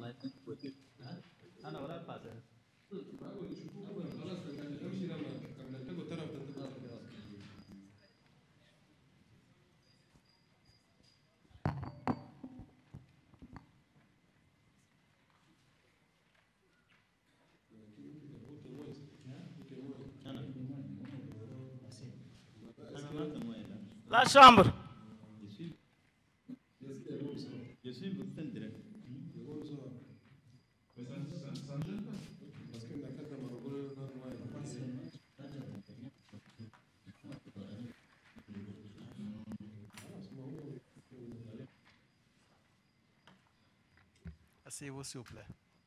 أنا ولا فاصل. La chambre. Je suis votre direct. Asseyez-vous, s'il vous plaît.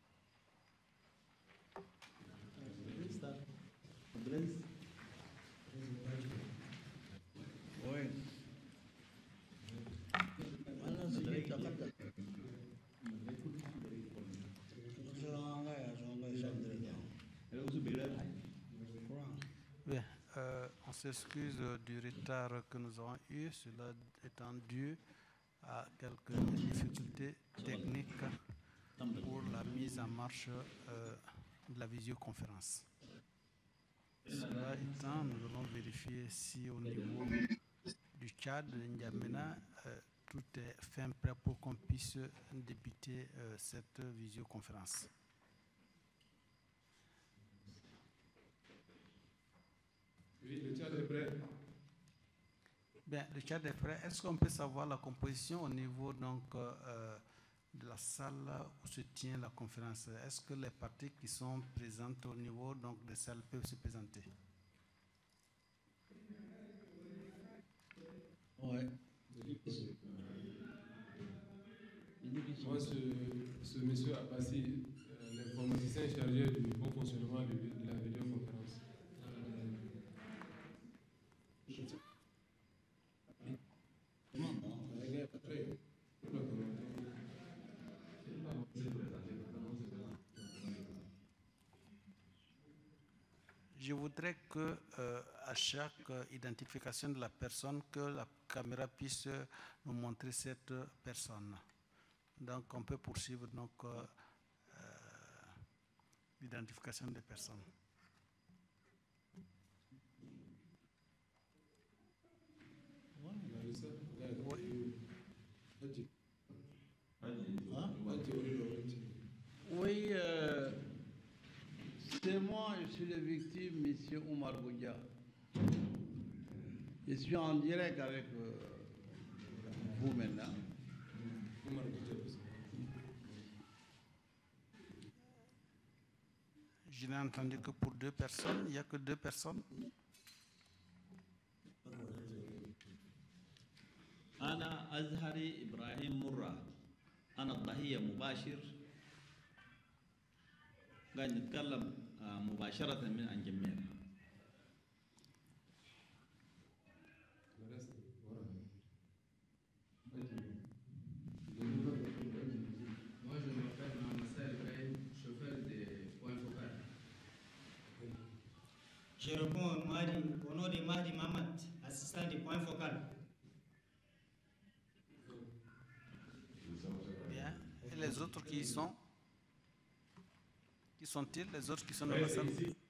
Bien, on s'excuse du retard que nous avons eu, cela étant dû à quelques difficultés techniques pour la mise en marche de la visioconférence. Cela étant, nous allons vérifier si au niveau du Tchad, de N'Djamena, tout est fin prêt pour qu'on puisse débuter cette visioconférence. Oui, le Tchad est prêt. Bien, le Tchad est prêt. Est-ce qu'on peut savoir la composition au niveau donc, de la salle où se tient la conférence? Est-ce que les parties qui sont présentes au niveau donc, des salles peuvent se présenter? Oui. Moi, ce monsieur a passé l'informaticien chargé du bon fonctionnement de la vidéoconférence. Je voudrais que à chaque identification de la personne, que la caméra puisse nous montrer cette personne. Donc, on peut poursuivre donc l'identification des personnes. Oui, c'est moi, je suis la victime, M. Omar Boudia. Je suis en direct avec vous maintenant. Je n'ai entendu que pour 2 personnes. Il n'y a que 2 personnes. أنا أزهري إبراهيم مرة. أنا الضحية مباشر. قاعد نتكلم مباشرة من أنجمير. Je réponds au nom de Mahdi Mahamat, assistant du point focal. Bien. Et les autres qui y sont? Qui sont-ils, les autres qui sont dans la salle?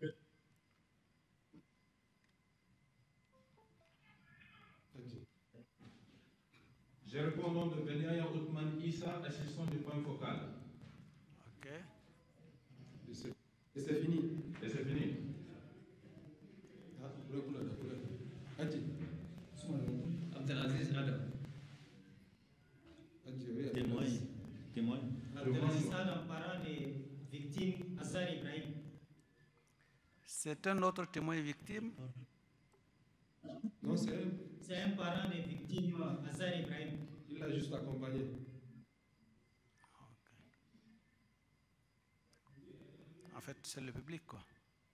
Je réponds au nom de Beniaya Othman Issa, assistant du point focal. Ok. Et c'est fini. Et c'est fini. Abdelaziz Adam. Témoin. Témoin. Abdelaziz Adam, parent des victimes Hassan Ibrahim. C'est un autre témoin victime? Non, c'est un parent des victimes Hassan Ibrahim. Il l'a juste accompagné. En fait, c'est le public, quoi.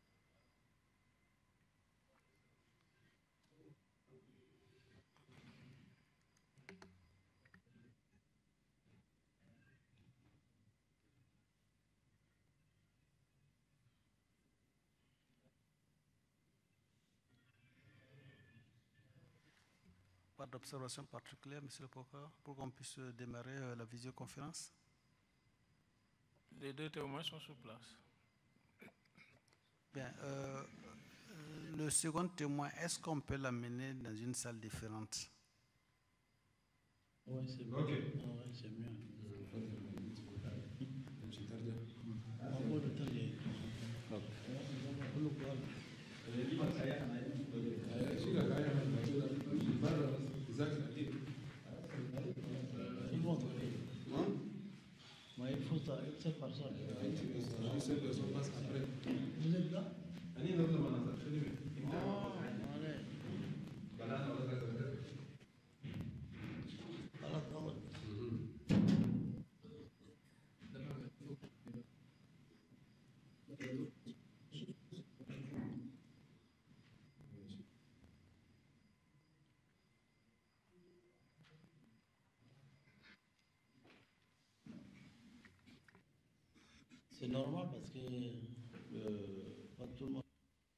Pas d'observation particulière, Monsieur le Procureur, pour qu'on puisse démarrer la visioconférence? Les deux témoins sont sur place. Bien, le second témoin, est-ce qu'on peut l'amener dans une salle différente? Oui, c'est mieux. Ok. Oui, c'est mieux. Mais il faut ça, cette personne. Cette personne passe après. Vous êtes là? Allez. C'est normal parce que pas tout le monde.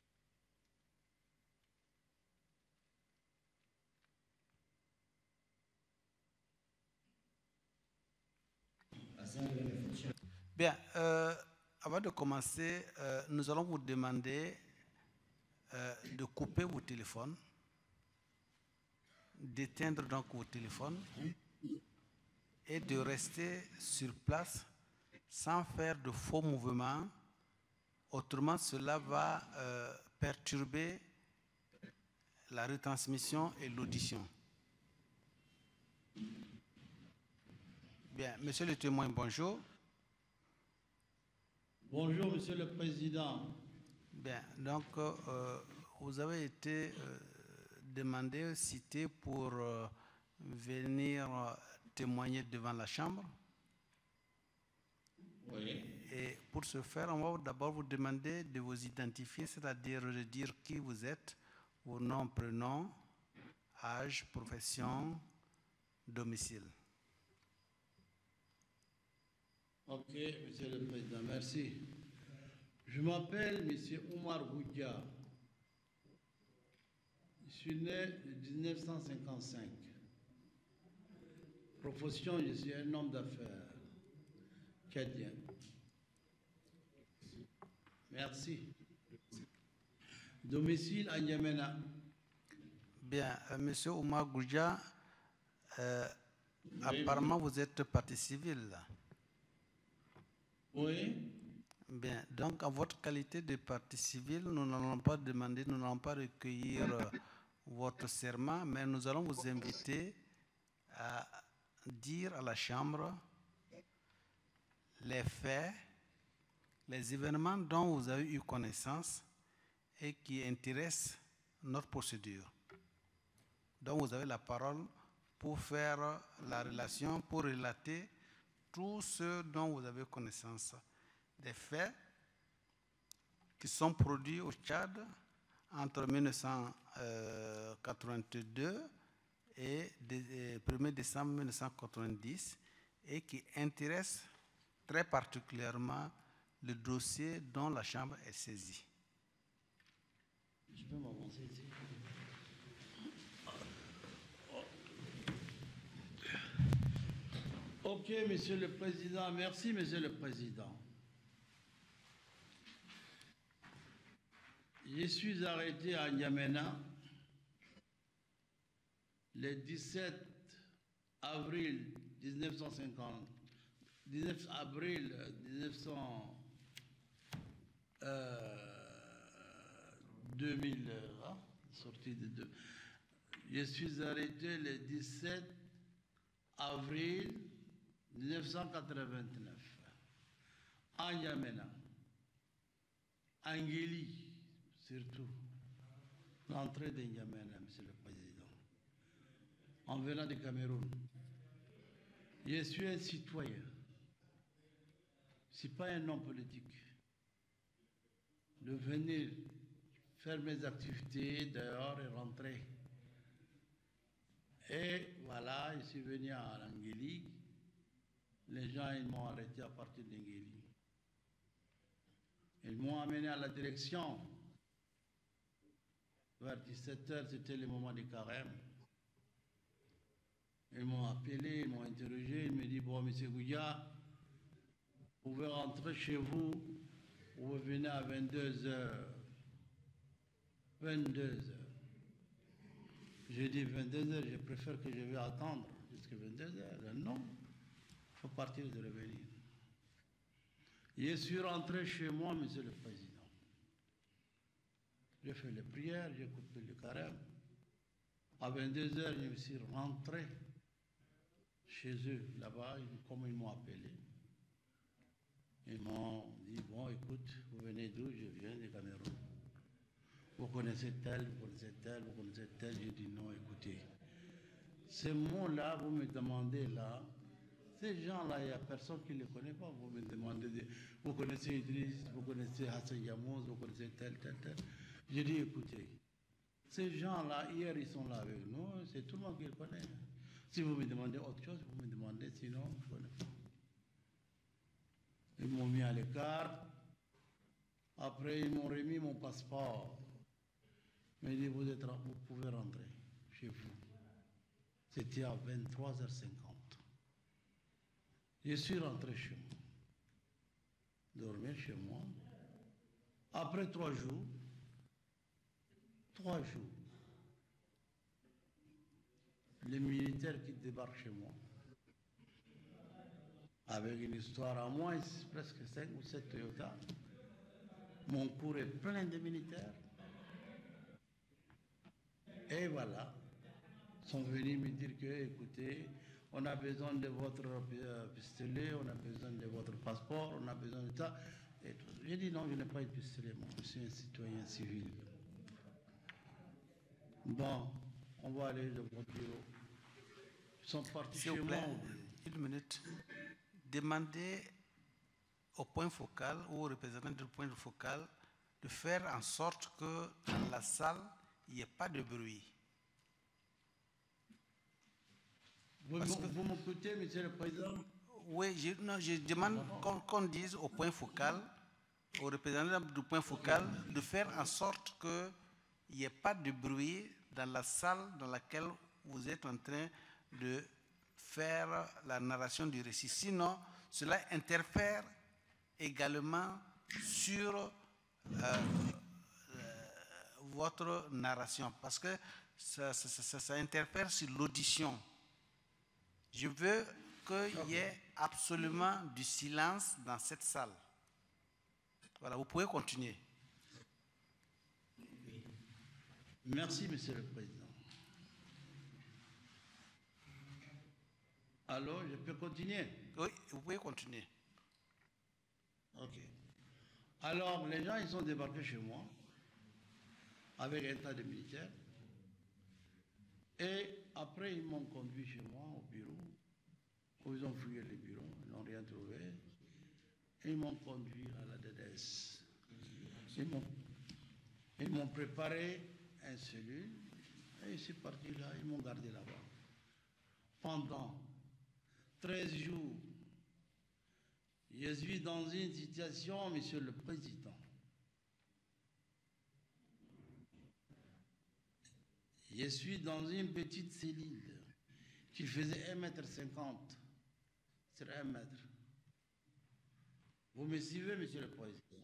Bien, avant de commencer, nous allons vous demander de couper vos téléphones, d'éteindre donc vos téléphones et de rester sur place sans faire de faux mouvements. Autrement, cela va perturber la retransmission et l'audition. Bien, monsieur le témoin, bonjour. Bonjour, Monsieur le Président. Bien, donc vous avez été demandé, cité pour venir témoigner devant la Chambre. Oui. Et pour ce faire, on va d'abord vous demander de vous identifier, c'est-à-dire de dire qui vous êtes, vos noms, prénoms, âge, profession, domicile. Ok, Monsieur le Président, merci. Je m'appelle Monsieur Omar Goudia. Je suis né en 1955. Profession, je suis un homme d'affaires chrétien. Merci. Domicile à N'Djamena. Bien, monsieur Omar Goudia, apparemment vous êtes partie civile. Oui. Bien, donc en votre qualité de partie civile, nous n'allons pas demander, nous n'allons pas recueillir votre serment, mais nous allons vous inviter à dire à la Chambre les faits, les événements dont vous avez eu connaissance et qui intéressent notre procédure. Donc vous avez la parole pour faire la relation, pour relater tout ce dont vous avez connaissance. Des faits qui sont produits au Tchad entre 1982 et 1er décembre 1990 et qui intéressent très particulièrement le dossier dont la Chambre est saisie. Je peux m'avancer ici. Ok, Monsieur le Président. Merci, Monsieur le Président. Je suis arrêté à N'Djamena le 17 avril 1950. 19 avril 2000, sortie de deux. Je suis arrêté le 17 avril 1989 à N'Djamena, Angeli surtout, l'entrée de N'Djamena, Monsieur le Président, en venant du Cameroun. Je suis un citoyen, je ne suis pas un homme politique. De venir faire mes activités dehors et rentrer. Et voilà, je suis venu à Angeli. Les gens ils m'ont arrêté à partir d'Angeli. Ils m'ont amené à la direction. Vers 17h, c'était le moment du carême. Ils m'ont appelé, ils m'ont interrogé. Ils me disent, bon, monsieur Goudia, Vous pouvez rentrer chez vous, vous venez à 22 heures. 22 heures. J'ai dit 22 heures, je préfère que je vais attendre jusqu'à 22 heures. Non, il faut partir de revenir. Je suis rentré chez moi, Monsieur le Président. J'ai fait les prières, j'ai coupé le carême. À 22 heures, je me suis rentré chez eux, là-bas, comme ils m'ont appelé. Ils m'ont dit, bon, écoute, vous venez d'où? Je viens du Cameroun. Vous connaissez tel, vous connaissez tel, vous connaissez tel. J'ai dit, non, écoutez, ces mots-là, vous me demandez là, ces gens-là, il n'y a personne qui ne les connaît pas. Vous me demandez, vous connaissez Idriss, vous connaissez Hassan Yamouz, vous connaissez tel, tel, tel. J'ai dit, écoutez, ces gens-là, hier, ils sont là avec nous, c'est tout le monde qui les connaît. Si vous me demandez autre chose, vous me demandez, sinon, je ne connais pas. Ils m'ont mis à l'écart. Après, ils m'ont remis mon passeport. Mais ils disent, vous pouvez rentrer chez vous. C'était à 23h50. Je suis rentré chez moi. Dormir chez moi. Après 3 jours, les militaires qui débarquent chez moi, avec une histoire à moi, presque 5 ou 7 Toyota. Mon cours est plein de militaires. Et voilà, ils sont venus me dire que, écoutez, on a besoin de votre pistolet, on a besoin de votre passeport, on a besoin de ça. J'ai dit non, je n'ai pas de pistolet, moi, je suis un citoyen civil. Bon, on va aller de mon bureau. Ils sont partis chez moi. Une minute. Demandez au point focal ou au représentant du point focal de faire en sorte que dans la salle, il n'y ait pas de bruit. Vous m'écoutez, Monsieur le Président? Oui, je demande qu'on dise au point focal, au représentant du point focal, de faire en sorte qu'il n'y ait pas de bruit dans la salle dans laquelle vous êtes en train de faire la narration du récit. Sinon, cela interfère également sur votre narration, parce que ça interfère sur l'audition. Je veux qu'il y ait absolument du silence dans cette salle. Voilà, vous pouvez continuer. Merci, Monsieur le Président. Alors, je peux continuer? Oui, vous pouvez continuer. Ok. Alors, les gens, ils sont débarqués chez moi avec un tas de militaires. Et après, ils m'ont conduit chez moi au bureau, où ils ont fouillé les bureaux, ils n'ont rien trouvé. Et ils m'ont conduit à la DDS. Ils m'ont préparé un cellule, et je suis parti là, ils m'ont gardé là-bas. Pendant 13 jours, je suis dans une situation, Monsieur le Président. Je suis dans une petite cellule qui faisait 1,50 m sur 1 mètre. Vous me suivez, Monsieur le Président?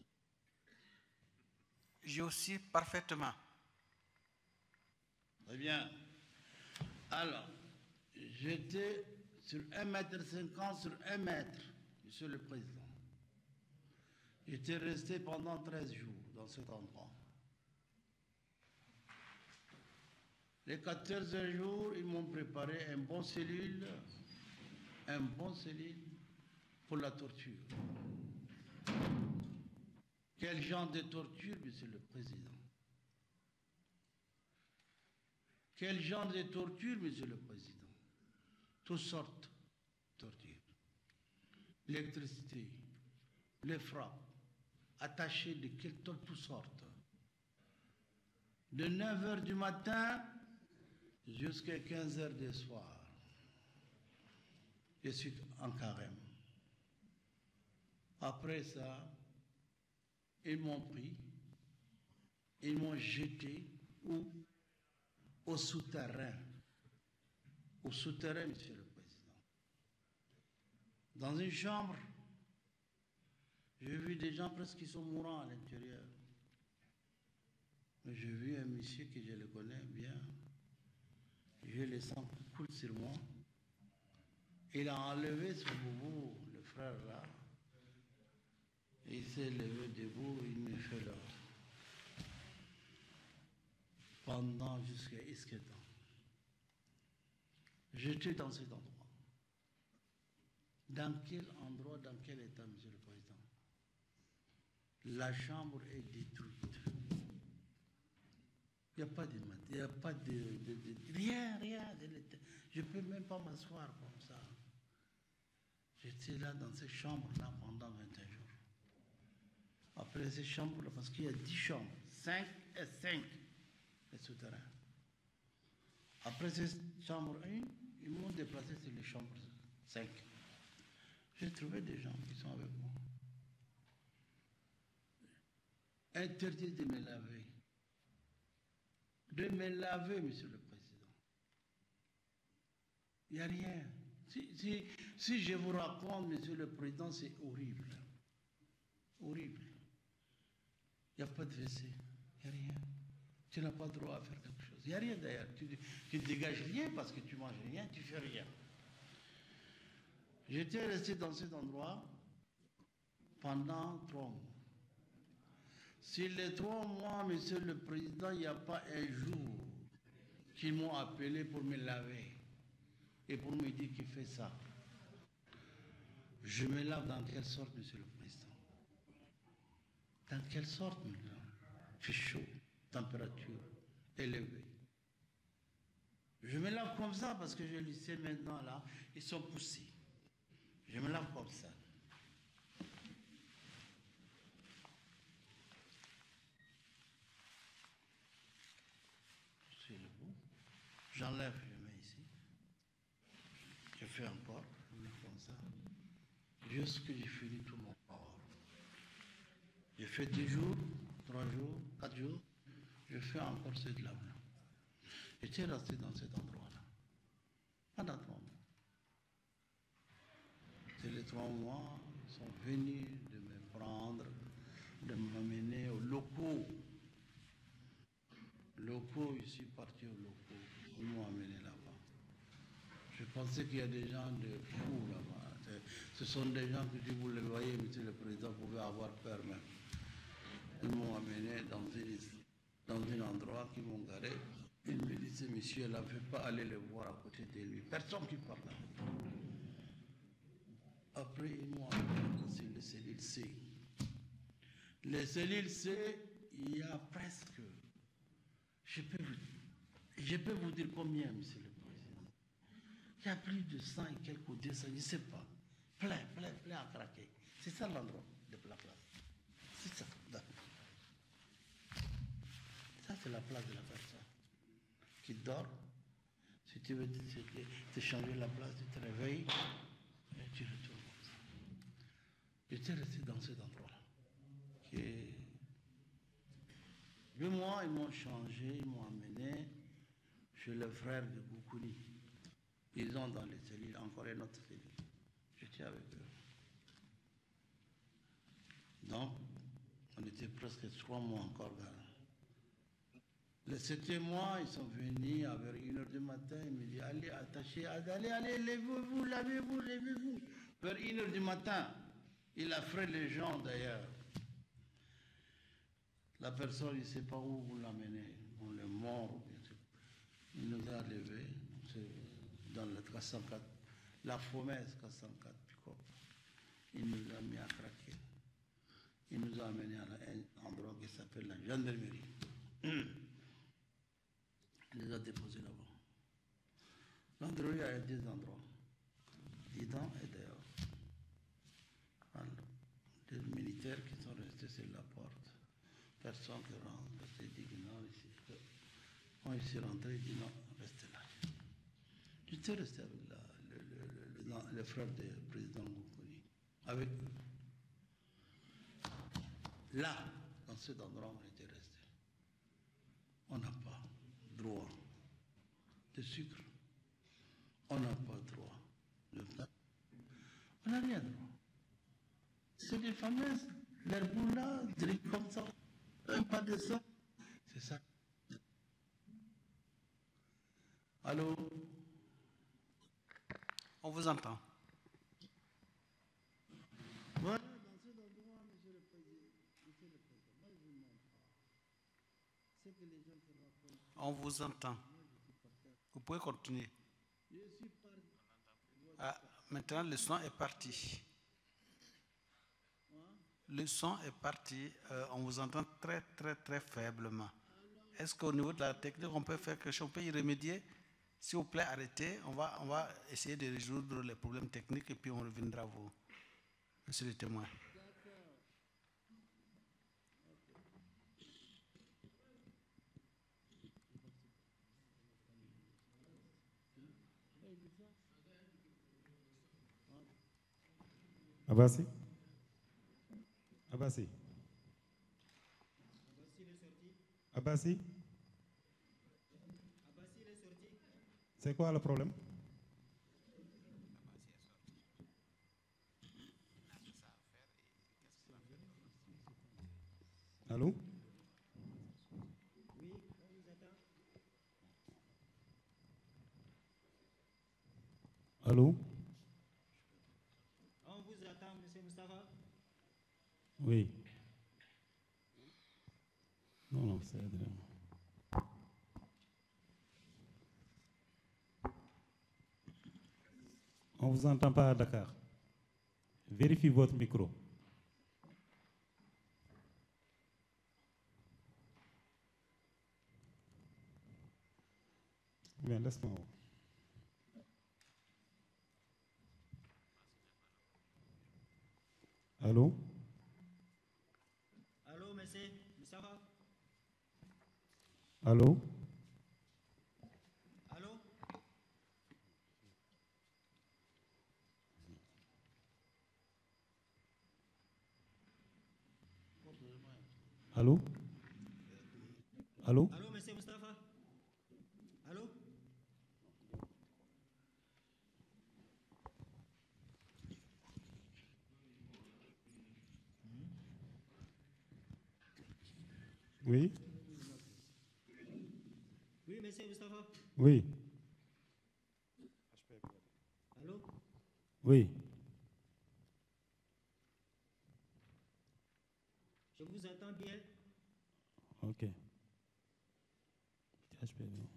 Je aussi parfaitement. Très bien. Alors, j'étais sur 1,50 m sur 1 mètre, Monsieur le Président. J'étais resté pendant 13 jours dans cet endroit. Les 14 jours, ils m'ont préparé un bon cellule pour la torture. Quel genre de torture, Monsieur le Président? Quel genre de torture, Monsieur le Président? Toutes sortes de tortures. L'électricité, les frappes, attachées de toutes sortes. De 9 h du matin jusqu'à 15 h du soir. Je suis en carême. Après ça, ils m'ont pris, ils m'ont jeté au souterrain. Au souterrain, Monsieur le Président. Dans une chambre J'ai vu des gens presque qui sont mourants à l'intérieur. Mais j'ai vu un monsieur que je le connais bien. J'ai le sang qui coule sur moi. Il a enlevé son boubou, le frère là. Il s'est levé debout, il me fait là. Pendant jusqu'à temps. J'étais dans cet endroit. Dans quel endroit, dans quel état, Monsieur le Président? La chambre est détruite. Il n'y a pas de mat, il n'y a pas rien. Je ne peux même pas m'asseoir comme ça. J'étais là dans ces chambres-là pendant 21 jours. Après ces chambres-là, parce qu'il y a 10 chambres, 5 et 5, les souterrains. Après ces chambres 1, ils m'ont déplacé sur les chambres 5. J'ai trouvé des gens qui sont avec moi. Interdit de me laver. De me laver, Monsieur le Président. Il n'y a rien. Si je vous raconte, Monsieur le Président, c'est horrible. Horrible. Il n'y a pas de WC. Il n'y a rien. Tu n'as pas le droit à faire quelque chose. Il n'y a rien d'ailleurs. Tu ne dégages rien parce que tu manges rien, tu ne fais rien. J'étais resté dans cet endroit pendant 3 mois. Sur les 3 mois, Monsieur le Président, il n'y a pas un jour qu'ils m'ont appelé pour me laver et pour me dire qu'il fait ça. Je me lave dans quelle sorte, Monsieur le Président? Dans quelle sorte maintenant? Il fait chaud, température élevée. Je me lave comme ça parce que je le sais maintenant là, ils sont poussés. Je me lave comme ça. Je suis debout. J'enlève, je mets ici. Je fais encore, je mets comme ça. Jusqu'à ce que j'ai fini tout mon corps. J'ai fait 10 jours, 3 jours, 4 jours. Je fais encore cette lave-là. J'étais resté dans cet endroit-là. Pendant 3 mois. C'est les 3 mois, ils sont venus de me prendre, de m'amener aux locaux. Locaux, je suis parti aux locaux. Ils m'ont amené là-bas. Je pensais qu'il y a des gens de fous là-bas. Ce sont des gens que si vous les voyez, Monsieur le Président, vous pouvez avoir peur même. Ils m'ont amené dans un endroit qui m'ont garé. Ils me disaient, monsieur, là, ne veut pas aller le voir à côté de lui. Personne qui parle avec lui. Après, ils m'ont amené sur les cellules C. Les cellules C, il y a presque, je peux vous dire combien, Monsieur le Président. Il y a plus de 100 et quelques 200, je ne sais pas. Plein à craquer. C'est ça l'endroit de la place. C'est ça. Ça, c'est la place de la personne qui dort. Si tu veux te changer la place, tu te réveilles et tu retournes comme ça. J'étais resté dans cet endroit-là. 2 mois, ils m'ont changé, ils m'ont amené chez le frère de Goukouni. Ils ont dans les cellules encore une autre cellule. J'étais avec eux. Donc, on était presque 3 mois encore là. Le 7e mois, ils sont venus à vers 1h du matin. Ils me disent, allez, attachez, allez, levez-vous, lavez-vous, levez-vous. Vers 1h du matin, il a fait les gens d'ailleurs. La personne, il ne sait pas où vous l'amenez. On est mort. Il nous a levés. C'est dans le 404. La Fomaise 404. Il nous a mis à craquer. Il nous a amenés à un endroit qui s'appelle la gendarmerie. Il les a déposés là-bas. L'endroit, il y a 2 endroits. Dedans et dehors. Alors, des militaires qui sont restés sur la porte. Personne qui rentre, parce qu'il dit que non, ici. Quand il s'est rentré, il dit non, restez là. J'étais resté avec le frère du président Goukouni, avec eux. Là, dans cet endroit, on était resté. On n'a pas droit de sucre. On n'a pas droit de pain. On n'a rien droit. C'est des fameuses, leurs boules là, direct comme ça, un pas de sang. C'est ça. Allô? On vous entend. Voilà, dans cet endroit, monsieur le Président, moi je vous montre. C'est que les gens se racontent. On vous entend. Vous pouvez continuer. Je suis parti. Ah, maintenant, le son est parti. Le son est parti. On vous entend très, très, très faiblement. Est-ce qu'au niveau de la technique, on peut faire quelque chose, on peut y remédier? S'il vous plaît, arrêtez. On va essayer de résoudre les problèmes techniques et puis on reviendra à vous, monsieur le témoin. Abassi. Abassi. Abassi. C'est quoi le problème? Allô? Oui, on vous attend. Allô? On vous attend, monsieur Moustapha. Oui. Non, c'est Adrien. On ne vous entend pas à Dakar. Vérifiez votre micro. Bien, laisse-moi voir. Allô? Allô, monsieur Moustapha. Allô? Allô? Allô? Allô? Allô, monsieur Moustapha. Allô? Oui? Oui, monsieur Moustapha. Oui? Allô? Oui? Je vous entends bien. Ok. HPV.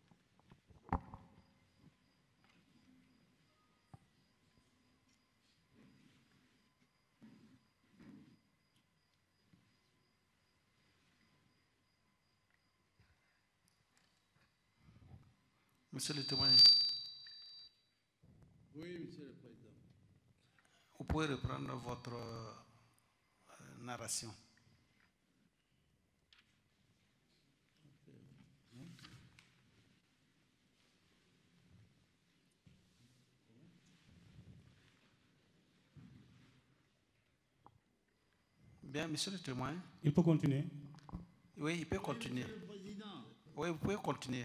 Monsieur le témoin, Oui, monsieur le Président. vous pouvez reprendre votre narration. Bien, monsieur le témoin. Il peut continuer? Oui, il peut continuer. Monsieur le Président. Oui, vous pouvez continuer.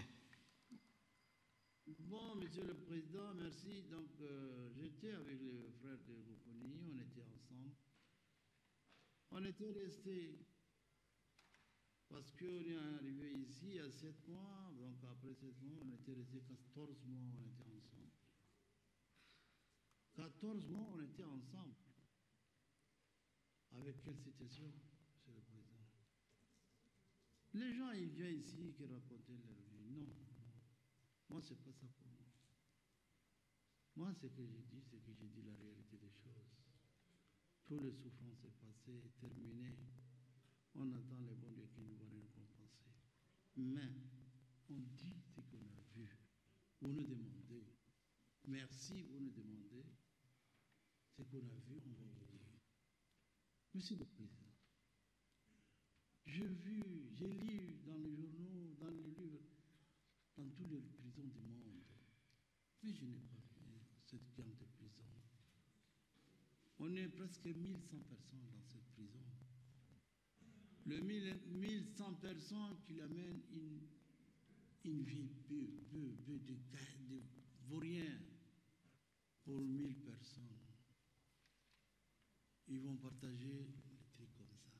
Bon, monsieur le Président, merci. Donc, j'étais avec le frère de Rukuni, on était ensemble. On était restés, parce qu'on est arrivé ici à 7 mois, donc après 7 mois, on était restés 14 mois, on était ensemble. 14 mois, on était ensemble. Avec quelle situation, monsieur le Président? Les gens, ils viennent ici qui racontent leur vie. Non. Moi, c'est pas ça pour moi. Moi, ce que j'ai dit, c'est que j'ai dit la réalité des choses. Toutes les souffrances est passées, terminées. On attend les bons dieux qui nous vont récompenser. Mais, on dit ce qu'on a vu. Vous nous demandez. Merci, vous nous demandez. Ce qu'on a vu, on va vous dire. Monsieur le Président, j'ai vu, j'ai lu dans les journaux, dans les livres, dans toutes les prisons du monde. Mais je n'ai pas vu cette gang de prison. On est presque 1100 personnes dans cette prison. Le 1100 personnes qui amènent une vie de vaurien pour 1000 personnes. Ils vont partager des trucs comme ça.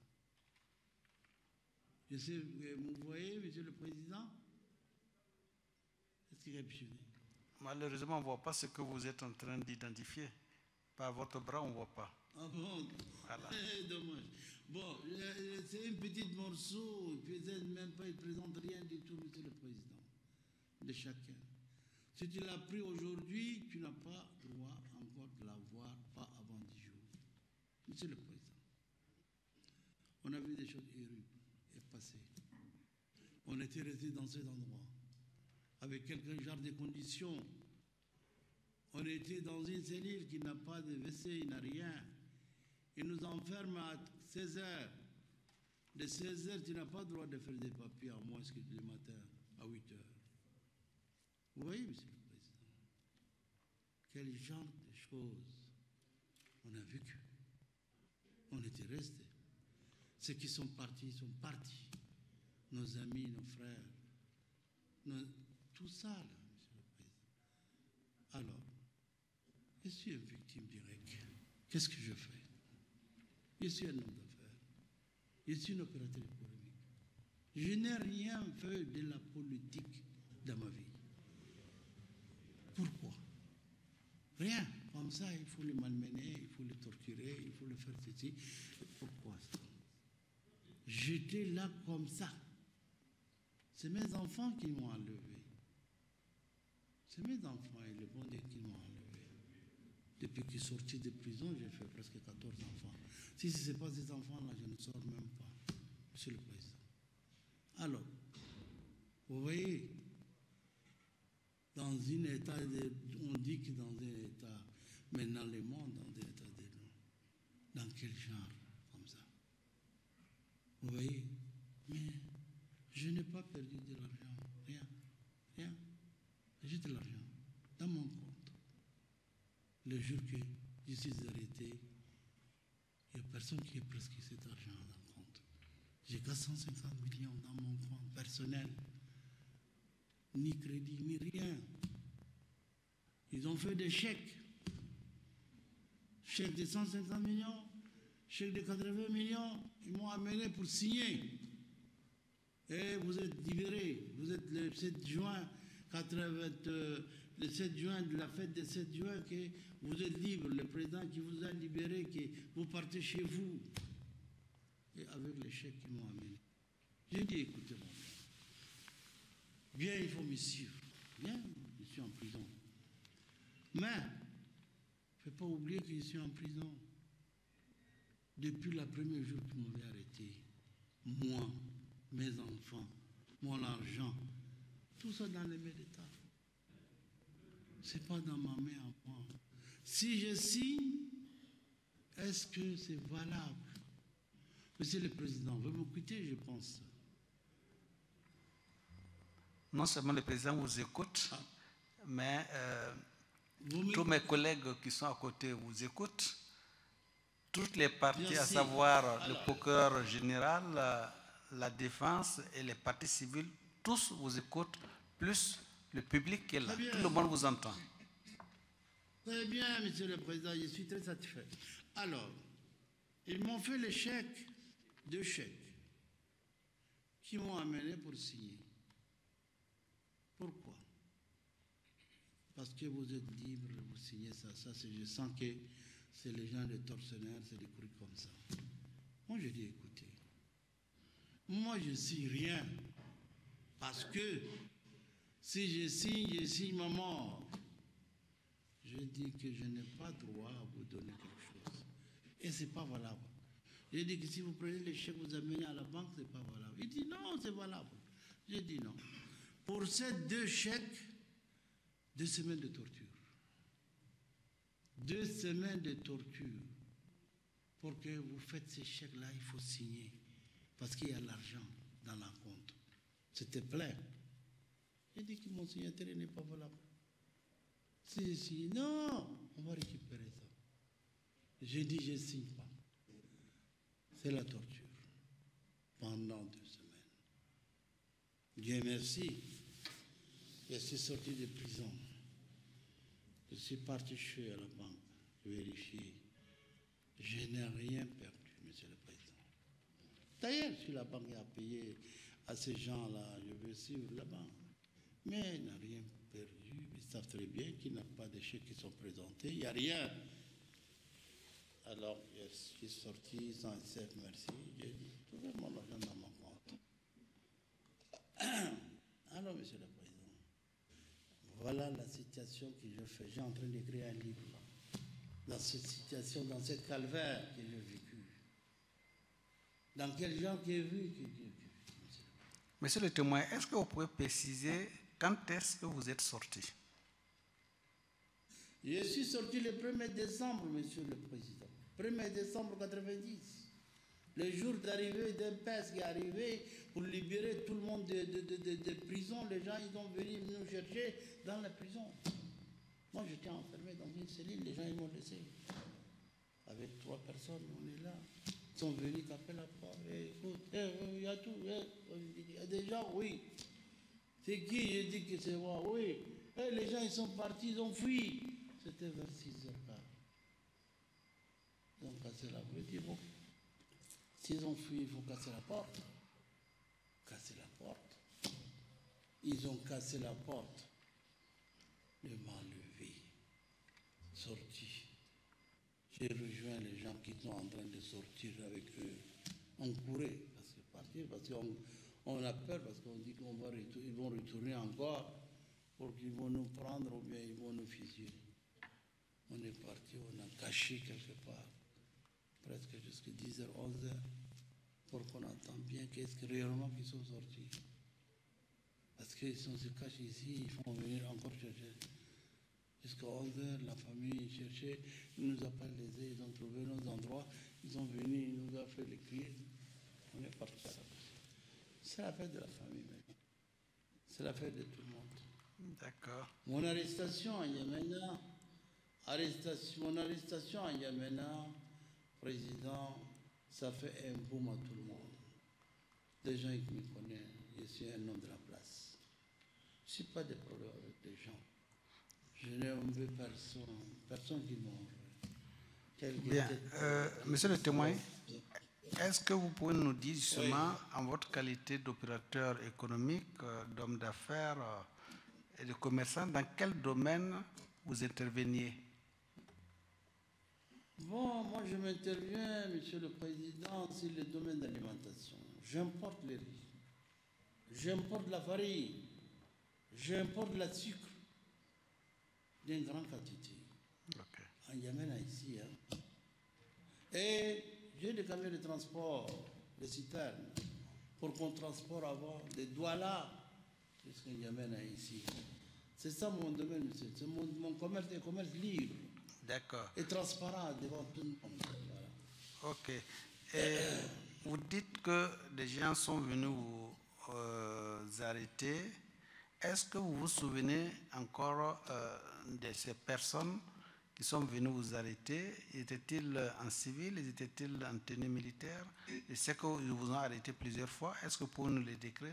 Je sais, vous voyez, Monsieur le Président, est-ce qu'il est suivi? Malheureusement, on ne voit pas ce que vous êtes en train d'identifier. Par votre bras, on ne voit pas. Ah bon? Voilà. Dommage. Bon, c'est un petit morceau, il ne présente même pas, il ne présente rien du tout, Monsieur le Président, de chacun. Si tu l'as pris aujourd'hui, tu n'as pas droit encore de l'avoir, pas avant 10 jours. Monsieur le Président, on a vu des choses horribles et passées. On était resté dans cet endroit, avec quelques genres de conditions. On était dans une cellule qui n'a pas de WC, il n'a rien. Il nous enferme à 16 heures. De 16 heures, tu n'as pas le droit de faire des papiers, à moins que le matin, à 8 heures. Vous voyez, Monsieur le Président, quel genre de choses on a vécu. On était restés. Ceux qui sont partis sont partis. Nos amis, nos frères, tout ça, là, Monsieur le Président. Alors, je suis une victime directe. Qu'est-ce que je fais? Je suis un homme d'affaires. Je suis un opérateur économique. Je n'ai rien fait de la politique dans ma vie. Pourquoi? Rien. Comme ça, il faut le malmener, il faut le torturer, il faut le faire ceci. Pourquoi ça? J'étais là comme ça. C'est mes enfants qui m'ont enlevé. C'est mes enfants et le bon Dieu qui m'ont enlevé. Depuis que je suis sorti de prison, j'ai fait presque 14 enfants. Si ce n'est pas ces enfants-là, je ne sors même pas, Monsieur le Président. Alors, vous voyez, dans un état on dit que dans un état, maintenant le monde, dans un état de... Dans quel genre, comme ça? Vous voyez? Mais je n'ai pas perdu de l'argent, rien, rien. J'ai de l'argent dans mon compte. Le jour que je suis arrêté, il n'y a personne qui a presque cet argent dans le compte. J'ai 450 millions dans mon compte personnel. Ni crédit, ni rien. Ils ont fait des chèques. Chèques de 150 millions, chèques de 80 millions. Ils m'ont amené pour signer. Et vous êtes libérés. Vous êtes le 7 juin 80, le 7 juin, de la fête du 7 juin, que vous êtes libre, le président qui vous a libéré, que vous partez chez vous. Et avec les chèques qu'ils m'ont amené. J'ai dit, écoutez, mon frère, bien, il faut me suivre. Bien, je suis en prison. Mais, il ne faut pas oublier que je suis en prison. Depuis le premier jour que vous m'avez arrêté, moi, mes enfants, mon argent, tout ça dans les mains d'État. Ce n'est pas dans ma main à moi. Si je signe, est-ce que c'est valable? Monsieur le Président, vous m'écoutez, je pense. Non seulement le président vous écoute, mais tous mes collègues qui sont à côté vous écoutent. Toutes les parties, à savoir le procureur général, la défense et les parties civiles, tous vous écoutent, plus le public qui est là. Tout le monde vous entend. Très bien, Monsieur le Président, je suis très satisfait. Alors, ils m'ont fait les chèques, 2 chèques, qui m'ont amené pour signer. Pourquoi? Parce que vous êtes libre, vous signez ça. Je sens que c'est les gens des tortionnaires, c'est des trucs comme ça. Moi, je dis, écoutez, moi, je ne signe rien. Parce que si je signe ma mort. Je dis que je n'ai pas droit à vous donner quelque chose. Et ce n'est pas valable. Je dis que si vous prenez les chèques, vous amenez à la banque, ce n'est pas valable. Il dit non, c'est valable. Je dis non. Pour ces 2 chèques, 2 semaines de torture. 2 semaines de torture. Pour que vous faites ces chèques-là, il faut signer. Parce qu'il y a l'argent dans la compte. C'était plein. J'ai dit que mon signature n'est pas valable. Si, non, on va récupérer ça. J'ai dit, je ne signe pas. C'est la torture. Pendant 2 semaines. Dieu merci. Je suis sorti de prison. Je suis parti chez la banque, vérifier. Je n'ai rien perdu, Monsieur le Président. D'ailleurs, si la banque a payé à ces gens-là, je veux suivre la banque. Mais il n'a rien perdu. Ils savent très bien qu'il n'y a pas de chèques qui sont présentés. Il n'y a rien. Alors, je suis sorti sans chef, merci. J'ai dit, trouvez mon argent dans mon compte. Alors, Monsieur le Président, voilà la situation que je fais. J'ai en train d'écrire un livre. Dans cette situation, dans cette calvaire que j'ai vécu. Dans quel genre que j'ai vu. Monsieur le témoin, est-ce que vous pouvez préciser quand est-ce que vous êtes sorti? Je suis sorti le 1er décembre, Monsieur le Président. 1er décembre 90. Le jour d'arrivée d'un PES qui est arrivé pour libérer tout le monde de prison. Les gens, ils sont venus nous chercher dans la prison. Moi, j'étais enfermé dans une cellule. Les gens, ils m'ont laissé. Avec 3 personnes, on est là. Ils sont venus taper la porte. Écoute, il y a tout. Il y a des gens, oui. C'est qui? J'ai dit que c'est moi, oui. Les gens, ils sont partis, ils ont fui. C'était vers 6h15. Ils ont cassé la porte. Dit, bon, s'ils ont fui, il faut casser la porte. Casser la porte. Ils ont cassé la porte. Je m'en levé, sorti. J'ai rejoint les gens qui sont en train de sortir avec eux. On courait, parce qu'on a peur, parce qu'on dit qu'ils vont retourner encore pour qu'ils vont nous prendre ou bien ils vont nous fusiller. On est parti, on a caché quelque part, presque jusqu'à 10h, 11h, pour qu'on entende bien qu'est-ce que réellement qu'ils sont sortis. Parce qu'ils se cachent ici, ils vont venir encore chercher. Jusqu'à 11h, la famille cherchait, ils nous a pas laissés, ils ont trouvé nos endroits, ils sont venus, ils nous ont fait les cris. On est parti à la maison. C'est la fête de la famille maintenant. C'est la fête de tout le monde. D'accord. Mon arrestation à Yamena, président, ça fait un boom à tout le monde. Des gens qui me connaissent, je suis un homme de la place. Je ne suis pas de problème avec les gens. Je n'ai enlevé personne qui m'a. Bien. Monsieur le témoin, est-ce que vous pouvez nous dire justement, en votre qualité d'opérateur économique, d'homme d'affaires et de commerçant, dans quel domaine vous interveniez? Bon, moi je m'interviens, Monsieur le Président, sur le domaine d'alimentation. J'importe les riz, j'importe la farine, j'importe la sucre d'une grande quantité. Okay. En Yamena ici. Hein. Et j'ai des camions de transport, des citernes, pour qu'on transporte avant des douala jusqu'à Yamena ici. C'est ça mon domaine, monsieur. C'est mon commerce, un commerce libre. D'accord. Et transparent devant tout le monde. Voilà. Ok. Et vous dites que des gens sont venus vous arrêter. Est-ce que vous vous souvenez encore de ces personnes qui sont venues vous arrêter? Étaient-ils en civil? Étaient-ils en tenue militaire? Et c'est qu'ils vous ont arrêté plusieurs fois. Est-ce que vous pouvez nous les décrire?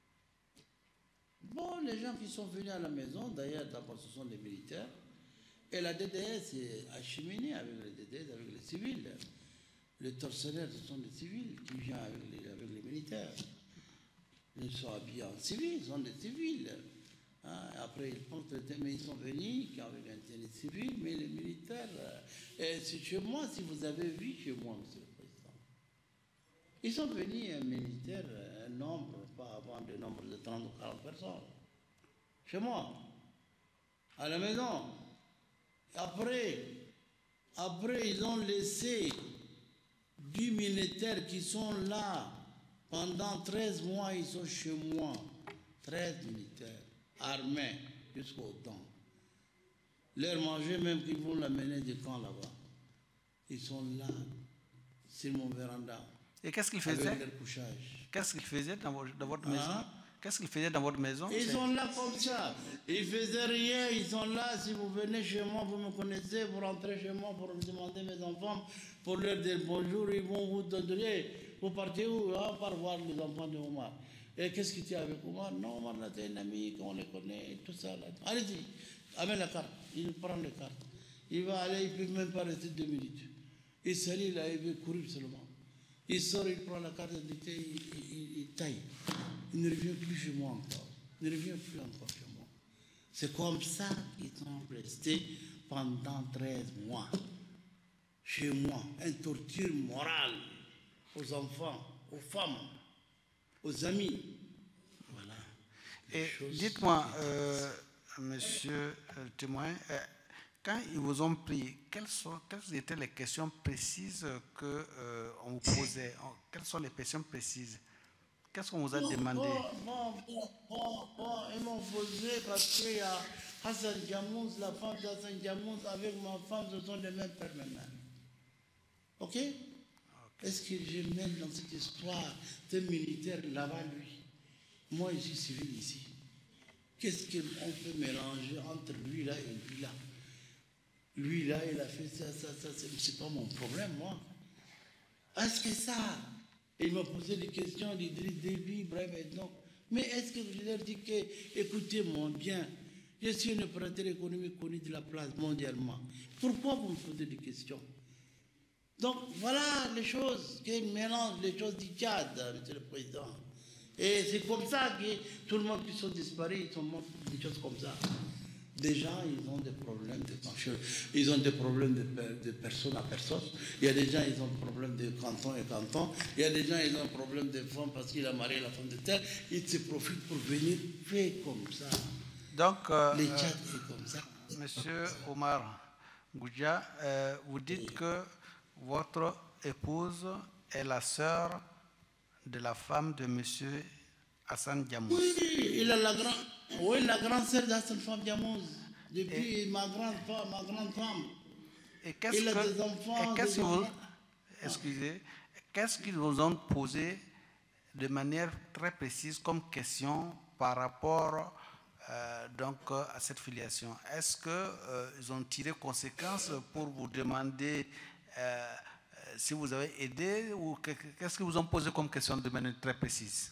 Bon, les gens qui sont venus à la maison, d'ailleurs, d'abord, ce sont des militaires. Et la DDS est acheminée avec les DDS, avec les civils. Les tortionnaires, ce sont des civils qui viennent avec les militaires. Ils sont habillés en civil, ils sont des civils. Hein, après, ils pensent mais ils sont venus avec un tenue civil, mais les militaires. Et chez moi, si vous avez vu chez moi, Monsieur le Président, ils sont venus un militaire, un nombre, pas avant de nombre de 30 ou 40 personnes. Chez moi, à la maison. Après, ils ont laissé 10 militaires qui sont là. Pendant 13 mois, ils sont chez moi. 13 militaires, armés jusqu'au temps. Leur manger, même qu'ils vont l'amener du camp là-bas. Ils sont là, sur mon véranda. Et qu'est-ce qu'ils faisaient? Avec leur couchage. Qu'est-ce qu'ils faisaient dans votre maison? Qu'est-ce qu'ils faisaient dans votre maison? Ils sont là comme ça. Ils faisaient rien. Ils sont là. Si vous venez chez moi, vous me connaissez. Vous rentrez chez moi pour me demander mes enfants, pour leur dire bonjour. Ils vont vous donner. Vous partez où? On part voir les enfants de Omar. Et qu'est-ce qu'il y a avec Omar? Non, Omar, là, c'est un ami, qu'on les connaît, tout ça. Là. Allez-y, amène la carte. Il prend les cartes. Il va aller, il ne peut même pas rester 2 minutes. Et Sali, là, il veut courir seulement. Il sort, il prend la carte d'identité, il taille. Il ne revient plus chez moi encore. Il ne revient plus encore chez moi. C'est comme ça qu'ils sont restés pendant 13 mois. Chez moi, une torture morale aux enfants, aux femmes, aux amis. Voilà. Et dites-moi, monsieur le témoin, quand ils vous ont pris, quelles étaient les questions précises qu'on vous posait? Quelles sont les questions précises? Qu'est-ce qu'on vous a demandé? Ils m'ont posé parce qu'il y a Hassan Diamouz, la femme d'Hassan Diamouz avec ma femme, ce sont les mêmes pères, mêmes mères. Ok? Est-ce que je mène dans cette histoire d'un militaire là-bas, lui? Moi, je suis civil ici. Qu'est-ce qu'on peut mélanger entre lui là et lui là? Lui là, il a fait ça, c'est pas mon problème, moi. Est-ce que ça? Il m'a posé des questions d'Idriss Déby, bref, non. Mais est-ce que je leur dis que, écoutez-moi bien, je suis un opérateur économique connu de la place mondialement. Pourquoi vous me posez des questions? Donc voilà les choses qui mélangent les choses du Tchad, monsieur le Président. Et c'est comme ça que tout le monde qui sont disparus, ils sont morts, des choses comme ça. Des gens, ils ont des problèmes de marché, ils ont des problèmes de personne à personne. Il y a des gens, ils ont des problèmes de canton et canton. Il y a des gens, ils ont des problèmes de femme parce qu'il a marié la femme de tel. Ils se profitent pour venir faire comme ça. Donc, les Tchad, c'est comme ça. Monsieur Omar Goudia, vous dites que votre épouse est la sœur de la femme de monsieur Hassan Diamouz. Oui, il a la grande sœur d'Hassan Diamouz. Depuis ma grande femme. Et qu'est-ce qu'ils vous ont posé de manière très précise comme question par rapport à cette filiation? Est-ce qu'ils ont tiré conséquence pour vous demander si vous avez aidé, ou qu'est-ce qu'ils vous ont posé comme question de manière très précise?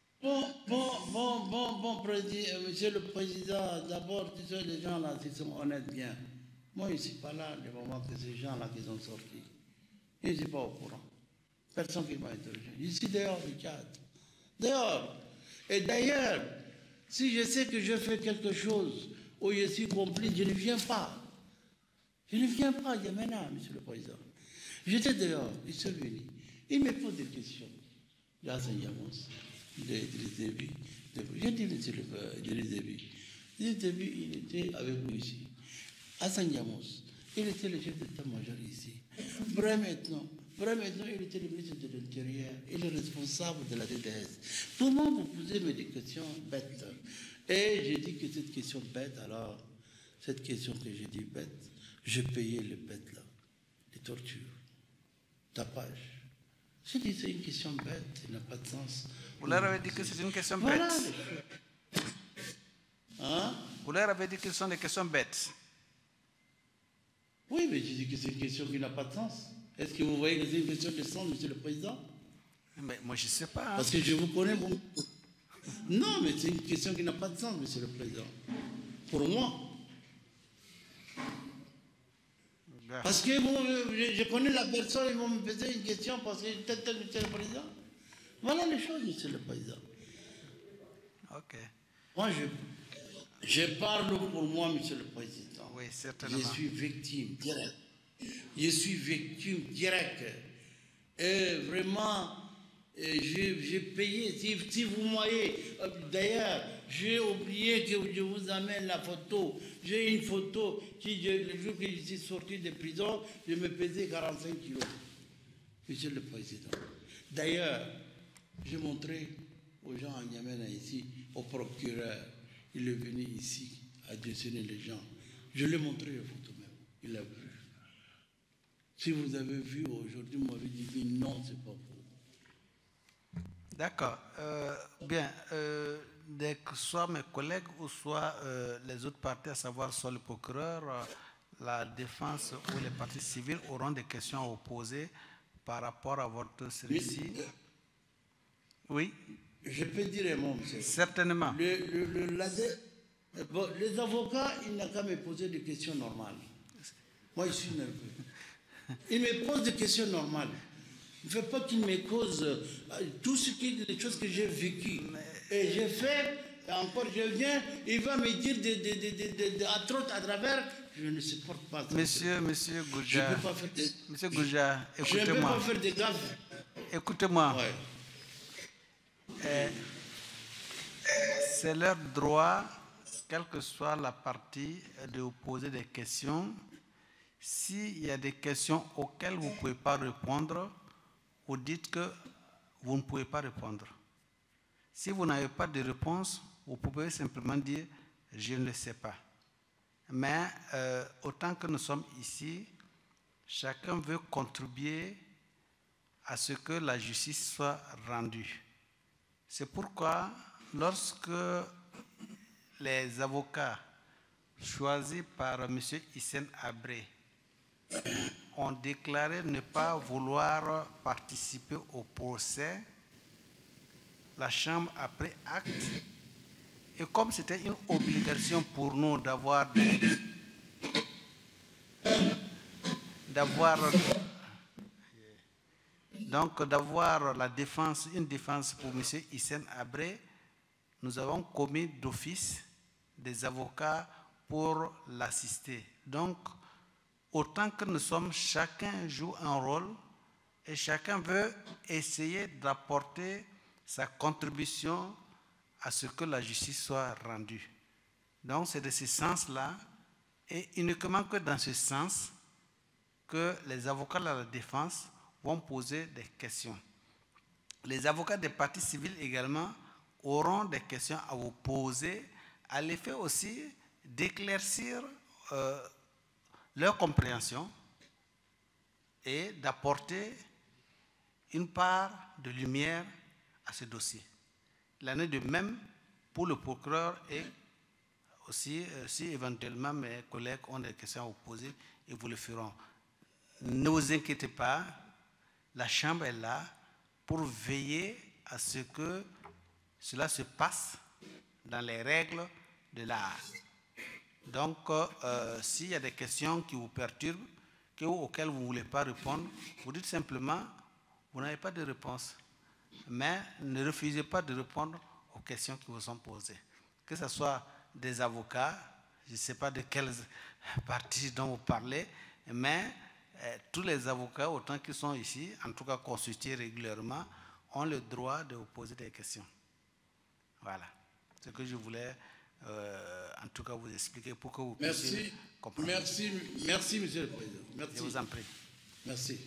Monsieur le Président, d'abord, tu sais, les gens là, ils sont honnêtes bien. Moi, je ne suis pas là le moment que ces gens là qui sont sortis. Je ne suis pas au courant. Personne qui m'a interrogé. Je suis dehors du Tchad. Dehors. Et d'ailleurs, si je sais que je fais quelque chose où je suis complice, je ne viens pas. Je ne viens pas, Yamena, monsieur le Président. J'étais dehors, ils sont venus. Ils me posent des questions. Hassan Diamouz, d'Idriss Déby. Je dis, monsieur Idriss Déby. Idriss Déby, il était avec nous ici. Hassan Diamouz, il était le chef d'état-major ici. Maintenant, il était le ministre de l'Intérieur. Il est responsable de la DDS. Comment vous posez des questions bêtes? Et j'ai dit que cette question bête, alors, cette question que j'ai dit bête, je payais les bêtes là, les tortures, tapage. J'ai dit c'est une question bête, il n'a pas de sens. Vous leur avez dit que c'est une question bête. Voilà. Hein? Vous leur avez dit que ce sont des questions bêtes. Oui, mais j'ai dit que c'est une question qui n'a pas de sens. Est-ce que vous voyez que c'est une question de sens, monsieur le Président? Mais moi, je ne sais pas. Parce que je vous connais, bon. Non, mais c'est une question qui n'a pas de sens, monsieur le Président. Pour moi. Parce que je connais la personne, ils vont me poser une question parce que tel, monsieur le Président. Voilà les choses, monsieur le Président. Ok. Moi, je parle pour moi, monsieur le Président. Oui, certainement. Je suis victime directe. Je suis victime directe. Et vraiment, j'ai payé. Si vous voyez, d'ailleurs, j'ai oublié que je vous amène la photo. J'ai une photo qui, le jour que je suis sorti de prison, je me pesais 45 kilos. Monsieur le Président. D'ailleurs, j'ai montré aux gens à N'Djamena ici, au procureur. Il est venu ici additionner les gens. Je l'ai montré la photo même. Il a vu. Si vous avez vu aujourd'hui, vous m'avez dit non, c'est pas vous. D'accord. Bien. Dès que soit mes collègues ou soit les autres parties, à savoir soit le procureur, la défense ou les parties civiles auront des questions à vous poser par rapport à votre récit. Oui. Je peux dire un mot, monsieur. Certainement. Les avocats, ils n'ont qu'à me poser des questions normales. Moi, je suis nerveux. Il me pose des questions normales. Il ne faut pas qu'il me cause tout ce qui les choses que j'ai vécues. Et j'ai fait, encore je viens, il va me dire à travers, je ne supporte pas. Monsieur Goudja, je ne peux pas faire des... Monsieur Goudja, écoutez-moi. Je ne peux pas faire des gaffes. Écoutez-moi. Ouais. C'est leur droit, quelle que soit la partie, de vous poser des questions. S'il y a des questions auxquelles vous ne pouvez pas répondre, vous dites que vous ne pouvez pas répondre. Si vous n'avez pas de réponse, vous pouvez simplement dire « je ne le sais pas ». Mais autant que nous sommes ici, chacun veut contribuer à ce que la justice soit rendue. C'est pourquoi, lorsque les avocats choisis par M. Hissène Habré ont déclaré ne pas vouloir participer au procès, la Chambre a pris acte. Et comme c'était une obligation pour nous d'avoir la défense, une défense pour M. Hissène Habré, nous avons commis d'office des avocats pour l'assister. Donc, autant que nous sommes, chacun joue un rôle et chacun veut essayer d'apporter sa contribution à ce que la justice soit rendue. Donc, c'est de ce sens-là, et uniquement que dans ce sens, que les avocats de la défense vont poser des questions. Les avocats des parties civiles également auront des questions à vous poser, à l'effet aussi d'éclaircir leur compréhension et d'apporter une part de lumière à ce dossier. Il en est de même pour le procureur et aussi, si éventuellement mes collègues ont des questions à vous poser, ils vous le feront. Ne vous inquiétez pas, la Chambre est là pour veiller à ce que cela se passe dans les règles de l'art. Donc, s'il y a des questions qui vous perturbent, auxquelles vous ne voulez pas répondre, vous dites simplement, vous n'avez pas de réponse. Mais ne refusez pas de répondre aux questions qui vous sont posées. Que ce soit des avocats, je ne sais pas de quelle partie dont vous parlez, mais tous les avocats, autant qu'ils sont ici, en tout cas constitués régulièrement, ont le droit de vous poser des questions. Voilà. Ce que je voulais en tout cas vous expliquer pour que vous puissiez comprendre. Merci, Monsieur le Président. Merci. Je vous en prie. Merci.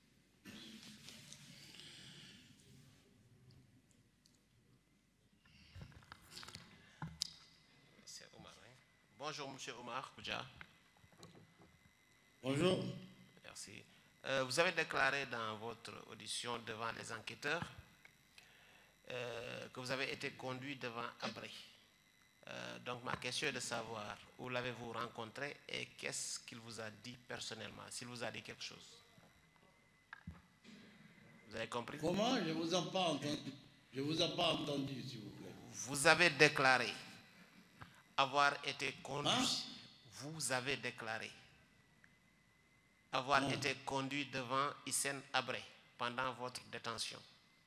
C'est Omar. Hein? Bonjour, Monsieur Omar Goudja. Bonjour. Merci. Vous avez déclaré dans votre audition devant les enquêteurs que vous avez été conduit devant Habré. Donc ma question est de savoir où l'avez-vous rencontré et qu'est-ce qu'il vous a dit personnellement, s'il vous a dit quelque chose. Vous avez compris? Comment? Je ne vous ai pas entendu. Je ne vous ai pas entendu, s'il vous plaît. Vous avez déclaré avoir été conduit. Hein? Vous avez déclaré avoir été conduit devant Hissène Habré pendant votre détention.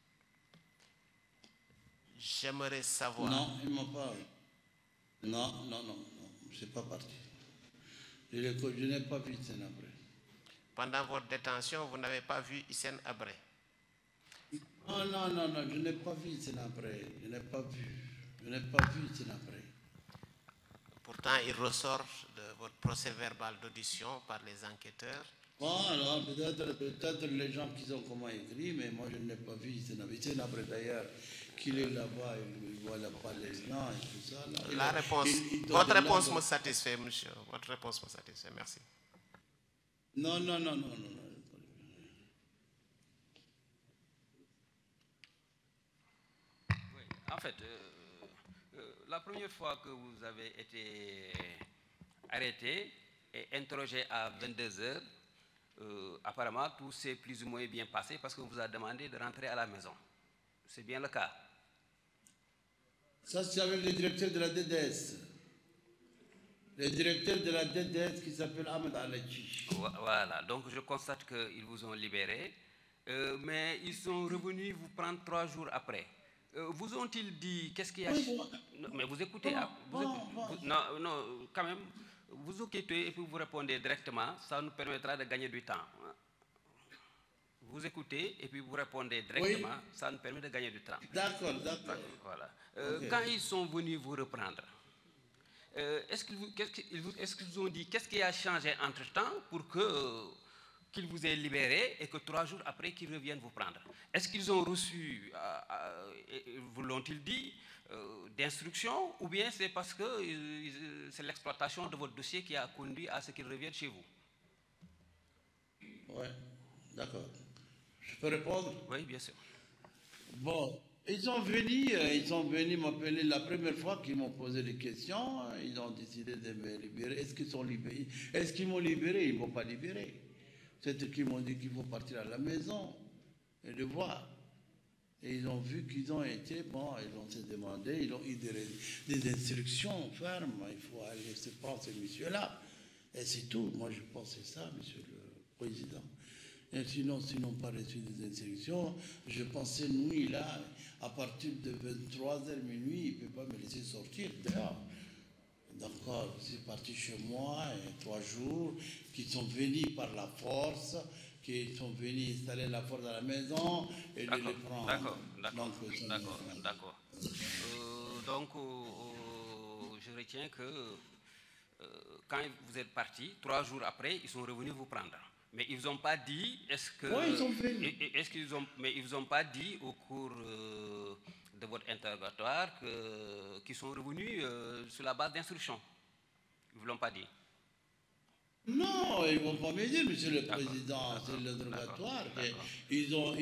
J'aimerais savoir... Non, il ne m'a pas... Non, je ne suis pas parti. Je n'ai pas vu Hissène Habré. Pendant votre détention, vous n'avez pas vu Hissène Habré? Non, je n'ai pas vu Hissène Habré. Je n'ai pas vu Hissène Habré. Pourtant, il ressort de votre procès verbal d'audition par les enquêteurs. Bon, alors, peut-être les gens qui ont comment écrit, mais moi je n'ai pas vu Hissène Habré. Hissène Habré d'ailleurs, qu'il est là-bas, il ne voit pas les gens et tout ça. Là, votre réponse me satisfait, monsieur. Votre réponse me satisfait. Merci. Non. Oui, en fait, la première fois que vous avez été arrêté et interrogé à 22 h, apparemment tout s'est plus ou moins bien passé parce qu'on vous a demandé de rentrer à la maison. C'est bien le cas? Ça, c'est avec le directeur de la DDS. Le directeur de la DDS qui s'appelle Ahmed Alachi. Voilà, donc je constate qu'ils vous ont libéré, mais ils sont revenus vous prendre 3 jours après. Vous ont-ils dit qu'est-ce qu'il y a... Mais vous écoutez, non, quand même, vous écoutez et puis vous répondez directement, ça nous permettra de gagner du temps. Vous écoutez et puis vous répondez directement, ça nous permet de gagner du temps. D'accord. Voilà. Quand ils sont venus vous reprendre, est-ce qu'ils ont dit qu'est-ce qui a changé entre-temps pour qu'ils vous aient libéré et que 3 jours après qu'ils reviennent vous prendre? Est-ce qu'ils ont reçu, vous l'ont-ils dit, d'instructions, ou bien c'est parce que c'est l'exploitation de votre dossier qui a conduit à ce qu'ils reviennent chez vous? Oui, d'accord. Je peux répondre? Oui, bien sûr. Bon, ils sont venus m'appeler la première fois qu'ils m'ont posé des questions. Ils ont décidé de me libérer. Est-ce qu'ils sont libérés? Est-ce qu'ils m'ont libéré? Ils ne m'ont pas libéré. C'est eux qui m'ont dit qu'il faut partir à la maison et le voir. Et ils ont vu qu'ils ont été, ils ont se demandé, ils ont eu des instructions fermes. Il faut aller se prendre ce monsieur-là. Et c'est tout. Moi, je pense que c'est ça, monsieur le président. Et sinon, s'ils n'ont pas reçu des instructions, je pensais, nuit, là, à partir de 23h minuit, il ne peut pas me laisser sortir dehors. Donc, je suis parti chez moi, et 3 jours, qui sont venus par la force, qui sont venus installer la force à la maison, et de les prendre. D'accord. Donc, je retiens que quand vous êtes parti, 3 jours après, ils sont revenus vous prendre. Mais ils ne vous ont pas dit, ils sont venus. Mais ils ne vous ont pas dit au cours de votre interrogatoire qu'ils sont revenus sur la base d'instructions. Ils ne vous l'ont pas dit. Non, ils ne vont pas me dire, monsieur le président, c'est l'interrogatoire. Ils ont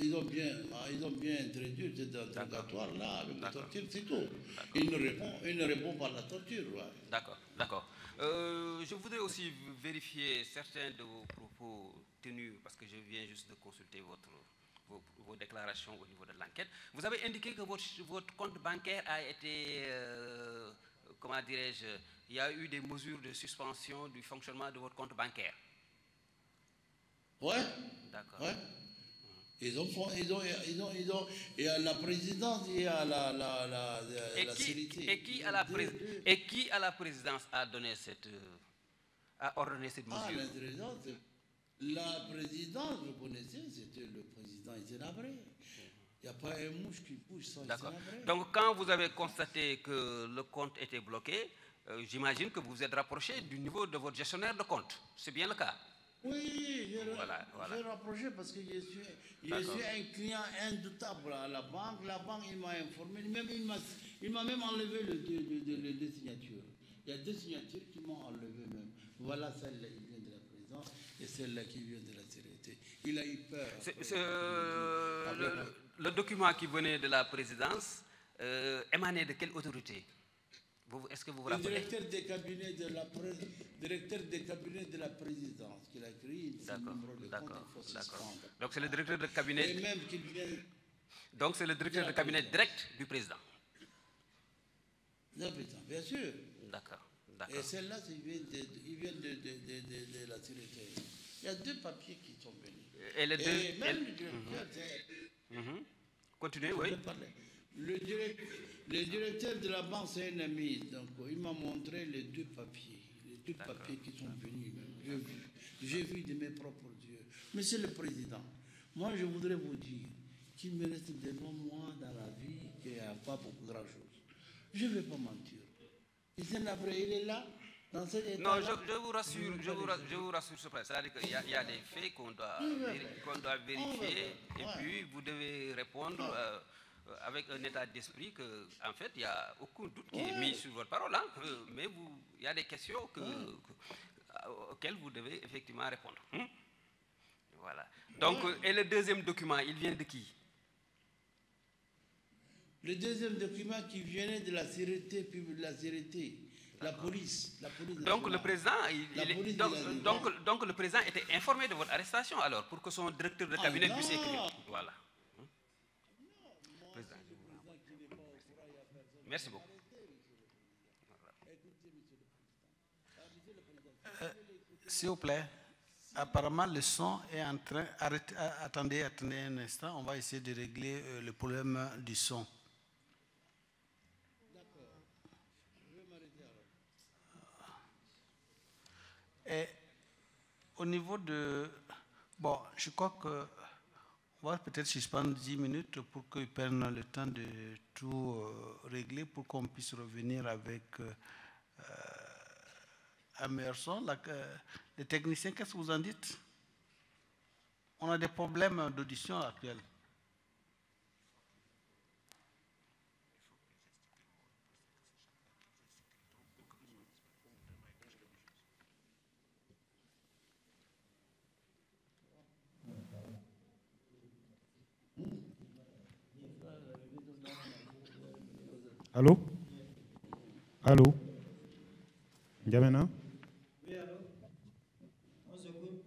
bien introduit cet interrogatoire-là avec la torture, c'est tout. Ils ne répondent pas à la torture. Ouais. D'accord. Je voudrais aussi vérifier certains de vos propos tenus, parce que je viens juste de consulter vos déclarations au niveau de l'enquête. Vous avez indiqué que votre compte bancaire a été, comment dirais-je, il y a eu des mesures de suspension du fonctionnement de votre compte bancaire. Ouais. D'accord. Ouais. Ils ont, et à la présidence et à la sécurité. Et qui à la présidence a donné a ordonné cette mesure? La présidence, vous connaissez, c'était le président Isenabré. Il n'y a pas un mouche qui bouge sans Isenabré. Donc quand vous avez constaté que le compte était bloqué, j'imagine que vous vous êtes rapproché du niveau de votre gestionnaire de compte. C'est bien le cas? Oui, j'ai rapproché parce que je suis un client indubitable à la banque. La banque, il m'a informé, il m'a même enlevé les 2 signatures. Il y a 2 signatures qui m'ont enlevé même. Voilà celle-là qui vient de la présidence et celle-là qui vient de la sécurité. Il a eu peur. Le document qui venait de la présidence émanait de quelle autorité? Est-ce que vous vous rappelez? Le directeur des cabinets de la présidence qui l'a écrit. D'accord. Donc c'est le directeur de cabinet. Et même qu'il vient. Donc c'est le directeur de cabinet direct du président. Non, bien sûr. D'accord. Et celle-là, il vient de la sécurité. Il y a 2 papiers qui sont venus. Et les deux. Et même le directeur. Continuez, oui. Le directeur de la banque, c'est un ami. Donc, il m'a montré les 2 papiers. Les 2 papiers qui sont venus. J'ai vu de mes propres yeux. Monsieur le Président, moi, je voudrais vous dire qu'il me reste devant moi dans la vie qu'il n'y a pas beaucoup de chose. Je ne vais pas mentir. Il est là, dans cet état. Non, je vous rassure, c'est-à-dire qu'il y a des faits qu'on doit vérifier et puis vous devez répondre avec un état d'esprit que, en fait, il n'y a aucun doute qui est mis sur votre parole, hein, mais il y a des questions auxquelles vous devez effectivement répondre. Voilà. Donc, et le deuxième document, il vient de qui? Le deuxième document qui venait de la sécurité, la police. Donc le président, donc le président était informé de votre arrestation alors pour que son directeur de cabinet puisse écrire. Voilà. Président, merci beaucoup. Voilà. S'il vous plaît, apparemment le son est en train... Attendez un instant, on va essayer de régler le problème du son. D'accord. Je vais m'arrêter alors. Et au niveau de... Bon, je crois que... On va peut-être suspendre 10 minutes pour qu'ils prennent le temps de tout régler pour qu'on puisse revenir avec un meilleur son. Les techniciens, qu'est-ce que vous en dites? On a des problèmes d'audition actuels. Allô? Allô? N'Djamena? Oui, allô? On s'écoute.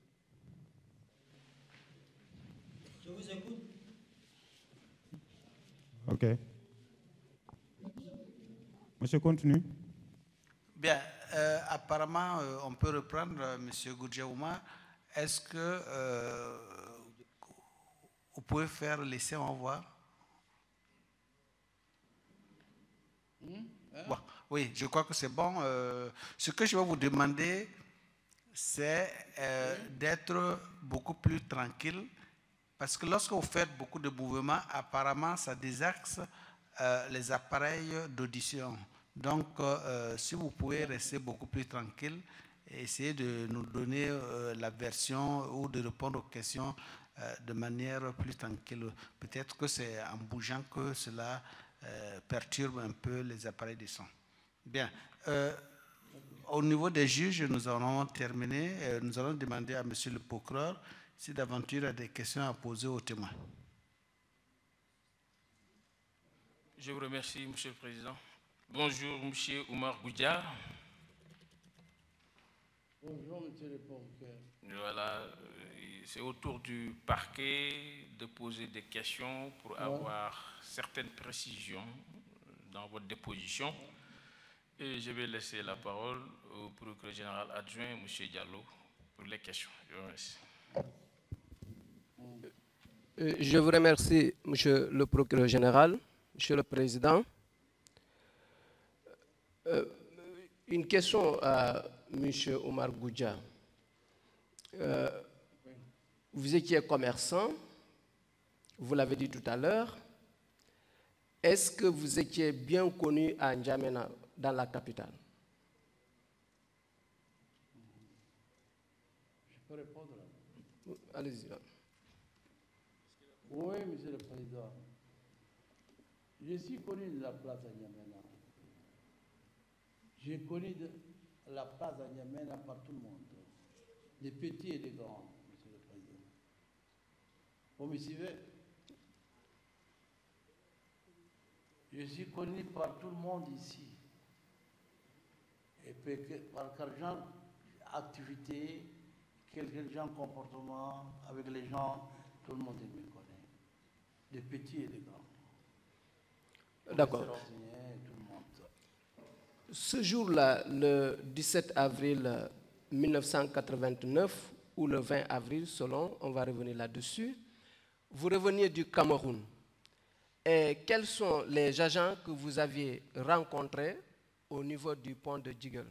Je vous écoute. Ok. Monsieur, continue. Bien, apparemment, on peut reprendre, Monsieur Goudjaouma. Est-ce que vous pouvez faire laisser envoi? Bon, oui, je crois que c'est bon. Ce que je vais vous demander, c'est d'être beaucoup plus tranquille, parce que lorsque vous faites beaucoup de mouvements, apparemment, ça désaxe les appareils d'audition. Donc, si vous pouvez rester beaucoup plus tranquille, et essayer de nous donner la version ou de répondre aux questions de manière plus tranquille. Peut-être que c'est en bougeant que cela perturbe un peu les appareils de son. Bien. Au niveau des juges, nous allons terminer. Nous allons demander à Monsieur le procureur si d'aventure il y a des questions à poser aux témoins. Je vous remercie, Monsieur le Président. Bonjour, Monsieur Oumar Goudia. Bonjour, Monsieur le procureur. Voilà, c'est au tour du parquet de poser des questions pour avoir certaines précisions dans votre déposition. Et je vais laisser la parole au procureur général adjoint, M. Diallo, pour les questions. Je vous remercie. Je vous remercie, Monsieur le procureur général, Monsieur le Président. Une question à M. Oumar Goudia. Vous étiez commerçant, vous l'avez dit tout à l'heure. Est-ce que vous étiez bien connu à N'Djamena, dans la capitale? Je peux répondre? Allez-y. Oui, Monsieur le Président. Je suis connu de la place à N'Djamena. J'ai connu la place à N'Djamena par tout le monde, les petits et les grands, Monsieur le Président. Vous me suivez? Je suis connu par tout le monde ici. Et puis, par quel genre d'activité, quel genre de comportement avec les gens, tout le monde me connaît. Les petits et les grands. D'accord. Ce jour-là, le 17 avril 1989, ou le 20 avril, selon, on va revenir là-dessus, vous reveniez du Cameroun. Et quels sont les agents que vous aviez rencontrés au niveau du pont de Djiguel?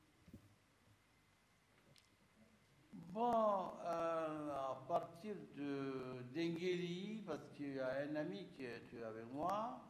Bon, à partir de d'Engeli, parce qu'il y a un ami qui est avec moi,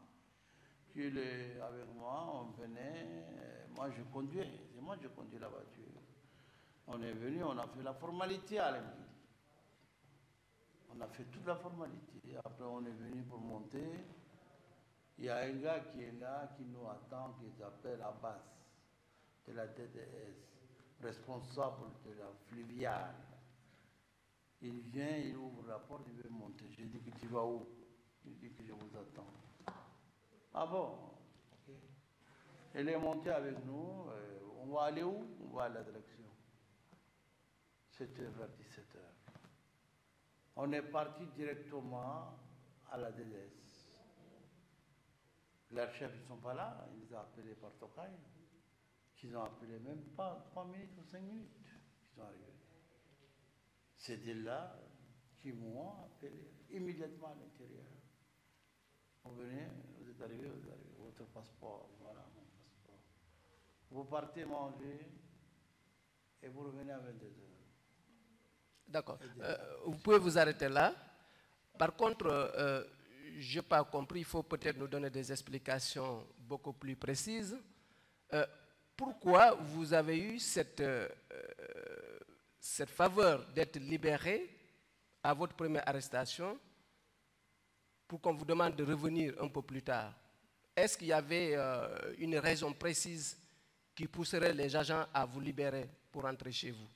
on venait, moi je conduis, c'est moi qui conduis la voiture. On est venu, on a fait la formalité à l'Engeli. On a fait toute la formalité. Après, on est venu pour monter. Il y a un gars qui est là, qui nous attend, qui s'appelle Abbas, de la DDS, responsable de la fluviale. Il vient, il ouvre la porte, il veut monter. J'ai dit que tu vas où? Il dit que je vous attends. Ah bon? Okay. Elle est montée avec nous. On va aller où? On va à la direction. C'était vers 17h. On est parti directement à la DDS. Leurs chefs, ils ne sont pas là. Ils ont appelé par Tokai. Ils n'ont appelé même pas 3 minutes ou 5 minutes. sont arrivés. C'était là qui m'ont appelé immédiatement à l'intérieur. Vous venez, vous êtes arrivé, votre passeport, voilà mon passeport. Vous partez manger et vous revenez à 22h. D'accord. Vous pouvez vous arrêter là. Par contre, je n'ai pas compris, il faut peut-être nous donner des explications beaucoup plus précises. Pourquoi vous avez eu cette faveur d'être libéré à votre première arrestation pour qu'on vous demande de revenir un peu plus tard? Est-ce qu'il y avait une raison précise qui pousserait les agents à vous libérer pour rentrer chez vous?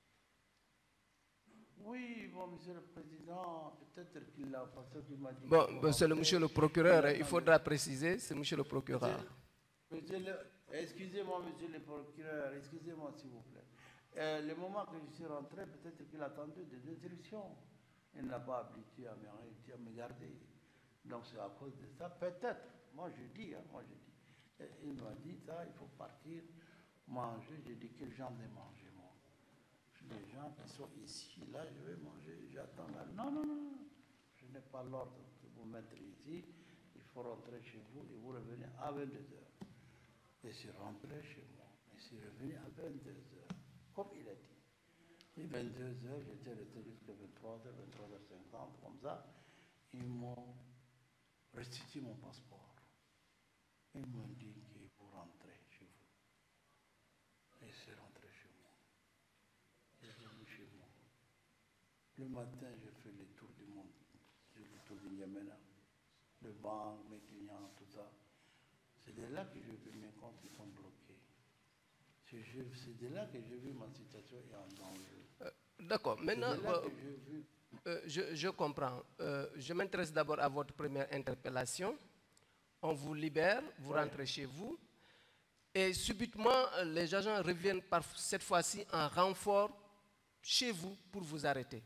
Oui, bon, monsieur le président, peut-être qu'il a pensé qu'il m'a dit... Bon, c'est le monsieur le procureur, il faudra préciser, c'est monsieur le procureur. Excusez-moi, monsieur le procureur, excusez-moi s'il vous plaît. Le moment que je suis rentré, peut-être qu'il attendait des instructions. Il n'a pas habitué à me garder. Donc c'est à cause de ça, peut-être. Moi je dis, moi je dis. Il m'a dit ça, il faut partir manger. J'ai dit quel genre de manger, moi? Les gens qui sont ici, là, je vais manger, j'attends là. Non, non, non, je n'ai pas l'ordre de vous mettre ici. Il faut rentrer chez vous et vous revenez à 22h. Et je suis rentré chez moi. Je suis revenu à 22h, comme il a dit. Et 22h, j'étais resté jusqu'à 23h, 23h50, comme ça. Ils m'ont restitué mon passeport. Ils m'ont dit qu'il faut rentrer chez vous. Et je suis rentré chez moi. Je suis venu chez moi. Le matin, j'ai fait le tour du monde. J'ai fait le tour du N'Djamena, le banque, mes clients, tout ça. C'est de là que j'ai vu mes comptes qui sont bloqués. C'est de là que j'ai vu ma situation est en danger. D'accord. Maintenant, je comprends. Je m'intéresse d'abord à votre première interpellation. On vous libère, vous rentrez chez vous. Et subitement, les agents reviennent cette fois-ci en renfort chez vous pour vous arrêter.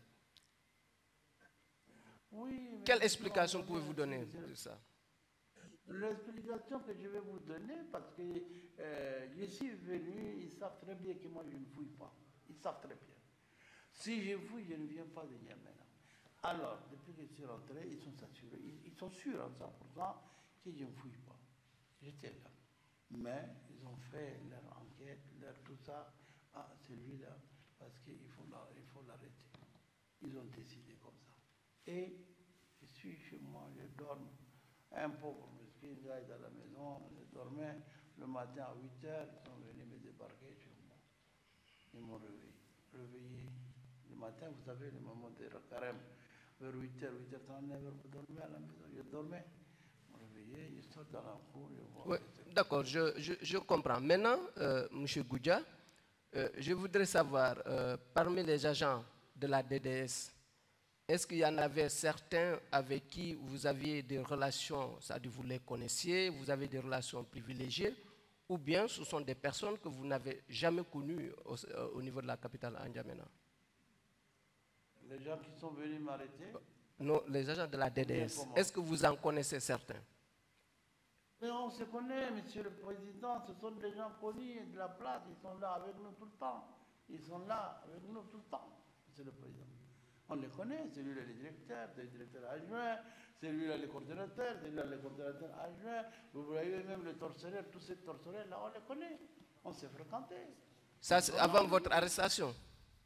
Oui, quelle explication pouvez-vous donner de ça? L'explication que je vais vous donner, parce que je suis venu, ils savent très bien que moi je ne fouille pas. Ils savent très bien. Si je fouille, je ne viens pas de N'Djamena. Alors, depuis que je suis rentré, ils sont assurés, ils sont sûrs à 100% que je ne fouille pas. J'étais là. Mais ils ont fait leur enquête, leur tout ça. Ah, celui-là, parce qu'il faut l'arrêter. Ils ont décidé comme ça. Et je suis chez moi, je dors un peu. Ils allaient à la maison, je dormais. Le matin à 8h, ils sont venus me débarquer chez moi. Ils m'ont réveillé. Le matin, vous savez, le moment de carême, vers 8h, 8h39, vous dormez à la maison. Je dormais. Ils m'ont réveillé, je sors dans la cour. Oui, d'accord, je comprends. Maintenant, M. Goudia, je voudrais savoir, parmi les agents de la DDS, est-ce qu'il y en avait certains avec qui vous aviez des relations, c'est-à-dire vous les connaissiez, vous avez des relations privilégiées, ou bien ce sont des personnes que vous n'avez jamais connues au niveau de la capitale N'Djamena? Les gens qui sont venus m'arrêter? Non, les agents de la DDS. Est-ce que vous en connaissez certains? Mais on se connaît, monsieur le président, ce sont des gens connus de la place, ils sont là avec nous tout le temps. Ils sont là avec nous tout le temps, monsieur le président. On les connaît, celui-là le directeur adjoint, celui-là le coordonnateur, celui-là le coordonnateur adjoint. Vous voyez même les tortionnaires, tous ces tortionnaires-là, on les connaît. On s'est fréquentés. Ça, c'est avant votre arrestation?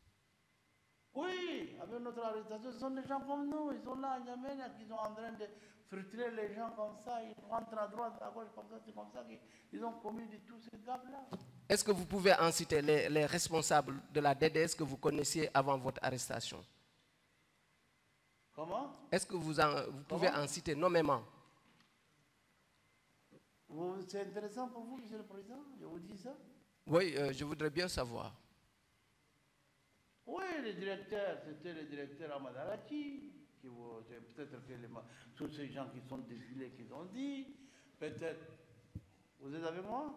Oui, avec notre arrestation, ce sont des gens comme nous. Ils sont là à N'Djamena, qui sont en train de frustrer les gens comme ça. Ils rentrent à droite, à gauche, comme ça. C'est comme ça qu'ils ont commis de tous ces gars-là. Est-ce que vous pouvez en citer les responsables de la DDS que vous connaissiez avant votre arrestation? Comment? Est-ce que vous pouvez en citer nommément? C'est intéressant pour vous, monsieur le président? Je vous dis ça? Oui, je voudrais bien savoir. Oui, le directeur, c'était le directeur Amadarachi. Peut-être que tous ces gens qui sont défilés, qui ont dit, peut-être. Vous êtes avec moi?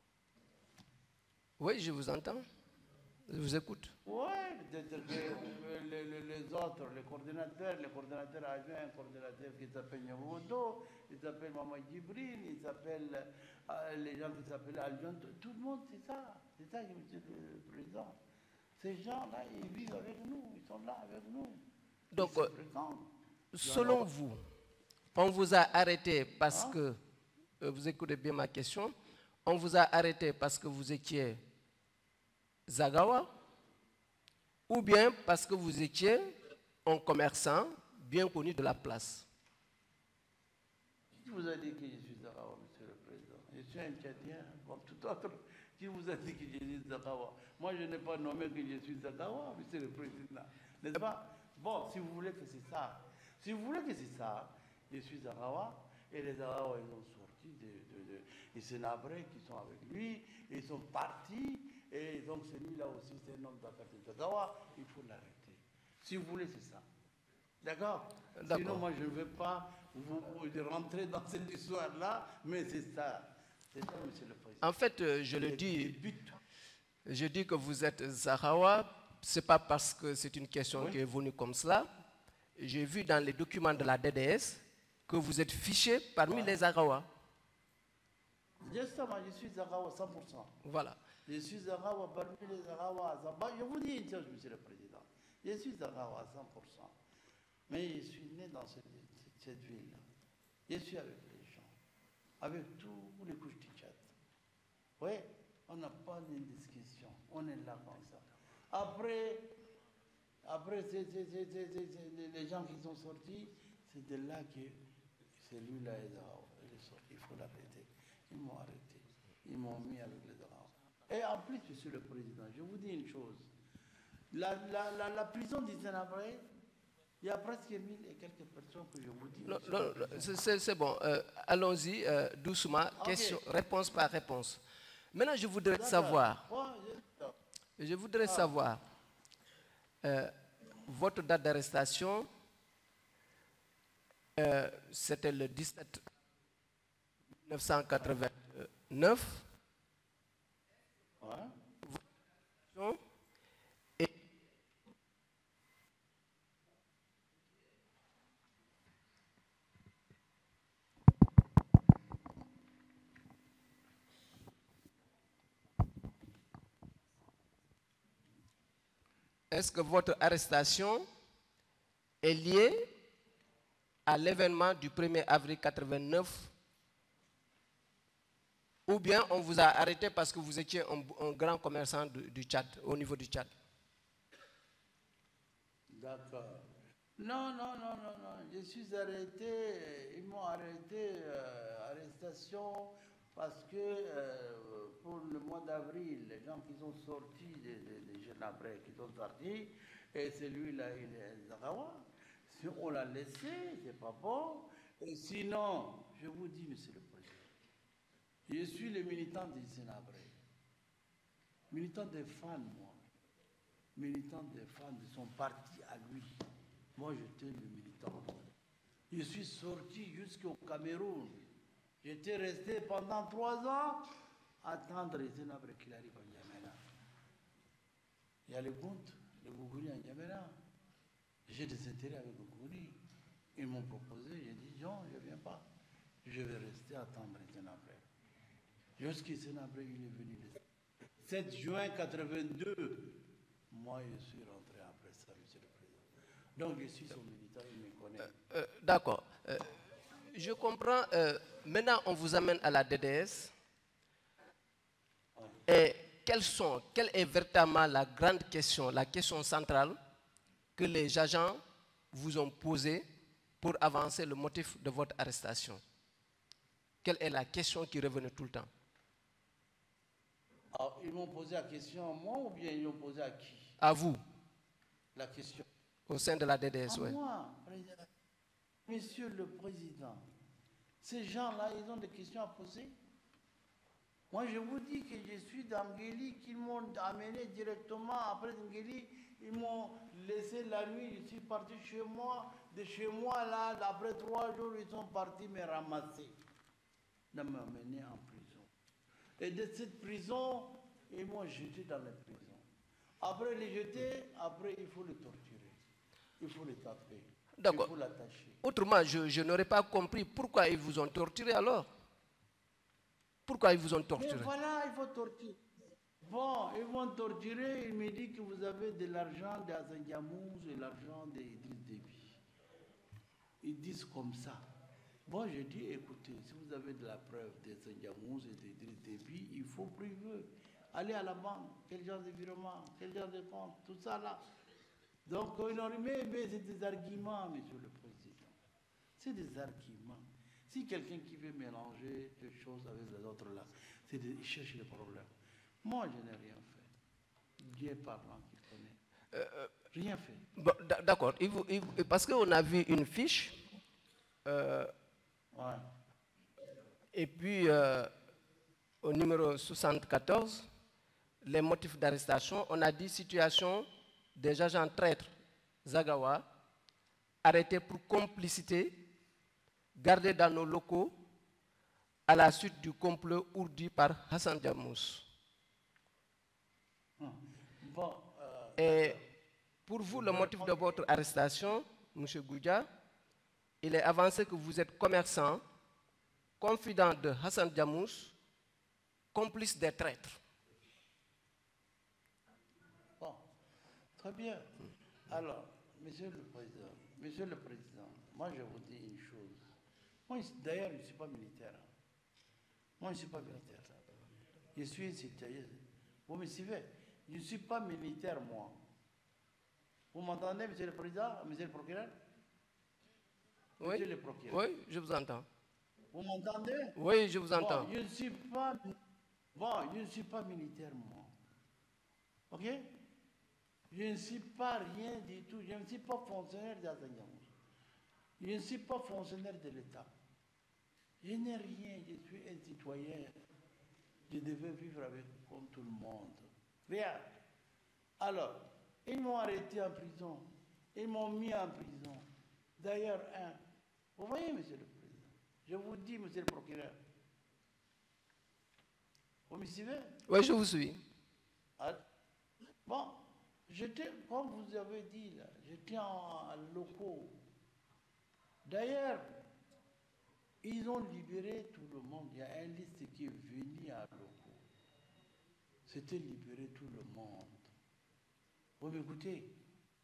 Oui, je vous entends. Je vous écoute. Oui, peut-être que les autres, les coordinateurs adjoints, un coordinateur qui s'appelle Nyamodo, il s'appelle Maman Djibril, il s'appelle les gens qui s'appellent adjoints, tout le monde, c'est ça, monsieur le président. Ces gens-là, ils vivent avec nous, ils sont là avec nous. Donc, selon vous, on vous a arrêté parce que, vous écoutez bien ma question, on vous a arrêté parce que vous étiez Zagawa ou bien parce que vous étiez un commerçant bien connu de la place? Qui vous a dit que je suis Zagawa, Monsieur le Président? Je suis un Tchadien, comme tout autre. Qui vous a dit que je suis Zagawa? Moi, je n'ai pas nommé que je suis Zagawa, Monsieur le Président. N'est-ce pas? Bon, si vous voulez que c'est ça, si vous voulez que c'est ça, je suis Zagawa, et les Zagawa, ils ont sorti des Sénabrés qui sont avec lui, et ils sont partis, et donc celui-là aussi, c'est un homme d'Akate Zagawa, il faut l'arrêter. Si vous voulez, c'est ça. D'accord? Sinon, moi, je ne veux pas vous rentrer dans cette histoire-là, mais c'est ça. C'est ça, Monsieur le Président. En fait, je le dis, je dis que vous êtes Zagawa, ce n'est pas parce que c'est une question qui est venue comme cela. J'ai vu dans les documents de la DDS que vous êtes fiché parmi les Zagawa. Justement, je suis Zagawa 100%. Voilà. Je suis Zagawa parmi les Zagawa. Je vous dis une chose, Monsieur le Président. Je suis Zagawa 100%. Mais je suis né dans cette ville-là. Je suis avec les gens, avec tous les couches du Tchad. Oui, on n'a pas de discussion. On est là comme ça. Après les gens qui sont sortis, c'est de là que celui-là il est sorti. Il faut l'arrêter. Ils m'ont arrêté. Ils m'ont mis avec les Arabes. Et en plus, Monsieur le Président, je vous dis une chose. La prison du Sénabré, il y a presque 1000 et quelques personnes que je vous dis. Non, c'est bon. Allons-y doucement. Okay. Question, réponse par réponse. Maintenant, je voudrais savoir. Je voudrais savoir votre date d'arrestation. C'était le 17 1989. Et est-ce que votre arrestation est liée à l'événement du 1er avril 89 ou bien on vous a arrêté parce que vous étiez un grand commerçant du Tchad, au niveau du Tchad? D'accord. Non. Je suis arrêté, ils m'ont arrêté, arrestation, parce que pour le mois d'avril, les gens qui sont sortis, des jeunes après qui sont sortis, et celui-là, il est Zagawa. Si on l'a laissé, c'est pas bon. Et sinon, je vous dis, Monsieur le Président, je suis le militant du Sénabré, militant des fans, moi, militant des fans de son parti à lui. Moi, j'étais le militant. Je suis sorti jusqu'au Cameroun. J'étais resté pendant 3 ans à attendre le Sénabré qu'il arrive à N'Djamena. Il y a le compte, le Gougouni à N'Djamena. J'ai des intérêts avec le Gougouni. Ils m'ont proposé, j'ai dit non, je ne viens pas. Je vais rester à attendre le Sénabré. Jusqu'au Sénabré, il est venu le 7 juin 82. Moi, je suis rentré après ça, Monsieur le Président. Donc, je suis son militant, il me connaît. D'accord. Je comprends. Maintenant, on vous amène à la DDS. Et quelle est véritablement la grande question, la question centrale que les agents vous ont posée pour avancer le motif de votre arrestation? Quelle est la question qui revenait tout le temps? Alors, ils m'ont posé la question à moi ou bien ils l'ont posé à qui? À vous. La question. Au sein de la DDS, oui. Moi, Monsieur le Président, ces gens-là, ils ont des questions à poser. Moi, je vous dis que je suis d'Angéli, qu'ils m'ont amené directement après Ngéli. Ils m'ont laissé la nuit, je suis parti chez moi. De chez moi, là, après 3 jours, ils sont partis me ramasser, de m'amener en prison. Et de cette prison, ils m'ont jeté dans la prison. Après les jeter, après, il faut le torturer. Il faut le taper. D'accord. Il faut l'attacher. Autrement, je n'aurais pas compris pourquoi ils vous ont torturé alors. Pourquoi ils vous ont torturé? Mais voilà, il faut torturer. Bon, ils vont torturer. Il me dit que vous avez de l'argent d'Hassan Diamouz et l'argent d'Idriss Déby. Ils disent comme ça. Bon, je dis, écoutez, si vous avez de la preuve d'Hassan Diamouz et d'Idriss Déby, il faut prouver. Allez à la banque, quel genre de virement, quel genre de compte, tout ça là. Donc, mais c'est des arguments, monsieur le président. C'est des arguments. Si quelqu'un qui veut mélanger des choses avec les autres là, c'est de chercher le problème. Moi, je n'ai rien fait. Dieu parlant qui connaît. Rien fait. Bon, d'accord. Parce qu'on a vu une fiche. Ouais. Et puis, au numéro 74, les motifs d'arrestation, on a dit situation des agents traîtres Zagawa, arrêtés pour complicité, gardés dans nos locaux à la suite du complot ourdi par Hassan Diamouz. Bon, et pour vous, le motif de votre arrestation, M. Goudia, il est avancé que vous êtes commerçant, confident de Hassan Diamouz, complice des traîtres. Bon, très bien. Alors, Monsieur le Président, moi je vous dis une chose. Moi, d'ailleurs, je ne suis pas militaire. Moi, je ne suis pas militaire. Je suis un citoyen. Vous me suivez? Je ne suis pas militaire, moi. Vous m'entendez, Monsieur le Président, Monsieur le Procureur? Oui, Monsieur le Procureur. Oui, je vous entends. Vous m'entendez? Oui, je vous entends. Bon, je ne suis pas militaire, moi. Ok? Je ne suis pas rien du tout. Je ne suis pas fonctionnaire d'Hassan Diamouz. Je ne suis pas fonctionnaire de l'État. Je n'ai rien. Je suis un citoyen. Je devais vivre comme tout le monde. Rien. Alors, ils m'ont arrêté en prison. Ils m'ont mis en prison. D'ailleurs, vous voyez, Monsieur le Président, je vous dis, Monsieur le Procureur, vous me suivez? Oui, je vous suis. Bon, j'étais, comme vous avez dit, là, j'étais en locaux. D'ailleurs, ils ont libéré tout le monde. Il y a un liste qui est venu à locaux. C'était libérer tout le monde. Vous m'écoutez?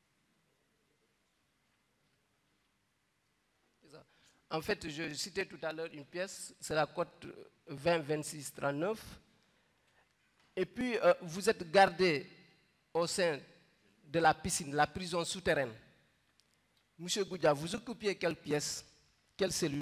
En fait, je citais tout à l'heure une pièce, c'est la cote 20-26-39. Et puis, vous êtes gardé au sein de la piscine, la prison souterraine. Monsieur Goudia, vous occupiez quelle pièce, quelle cellule?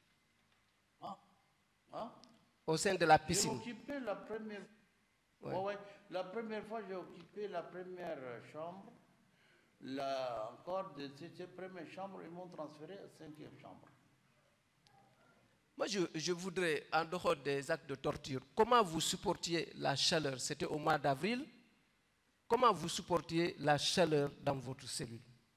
Au sein de la piscine. J'ai occupé la première... Ouais. La première fois, j'ai occupé la première chambre. Encore de cette première chambre, ils m'ont transféré à la 5e chambre. Moi, je voudrais, en dehors des actes de torture, comment vous supportiez la chaleur? C'était au mois d'avril. Comment vous supportiez la chaleur dans votre cellule?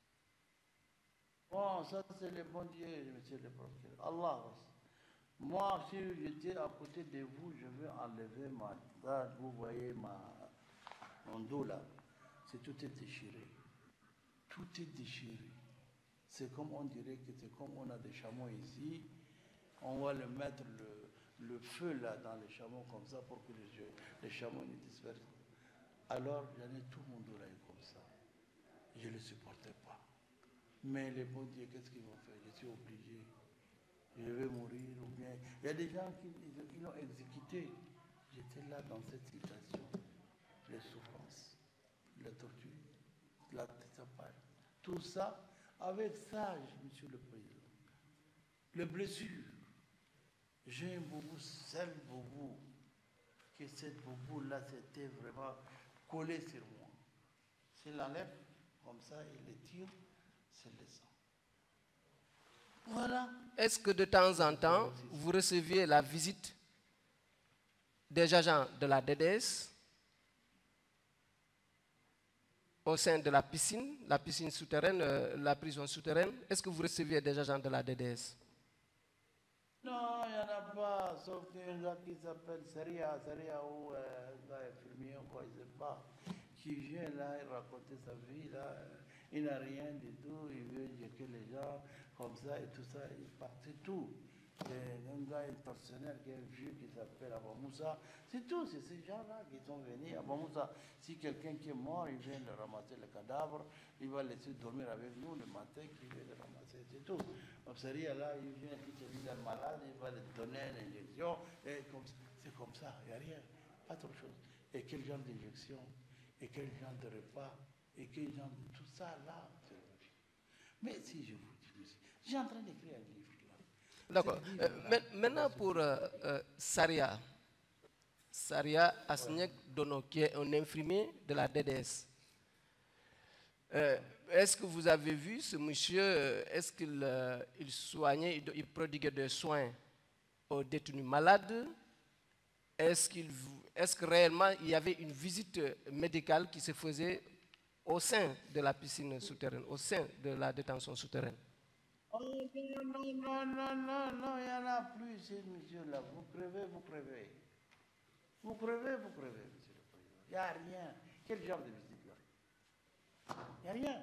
Bon, ça c'est le bon Dieu, monsieur le procureur. Allah. Moi, si j'étais à côté de vous, je vais enlever ma date. Vous voyez mon dos là. Tout est déchiré. Tout est déchiré. C'est comme on dirait que c'est comme on a des chameaux ici. On va le mettre le feu là dans les chameaux comme ça pour que les chameaux ne dispersent. Alors, j'en ai tout mon dos là comme ça. Je ne le supportais pas. Mais les bons dieux, qu'est-ce qu'ils vont faire? Je suis obligé. Je vais mourir ou bien... Il y a des gens qui l'ont exécuté. J'étais là dans cette situation. Les souffrances, la torture, la tapage. Tout ça avec sage, monsieur le président. Les blessures. J'ai un boubou, seul boubou. Que cette boubou-là, c'était vraiment collé sur moi. S'il l'enlève, comme ça, il le tire, c'est le sang. Voilà. Est-ce que de temps en temps, vous receviez la visite des agents de la DDS au sein de la piscine souterraine, la prison souterraine? Est-ce que vous receviez des agents de la DDS? Non, il n'y en a pas, sauf qu'un gars qui s'appelle Saria ou un infirmier, quoi, je ne sais pas, qui vient là, il racontait sa vie, là, il n'a rien du tout, il veut jeter les gens comme ça et tout ça, c'est tout. un gars, un personnel qui est vieux qui s'appelle Abamoussa. C'est tout, c'est ces gens-là qui sont venus. Abamoussa, si quelqu'un qui est mort, il vient de ramasser le cadavre, il va laisser dormir avec nous le matin, qu'il vient de ramasser, c'est tout. Observez là, il vient, il se dit un malade, il va lui donner une injection, et c'est comme ça, il n'y a rien, pas autre chose. Et quel genre d'injection, et quel genre de repas, et quel genre de tout ça là. Mais si je vous dis, je suis en train d'écrire un livre. D'accord. Maintenant pour Saria Asniek Dono, qui est un infirmier de la DDS. Est-ce que vous avez vu ce monsieur, est-ce qu'il soignait, il prodiguait des soins aux détenus malades? Est-ce que réellement il y avait une visite médicale qui se faisait au sein de la piscine souterraine, au sein de la détention souterraine? Oh non, il n'y en a plus, ces messieurs-là. Vous crevez, vous crevez. Vous crevez, vous crevez, monsieur le président. Il n'y a rien. Quel genre de visite là? Il n'y a rien.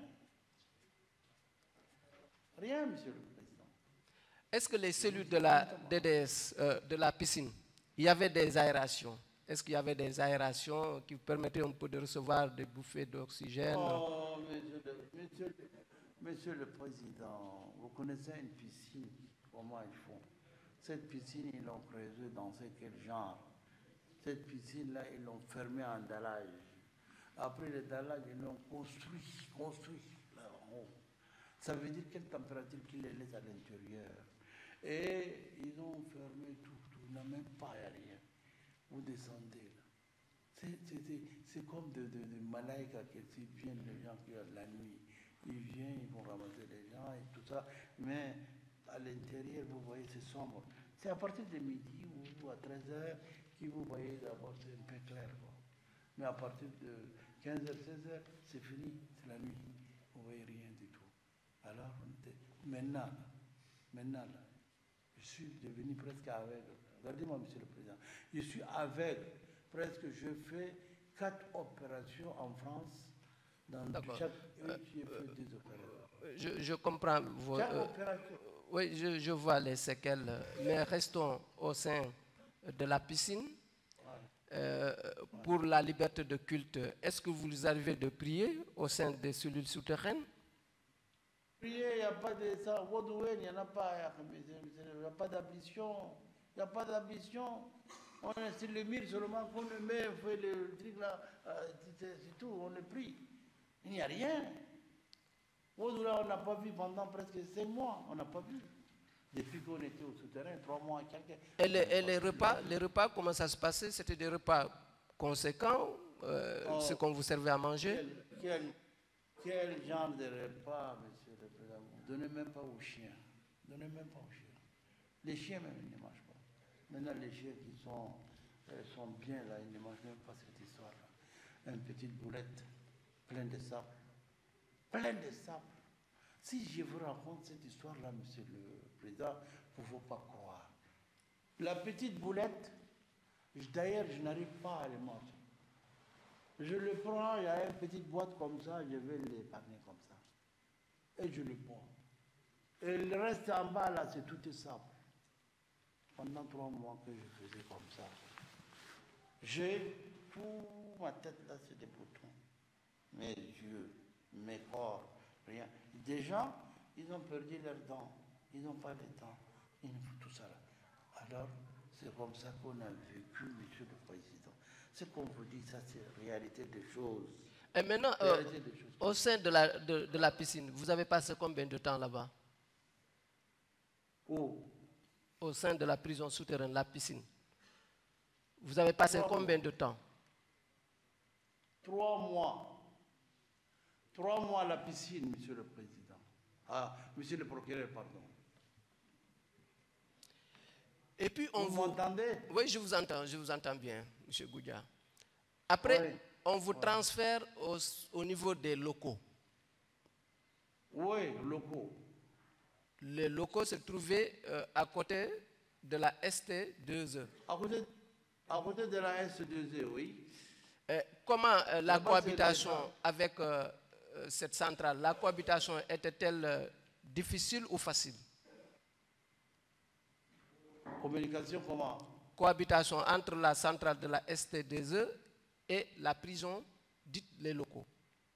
Rien, monsieur le président. Est-ce que les cellules de la DDS, de la piscine, il y avait des aérations? Est-ce qu'il y avait des aérations qui permettaient un peu de recevoir des bouffées d'oxygène? Oh, Monsieur le Président, vous connaissez une piscine, comment ils font? Cette piscine, ils l'ont creusée dans quel genre? Cette piscine-là, ils l'ont fermée en dallage. Après le dallage, ils l'ont construit là en haut. Ça veut dire quelle température qu'ils les laissent à l'intérieur. Et ils ont fermé tout, il n'y a même pas rien. Vous descendez là. C'est comme de malaïka qui viennent les gens qui ont la nuit. Ils viennent, ils vont ramasser les gens et tout ça, mais à l'intérieur, vous voyez, c'est sombre. C'est à partir de midi ou à 13h que vous voyez d'abord, c'est un peu clair. Quoi. Mais à partir de 15h, 16h, c'est fini, c'est la nuit. Vous ne voyez rien du tout. Alors, maintenant, je suis devenu presque aveugle. Regardez-moi, monsieur le président. Je suis aveugle. Presque, je fais 4 opérations en France. Je comprends. Oui, je vois les séquelles, mais restons au sein de la piscine. Pour la liberté de culte, est-ce que vous arrivez de prier au sein des cellules souterraines? Prier, il n'y a pas de ça. Il n'y en a pas. Il n'y a pas d'ambition. Il n'y a pas d'ambition. On est sur le mur seulement qu'on le met, on fait le truc là, c'est tout, on le prie. Il n'y a rien. On n'a pas vu pendant presque 5 mois, on n'a pas vu. Depuis qu'on était au souterrain, 3 mois et quelques. Et les repas, comment ça se passait? C'était des repas conséquents, ce qu'on vous servait à manger? Quel genre de repas, monsieur le président? Donnez même pas aux chiens. Donnez même pas aux chiens. Les chiens même, ils ne mangent pas. Maintenant, les chiens qui sont bien là, ils ne mangent même pas cette histoire-là. Une petite boulette. Plein de sable. Plein de sable. Si je vous raconte cette histoire-là, monsieur le président, vous ne pouvez pas croire. La petite boulette, d'ailleurs, je n'arrive pas à les manger. Je le prends, il y a une petite boîte comme ça, je vais l'épargner comme ça. Et je le bois. Et le reste en bas, là, c'est tout sable. Pendant 3 mois que je faisais comme ça. J'ai toute ma tête là, c'est des boutons. Mes yeux, mes corps, rien. Des gens, ils ont perdu leurs dents. Ils n'ont pas les dents. Ils nous font tout ça là. Alors, c'est comme ça qu'on a vécu, monsieur le président. Ce qu'on vous dit, ça, c'est la réalité des choses. Et maintenant, au sein de la piscine, vous avez passé combien de temps là-bas? Où? Au sein de la prison souterraine, la piscine. Vous avez passé combien de temps? 3 mois. 3 mois à la piscine, monsieur le président. Ah, monsieur le procureur, pardon. Et puis vous m'entendez? Oui, je vous entends bien, monsieur Goudia. Après, oui. On vous transfère au niveau des locaux. Oui, locaux. Les locaux se trouvaient à côté de la ST2E. À côté de la ST2E, oui. Comment la cohabitation avec cette centrale, la cohabitation était-elle difficile ou facile? Communication comment? Cohabitation entre la centrale de la ST2E et la prison, dite les locaux.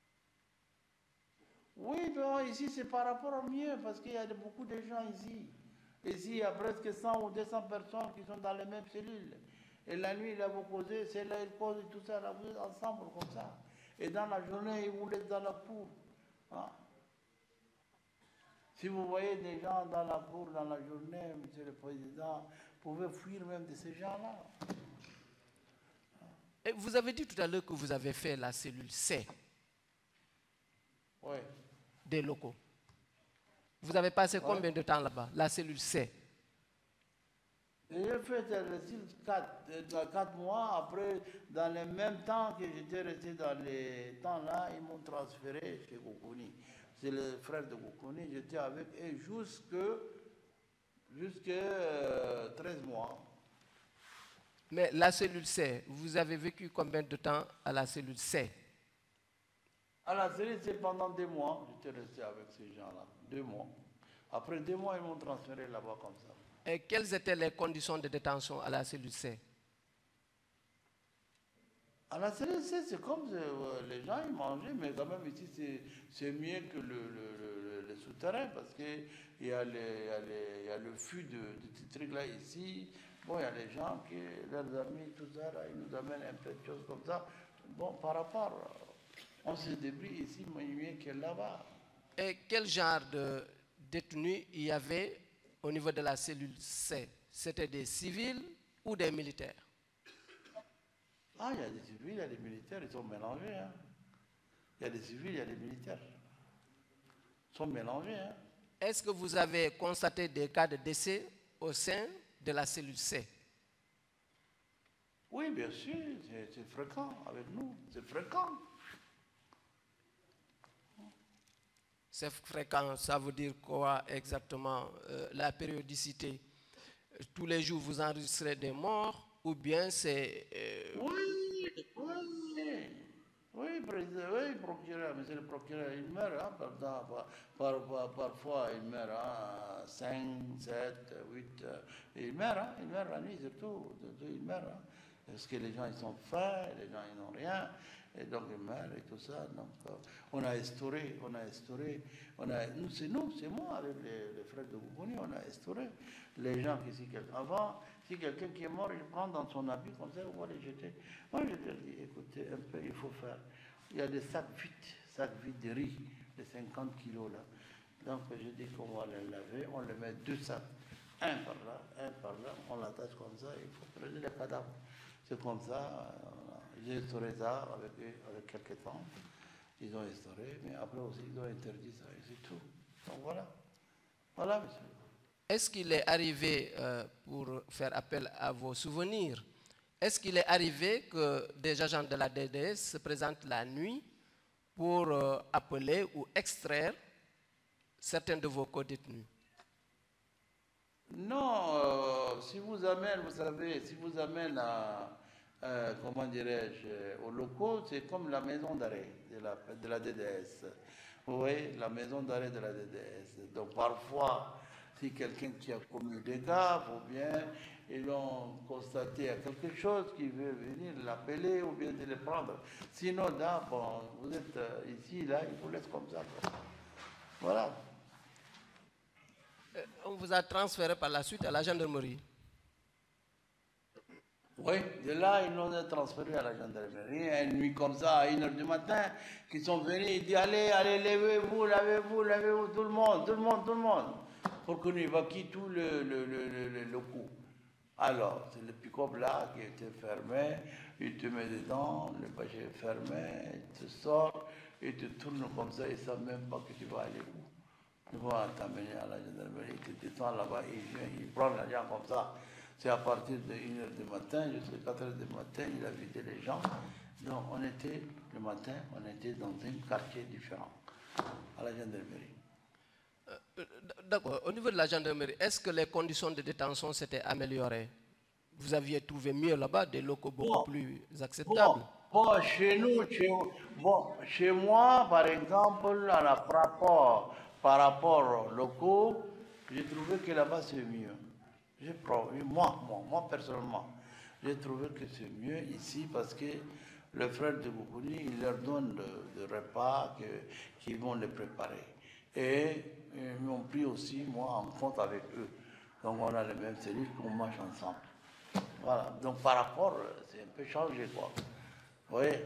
Oui, non, ici c'est par rapport au mieux, parce qu'il y a beaucoup de gens ici. Ici, il y a presque 100 ou 200 personnes qui sont dans les mêmes cellules. Et la nuit, là, vous causez, c'est là, ils causent tout ça, là, vous êtes ensemble comme ça. Et dans la journée, vous êtes dans la cour. Hein? Si vous voyez des gens dans la cour, dans la journée, Monsieur le Président, vous pouvez fuir même de ces gens-là. Et vous avez dit tout à l'heure que vous avez fait la cellule C. Oui. Des locaux. Vous avez passé combien de temps là-bas, la cellule C? J'ai fait la cellule 4 mois. Après, dans le même temps que j'étais resté dans les temps-là, ils m'ont transféré chez Goukouni. C'est le frère de Goukouni. J'étais avec eux jusqu'à 13 mois. Mais la cellule C, vous avez vécu combien de temps à la cellule C? À la cellule C, pendant 2 mois, j'étais resté avec ces gens-là. 2 mois. Après 2 mois, ils m'ont transféré là-bas comme ça. Et quelles étaient les conditions de détention à la cellule C? À la cellule C, c'est comme les gens ils mangeaient, mais quand même ici, c'est mieux que le souterrain, parce qu'il y a le fût de ce truc-là ici. Bon, il y a les gens qui, leurs amis, tout ça, là, ils nous amènent un peu de choses comme ça. Bon, par rapport, on se débrouille ici, mieux que là-bas. Et quel genre de détenus il y avait au niveau de la cellule C? C'était des civils ou des militaires? Ah, il y a des civils, il y a des militaires, ils sont mélangés. Hein. Il y a des civils, il y a des militaires. Ils sont mélangés. Hein. Est-ce que vous avez constaté des cas de décès au sein de la cellule C? Oui, bien sûr, c'est fréquent avec nous, c'est fréquent. C'est fréquent, ça veut dire quoi exactement, la périodicité? Tous les jours, vous enregistrez des morts ou bien c'est... Oui, procureur, monsieur le procureur, il meurt, hein, parfois il meurt, hein, 5, 7, 8, il meurt la nuit surtout, il meurt, hein, parce que les gens ils sont faim, les gens ils n'ont rien, et donc ils meurent et tout ça, donc on a instauré, c'est moi avec les frères de Goukouni, on a instauré les gens qui, avant, si quelqu'un qui est mort, il prend dans son habit comme ça, on va les jeter. Moi, je te dis, écoutez, un peu, il faut faire. Il y a des sacs vides de riz, de 50 kilos là. Donc, je dis qu'on va les laver, on les met 2 sacs, un par là, on l'attache comme ça, il faut prendre les cadavres. C'est comme ça, j'ai instauré ça avec quelques temps. Ils ont instauré, mais après aussi, ils ont interdit ça, et c'est tout. Donc voilà. Voilà, monsieur. Est-ce qu'il est arrivé, pour faire appel à vos souvenirs, est-ce qu'il est arrivé que des agents de la DDS se présentent la nuit pour appeler ou extraire certains de vos co-détenus? Non, si vous amène, vous savez, si vous amène à, comment dirais-je, aux locaux, c'est comme la maison d'arrêt de la DDS. Vous voyez, la maison d'arrêt de la DDS. Donc parfois, si quelqu'un qui a commis des gaffes, ou bien ils ont constaté quelque chose qui veut venir l'appeler ou bien de le prendre. Sinon, là, bon, vous êtes ici, là, ils vous laissent comme ça. Voilà. On vous a transféré par la suite à la gendarmerie? Oui, de là, ils l'ont transféré à la gendarmerie. Une nuit comme ça, à 1h du matin, qui sont venus, ils disent allez, levez-vous, tout le monde. Pour qu'on évacue tout le coup. Alors, c'est le pick-up là qui était fermé, il te met dedans, le paquet est fermé, il te sort, il te tourne comme ça, ils ne savent même pas que tu vas aller où. Tu vas t'amener à la gendarmerie, il te descend là-bas, il prend l'argent comme ça. C'est à partir de 1h du matin jusqu'à 4h du matin, il a vidé les gens. Donc, le matin, on était dans un quartier différent, à la gendarmerie. D'accord. Au niveau de la gendarmerie, est-ce que les conditions de détention s'étaient améliorées? Vous aviez trouvé mieux là-bas, des locaux beaucoup plus acceptables? Bon, chez moi, par exemple, par rapport aux locaux, j'ai trouvé que là-bas c'est mieux. Moi, personnellement, j'ai trouvé que c'est mieux ici parce que le frère de Boukouni, il leur donne le repas qu'ils vont les préparer. Et ils m'ont pris aussi, moi, en compte avec eux. Donc on a les mêmes cellules qu'on mange ensemble. Voilà. Donc par rapport, c'est un peu changé, quoi. Vous voyez?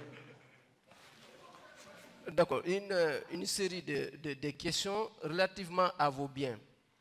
D'accord. Une série de questions relativement à vos biens.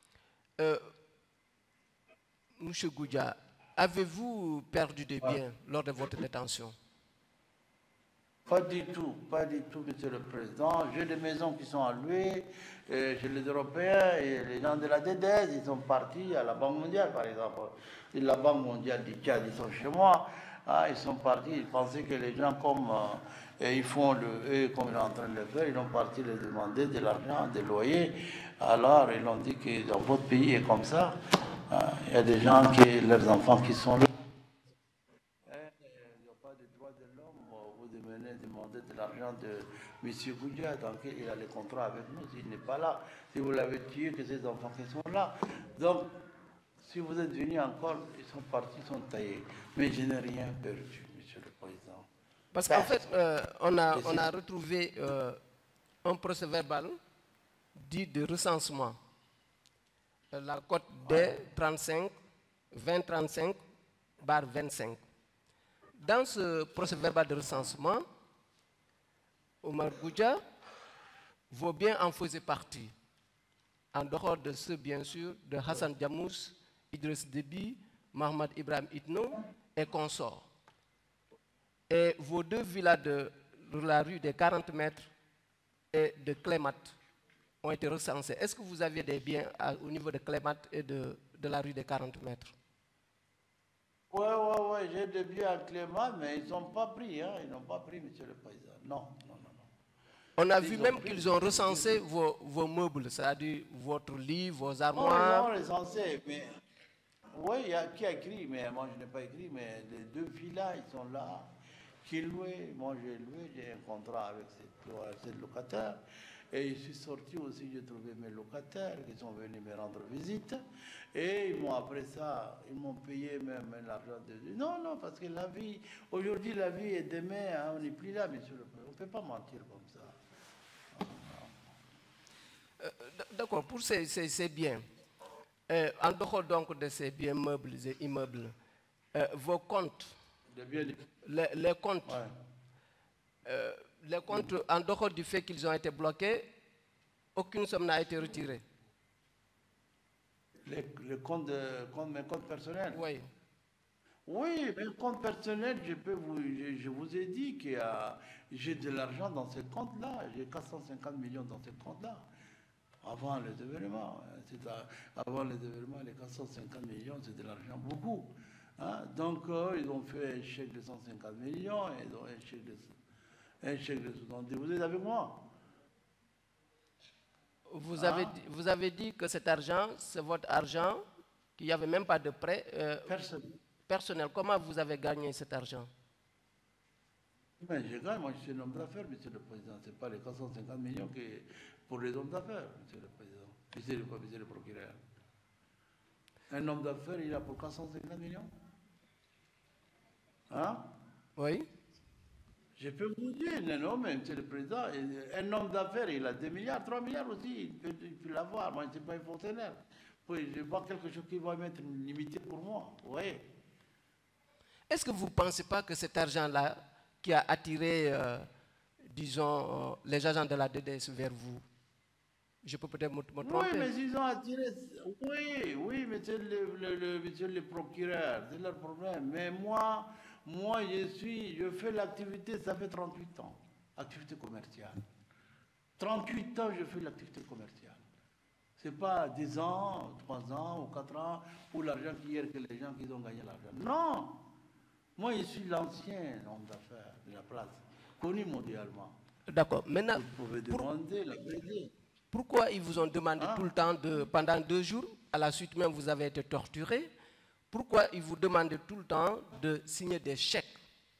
Monsieur Goudia, avez-vous perdu des biens lors de votre détention? Pas du tout, Monsieur le Président. J'ai des maisons qui sont allouées chez les Européens et les gens de la DDS, ils sont partis à la Banque mondiale, par exemple. Et la Banque mondiale du Tchad, ils sont chez moi. Ils sont partis, ils pensaient que les gens, comme ils font comme ils sont en train de le faire, ils ont parti les demander de l'argent, des loyers. Alors, ils ont dit que dans votre pays est comme ça. Il y a des gens, leurs enfants qui sont là. Il n'y a pas de droit de l'homme. Vous venez demander de l'argent de M. Goudia, donc il a les contrats avec nous. S'il n'est pas là, si vous l'avez tué, que ces enfants qui sont là. Donc, si vous êtes venus encore, ils sont partis, ils sont taillés. Mais je n'ai rien perdu, Monsieur le Président. Parce qu'en fait, on a retrouvé un procès-verbal dit de recensement. La cote D35 2035/25. Dans ce procès-verbal de recensement, Omar Goudia, vos biens en faisaient partie. En dehors de ceux, bien sûr, de Hassan Diamous, Idriss Déby, Mohamed Ibrahim Itno et consorts. Et vos 2 villas de la rue des 40 mètres et de Clémat ont été recensés. Est-ce que vous aviez des biens au niveau de Clémat et de la rue des 40 mètres? Oui, j'ai des biens à Clémat, mais ils n'ont pas pris, hein. Ils n'ont pas pris, Monsieur le Président. Non. On a vu même qu'ils ont recensé vos meubles, c'est-à-dire votre lit, vos armoires. Non, ils ont recensé, mais... Oui, qui a écrit, mais moi je n'ai pas écrit, mais les 2 villas, ils sont là. Qui louaient, moi j'ai loué, j'ai un contrat avec ces locataires. Et je suis sorti aussi, j'ai trouvé mes locataires qui sont venus me rendre visite. Et ils m'ont, après ça, ils m'ont payé même l'argent de... Non, parce que la vie, aujourd'hui la vie est demain, hein, on n'est plus là, Monsieur le Président. On ne peut pas mentir comme ça. D'accord, pour ces biens, en dehors donc de ces biens meubles et immeubles, vos comptes, les comptes, les comptes, en dehors du fait qu'ils ont été bloqués, aucune somme n'a été retirée. Les comptes, mes comptes personnels? Oui. Oui, mes comptes personnels, je vous ai dit que j'ai de l'argent dans ces comptes-là. J'ai 450 millions dans ces comptes-là. Avant les événements. Avant les événements, les 450 millions, c'est de l'argent beaucoup. Hein? Donc, ils ont fait un chèque de 150 millions et ils ont un chèque de 70. Vous êtes avec moi? Vous avez dit que cet argent, c'est votre argent, qu'il n'y avait même pas de prêt personnel. Comment vous avez gagné cet argent? Mais je gagne, moi je suis un homme d'affaires, Monsieur le Président. Ce n'est pas les 450 millions pour les hommes d'affaires, Monsieur le Président. Monsieur le procureur. Un homme d'affaires, il a pour 450 millions? Hein? Oui. Je peux vous dire, non, mais Monsieur le Président, un homme d'affaires, il a 2 milliards, 3 milliards aussi, il peut l'avoir. Moi, je ne suis pas un fonctionnaire. Puis, je vois quelque chose qui va m'être limité pour moi. Oui. Est-ce que vous ne pensez pas que cet argent-là, qui a attiré, disons, les agents de la DDS vers vous, je peux peut-être me tromper? Oui, mais ils ont attiré... Oui, monsieur le procureur, c'est leur problème. Mais moi, je fais l'activité, ça fait 38 ans, activité commerciale. 38 ans, je fais l'activité commerciale. Ce n'est pas 10 ans, 3 ans ou 4 ans, ou l'argent qu'hier que les gens qui ont gagné l'argent. Non! Moi, je suis l'ancien homme d'affaires de la place, connu mondialement. D'accord. Maintenant, vous pouvez demander la vérité. Pourquoi ils vous ont demandé tout le temps, pendant 2 jours, à la suite même vous avez été torturé, pourquoi ils vous demandent tout le temps de signer des chèques?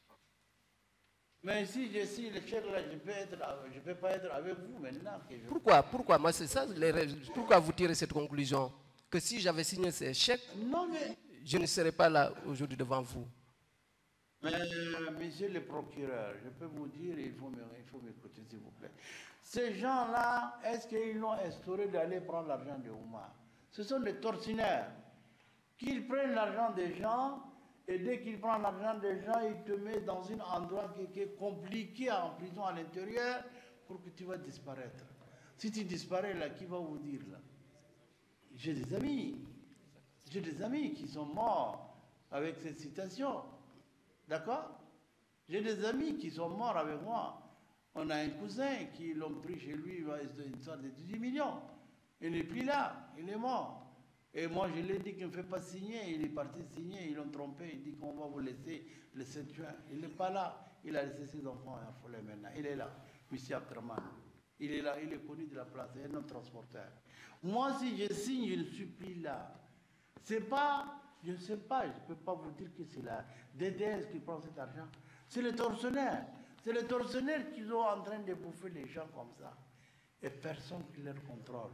Mais si je signe les chèques là, je ne peux pas être avec vous maintenant. Pourquoi? Moi, c'est ça, pourquoi vous tirez cette conclusion? que si j'avais signé ces chèques, non, mais... je ne serais pas là aujourd'hui devant vous. Mais, monsieur le procureur, je peux vous dire, il faut m'écouter, s'il vous plaît. Ces gens-là, est-ce qu'ils l'ont instauré d'aller prendre l'argent de Oumar? Ce sont des tortionnaires. Qu'ils prennent l'argent des gens, et dès qu'ils prennent l'argent des gens, ils te mettent dans un endroit qui est compliqué en prison à l'intérieur pour que tu vas disparaître. Si tu disparais là, qui va vous dire là? J'ai des amis qui sont morts avec cette citation. D'accord? J'ai des amis qui sont morts avec moi. On a un cousin qui l'ont pris chez lui, une sorte de 18 millions. Il n'est plus là, il est mort. Et moi, je lui ai dit qu'il ne fait pas signer. Il est parti signer, ils l'ont trompé. Il dit qu'on va vous laisser le 7 juin. Il n'est pas là. Il a laissé ses enfants à Follet maintenant. Il est là, M. Abdraman. Il est là, il est connu de la place, il est un transporteur. Moi, si je signe, je ne suis plus là. C'est pas, je ne sais pas, je ne peux pas vous dire que c'est la DDS qui prend cet argent. C'est les tortionnaires. C'est les tortionnaires qui sont en train de bouffer les gens comme ça. Et personne qui les contrôle.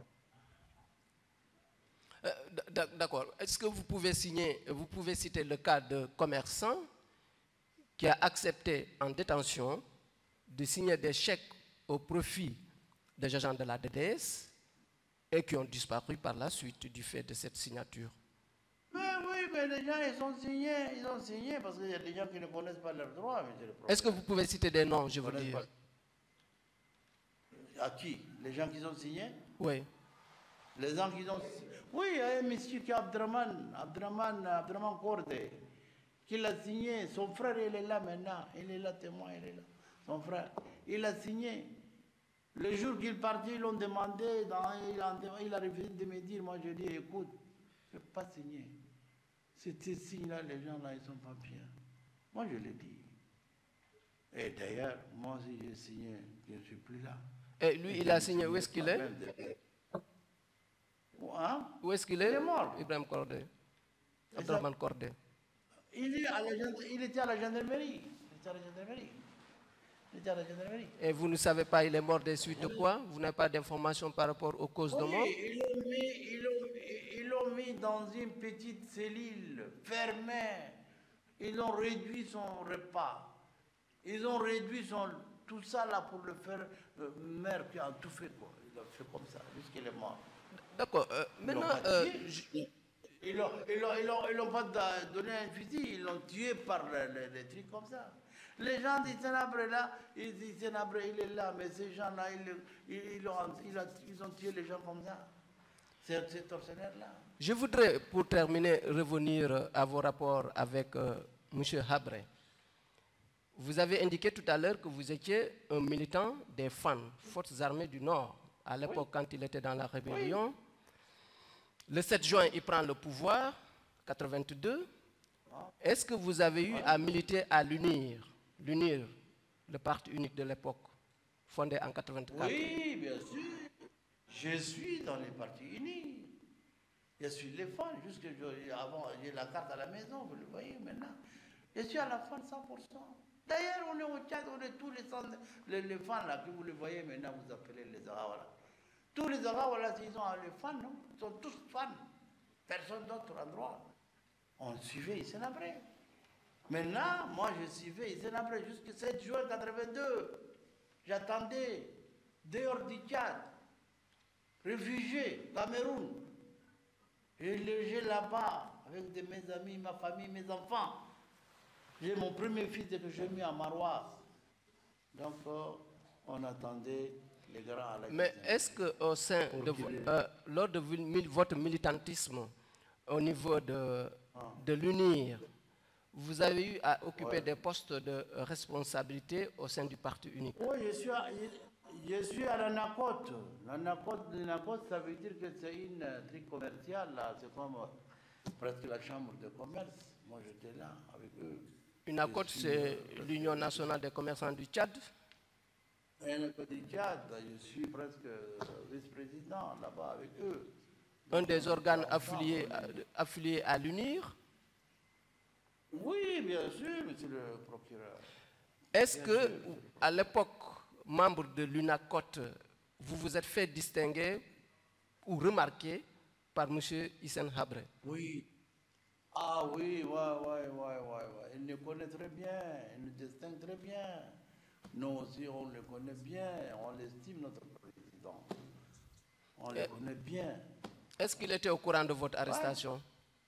D'accord. Est-ce que vous pouvez citer le cas de commerçant qui a accepté en détention de signer des chèques au profit des agents de la DDS et qui ont disparu par la suite du fait de cette signature? Mais oui, mais les gens, ils ont signé parce qu'il y a des gens qui ne connaissent pas leurs droits, monsieur le professeur. Est-ce que vous pouvez citer des noms, je veux dire? À qui? Les gens qui ont signé? Oui. Les gens qui ont... Oui, il y a un monsieur qui est Abdraman Korde, qui l'a signé. Son frère, il est là maintenant. Il est là, témoin, il est là. Son frère. Il a signé. Le jour qu'il partit, ils l'ont demandé, il a refusé de me dire. Moi, je dis, écoute, je ne peux pas signer. Ces signes-là, les gens-là, ils ne sont pas bien. Moi, je l'ai dit. Et d'ailleurs, moi, si j'ai signé, je ne suis plus là. Et lui, il a signé, où est-ce qu'il est? Hein? Où est-ce qu'il est? Il est mort. Ibrahim Korde. Abdraman Korde. Il était à la gendarmerie. Et vous ne savez pas, il est mort des suites de quoi? Vous n'avez pas d'informations par rapport aux causes de mort? Ils l'ont mis dans une petite cellule fermée. Ils ont réduit son repas. Ils ont réduit tout ça là pour le faire mère qui a tout fait quoi. Il a fait comme ça jusqu'il est mort. D'accord. Maintenant, ils l'ont pas donné un fusil, ils l'ont tué par les trucs comme ça. Les gens du Sénabre là, ils disent Sénabre il est là, mais ces gens là, ils ont tué les gens comme ça. Ces tortionnaires là. Je voudrais, pour terminer, revenir à vos rapports avec M. Habré. Vous avez indiqué tout à l'heure que vous étiez un militant des FAN, Forces armées du Nord, à l'époque quand il était dans la rébellion. Oui. Le 7 juin, il prend le pouvoir, 82. Est-ce que vous avez eu à militer à l'UNIR, le parti unique de l'époque, fondé en 84? Oui, bien sûr. Je suis dans les partis unis. Je suis les FAN, avant j'ai la carte à la maison, vous le voyez maintenant. Je suis à la FAN 100%. D'ailleurs, on est au Tchad, on est tous les fans là que vous le voyez maintenant, vous appelez les Arabes. Tous les Arabes là, ils sont les fans, non? Ils sont tous fans. Personne d'autre endroit. On suivait Sénabré. Maintenant, moi je suivais Sénabré jusqu'au 7 juin 82. J'attendais dehors du Tchad, réfugié, Cameroun. J'ai logé là-bas avec mes amis, ma famille, mes enfants. J'ai mon premier fils que j'ai mis à Maroise. Donc, on attendait les grands à la Mais est-ce qu'au sein de lors de votre militantisme au niveau de l'UNIR, vous avez eu à occuper des postes de responsabilité au sein du parti unique? Oui, je suis à la NACOT. La NACOT, ça veut dire que c'est une truc commerciale, c'est comme presque la chambre de commerce. Moi, j'étais là avec eux. Une ACOT, c'est l'Union nationale des commerçants du Tchad? Du Tchad, je suis presque vice-président là-bas avec eux. Un des organes affiliés à l'UNIR? Oui, bien sûr, monsieur le procureur. Est-ce que, à l'époque, membre de l'UNACOT, vous vous êtes fait distinguer ou remarquer par M. Hissène Habré. Oui. Ah oui, ouais. Il nous connaît très bien, il nous distingue très bien. Nous aussi, on le connaît bien, on l'estime, notre président. On le connaît bien. Est-ce qu'il était au courant de votre arrestation?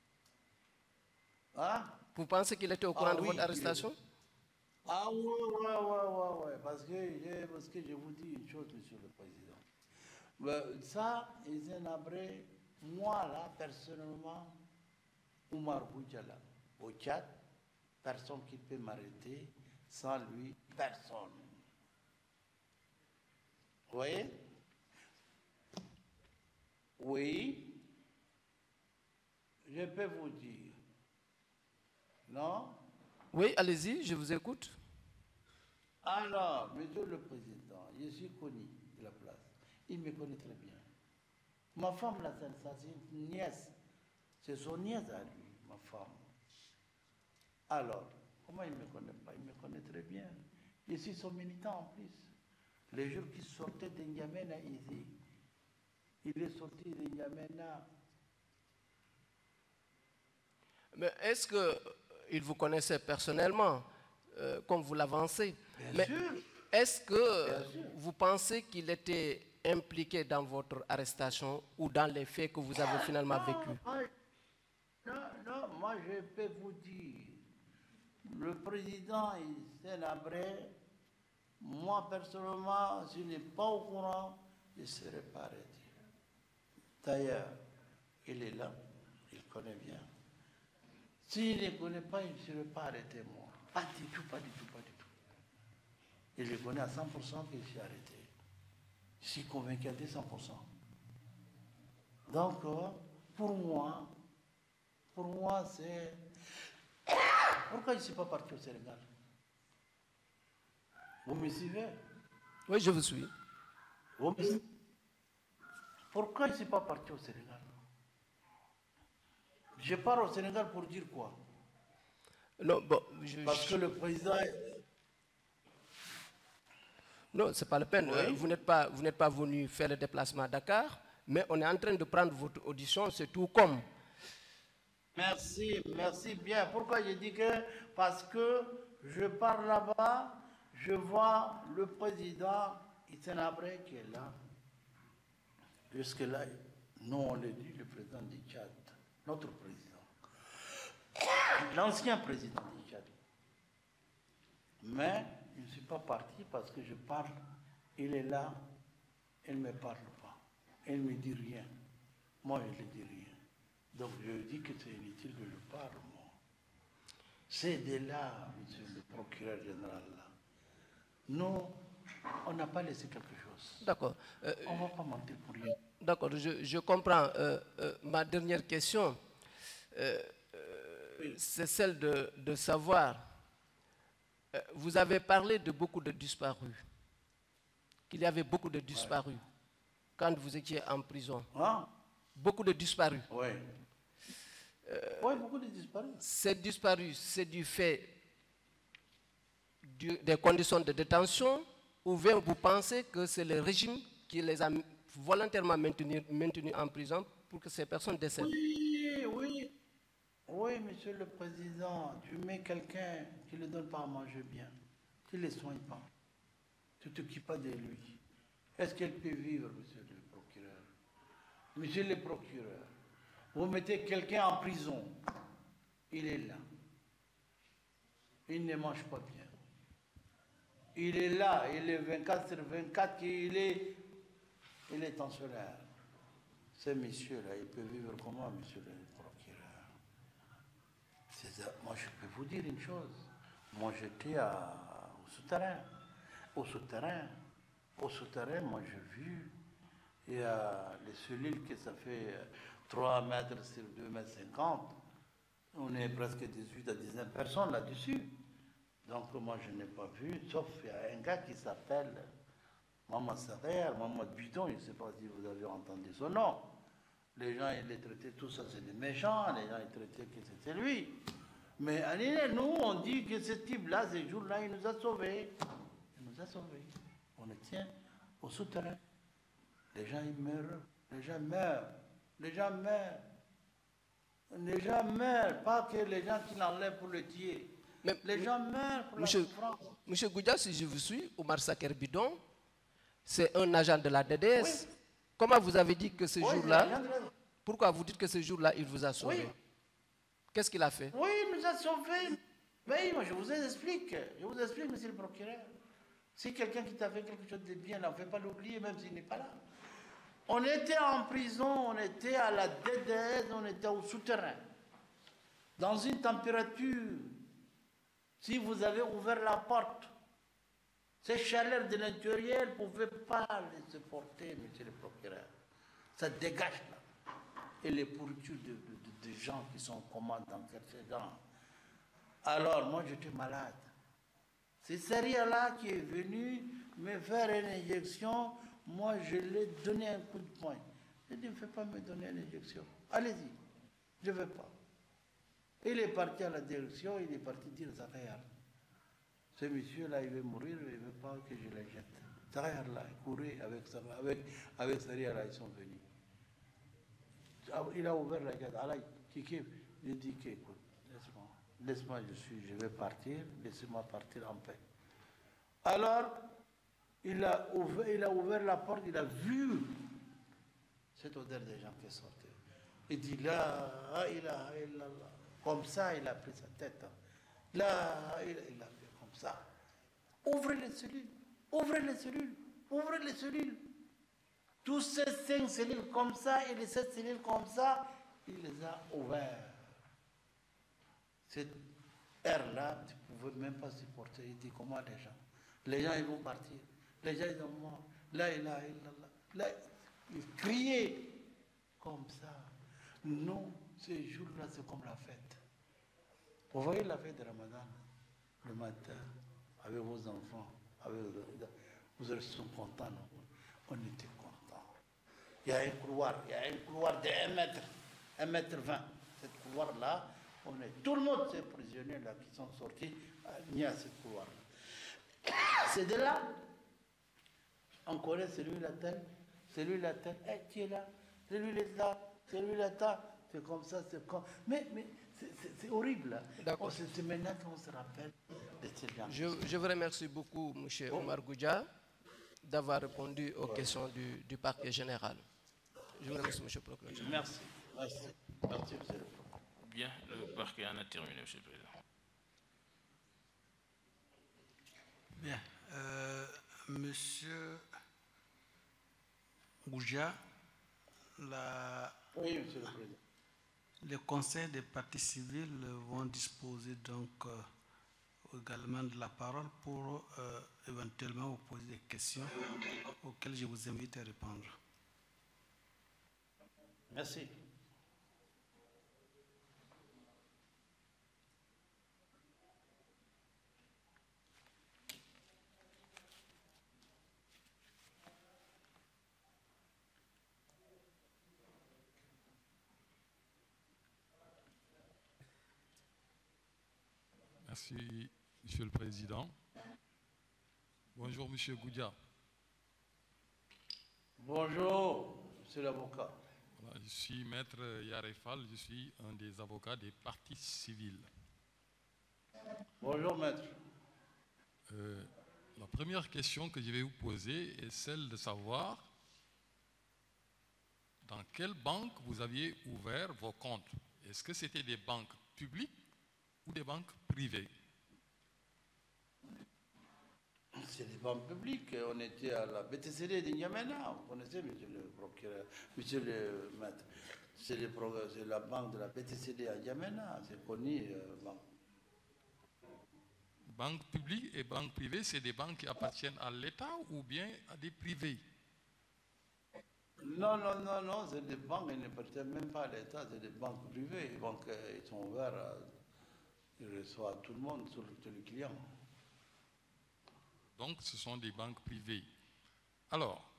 Hein? Vous pensez qu'il était au courant de votre arrestation? Ah ouais. Parce que je vous dis une chose, Monsieur le Président. Ça, Hissène Habré, moi là, personnellement, Oumar Boudjala, au Tchad, personne qui peut m'arrêter, sans lui, personne. Vous voyez? Oui, je peux vous dire. Non? Oui, allez-y, je vous écoute. Alors, Monsieur le Président, je suis connu de la place. Il me connaît très bien. Ma femme, là, c'est une nièce. C'est son nièce à lui, ma femme. Alors, comment il ne me connaît pas? Il me connaît très bien. Je suis son militant en plus. Les jours qu'il sortait de N'Djamena ici, il est sorti de N'Djamena. Mais est-ce qu'il vous connaissait personnellement, comme vous l'avancez? Bien sûr. Est-ce que vous pensez qu'il était impliqué dans votre arrestation ou dans les faits que vous avez finalement vécus? Non, moi je peux vous dire, le président Hissène Habré, moi personnellement, s'il n'est pas au courant, il ne serait pas arrêté. D'ailleurs, il est là, il connaît bien. S'il ne connaît pas, il ne serait pas arrêté, moi. Pas du tout. Il le connaît à 100% qu'il s'est arrêté. Je suis convaincu à 200%. Donc, pour moi, c'est... Pourquoi je ne suis pas parti au Sénégal? Vous me suivez? Oui, je vous suis. Vous me suivez? Pourquoi je ne suis pas parti au Sénégal? Je pars au Sénégal pour dire quoi? Non, bon, parce que le président... Non, ce n'est pas la peine. Oui. Vous n'êtes pas venu faire le déplacement à Dakar, mais on est en train de prendre votre audition, c'est tout comme. Merci bien. Pourquoi je dis que? Parce que je pars là-bas, je vois le président Hissène Habré qui est là. Jusque-là, nous on le dit, le président du Tchad, notre président, l'ancien président du Tchad. Mais je ne suis pas parti parce que je parle, il est là, il ne me parle pas, il ne me dit rien. Moi, je ne lui dis rien. Donc je dis que c'est inutile que je parle, moi. C'est de là, monsieur le procureur général, là. Nous, on n'a pas laissé quelque chose. D'accord. On ne va pas mentir pour rien. D'accord, je comprends. Ma dernière question, c'est celle de savoir, vous avez parlé de beaucoup de disparus, qu'il y avait beaucoup de disparus quand vous étiez en prison. Hein? Beaucoup de disparus. Oui. Oui, beaucoup de disparus. Ces disparus, c'est du fait des conditions de détention, ou bien vous pensez que c'est le régime qui les a volontairement maintenus en prison pour que ces personnes décèdent? Oui, monsieur le président, tu mets quelqu'un qui ne le donne pas à manger bien, tu ne le soignes pas, tu ne t'occupes pas de lui. Est-ce qu'elle peut vivre, monsieur le procureur? Monsieur le procureur, vous mettez quelqu'un en prison, il est là, il ne mange pas bien. Il est là, il est 24 sur 24, il est tensionnaire. Ce monsieur-là, il peut vivre comment, monsieur le procureur? Moi, je peux vous dire une chose. Moi, j'étais au souterrain. Au souterrain, moi, j'ai vu, il y a les cellules que ça fait 3 mètres sur 2 mètres 50. On est presque 18 à 19 personnes là-dessus. Donc, moi, je n'ai pas vu, sauf il y a un gars qui s'appelle Maman Sarer, Maman Bidon, je ne sais pas si vous avez entendu son nom. Les gens, ils les traitaient, tout ça, c'est des méchants, les gens, ils traitaient que c'était lui. Mais nous, on dit que ce type-là, ce jour-là, il nous a sauvés. Il nous a sauvés. On le tient au souterrain. Les gens, ils meurent. Les gens meurent. Les gens meurent. Les gens meurent, pas que les gens qui l'enlèvent pour le tuer. Mais, les gens meurent pour la souffrance. Monsieur Goudia, si je vous suis, Omar Saker Bidon, c'est un agent de la DDS. Oui. Comment vous avez dit que ce jour-là, pourquoi vous dites que ce jour-là, il vous a sauvé? Oui. Qu'est-ce qu'il a fait? Oui, il nous a sauvés. Mais moi, je vous explique, monsieur le procureur. Si quelqu'un qui t'a fait quelque chose de bien, on ne fait pas l'oublier, même s'il n'est pas là. On était en prison, on était à la DDS, on était au souterrain. Dans une température, si vous avez ouvert la porte, ces chaleurs de l'intérieur ne pouvaient pas les supporter, monsieur le procureur. Ça dégage là. Et les pourritures de gens qui sont commandes dans ces gens. Alors, moi, j'étais malade. C'est Seria-là qui est venu me faire une injection. Moi, je lui ai donné un coup de poing. Il dit, ne fais pas me donner une injection. Allez-y, je ne veux pas. Il est parti à la direction, il est parti dire Zahayar. Ce monsieur-là, il veut mourir, il ne veut pas que je le jette. Zahayar-là, il courait avec Seria-là, ils sont venus. Il a ouvert la gate. Il dit, écoute, laisse-moi, je vais partir, laissez-moi partir en paix. Alors, il a ouvert la porte, il a vu cette odeur des gens qui sortaient. Il dit, là, comme ça, il a pris sa tête. Là, il a fait comme ça. Ouvrez les cellules, ouvrez les cellules, ouvrez les cellules. Tous ces 5 cellules comme ça et les 7 cellules comme ça, il les a ouvertes. Cette air-là, tu ne pouvais même pas supporter. Il dit, comment les gens? Les gens, ils vont partir. Les gens, ils sont morts. Là, il criait comme ça. Non, ces jours-là, c'est comme la fête. Vous voyez la fête de Ramadan, le matin, avec vos enfants, vous êtes contents. On était contents. Il y a un couloir de 1 mètre, 1,20 m. Cette couloir-là, tout le monde, ces prisonniers-là qui sont sortis, ni à cette couloir-là. C'est de là, on connaît celui-là tel, tu es là, celui-là là, celui-là, c'est comme ça, c'est comme... Mais c'est horrible. C'est maintenant qu'on se rappelle de ces gens. Je vous remercie beaucoup, M. Omar Goudia, d'avoir répondu aux questions du parquet général. Je vous remercie, M. le procureur. Merci. Merci, monsieur le procureur. Bien, le parquet en a terminé, M. le Président. Bien. Monsieur Goudia, oui, Monsieur le Président. Les conseils des parties civiles vont disposer donc également de la parole pour éventuellement vous poser des questions auxquelles je vous invite à répondre. Merci. Merci, Monsieur le Président. Bonjour, Monsieur Goudia. Bonjour, Monsieur l'avocat. Voilà, je suis Maître Yarefal, je suis un des avocats des parties civiles. Bonjour, Maître. La première question que je vais vous poser est celle de savoir dans quelle banque vous aviez ouvert vos comptes. Est-ce que c'était des banques publiques ou des banques privées? C'est des banques publiques. On était à la BTCD de N'Djamena. Vous connaissez, monsieur le procureur, monsieur le maître. C'est la banque de la BTCD à N'Djamena. C'est connu. Banque publique et banque privée, c'est des banques qui appartiennent à l'État ou bien à des privés? Non, c'est des banques qui n'appartiennent même pas à l'État, c'est des banques privées. Les banques, ils sont ouverts, ils reçoivent tout le monde, tous les clients. Donc, ce sont des banques privées. Alors,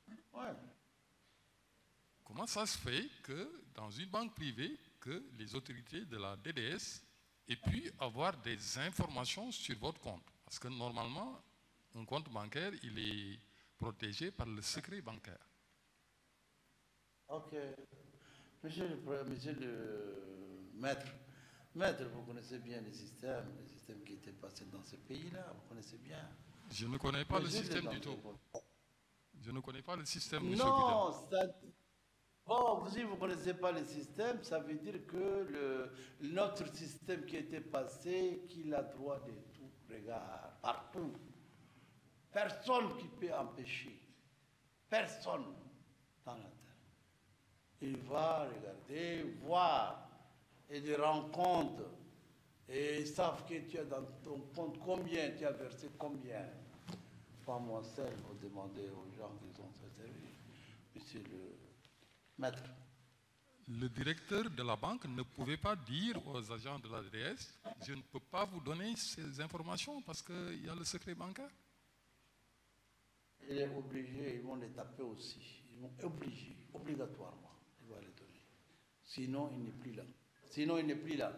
comment ça se fait que dans une banque privée, que les autorités de la DDS aient pu avoir des informations sur votre compte? Parce que normalement, un compte bancaire, il est protégé par le secret bancaire. Ok. Monsieur le maître, vous connaissez bien les systèmes qui étaient passés dans ce pays-là, vous connaissez bien. Je ne connais pas le système du tout. Je ne connais pas le système, monsieur Non, Goudia. bon, si vous ne connaissez pas le système, ça veut dire que notre système qui était passé, qu'il a droit de tout regard, partout. Personne qui peut empêcher. Personne dans la terre. Il va regarder, voir, et des rencontres. Et ils savent que tu as dans ton compte combien, tu as versé combien. Pas moi seul, vous demandez aux gens qui ont ce service. Monsieur le maître. Le directeur de la banque ne pouvait pas dire aux agents de la DDS, je ne peux pas vous donner ces informations parce qu'il y a le secret bancaire. Il est obligé, ils vont les taper aussi. Ils vont obliger, obligatoirement, il va les donner. Sinon, il n'est plus là. Sinon, il n'est plus là.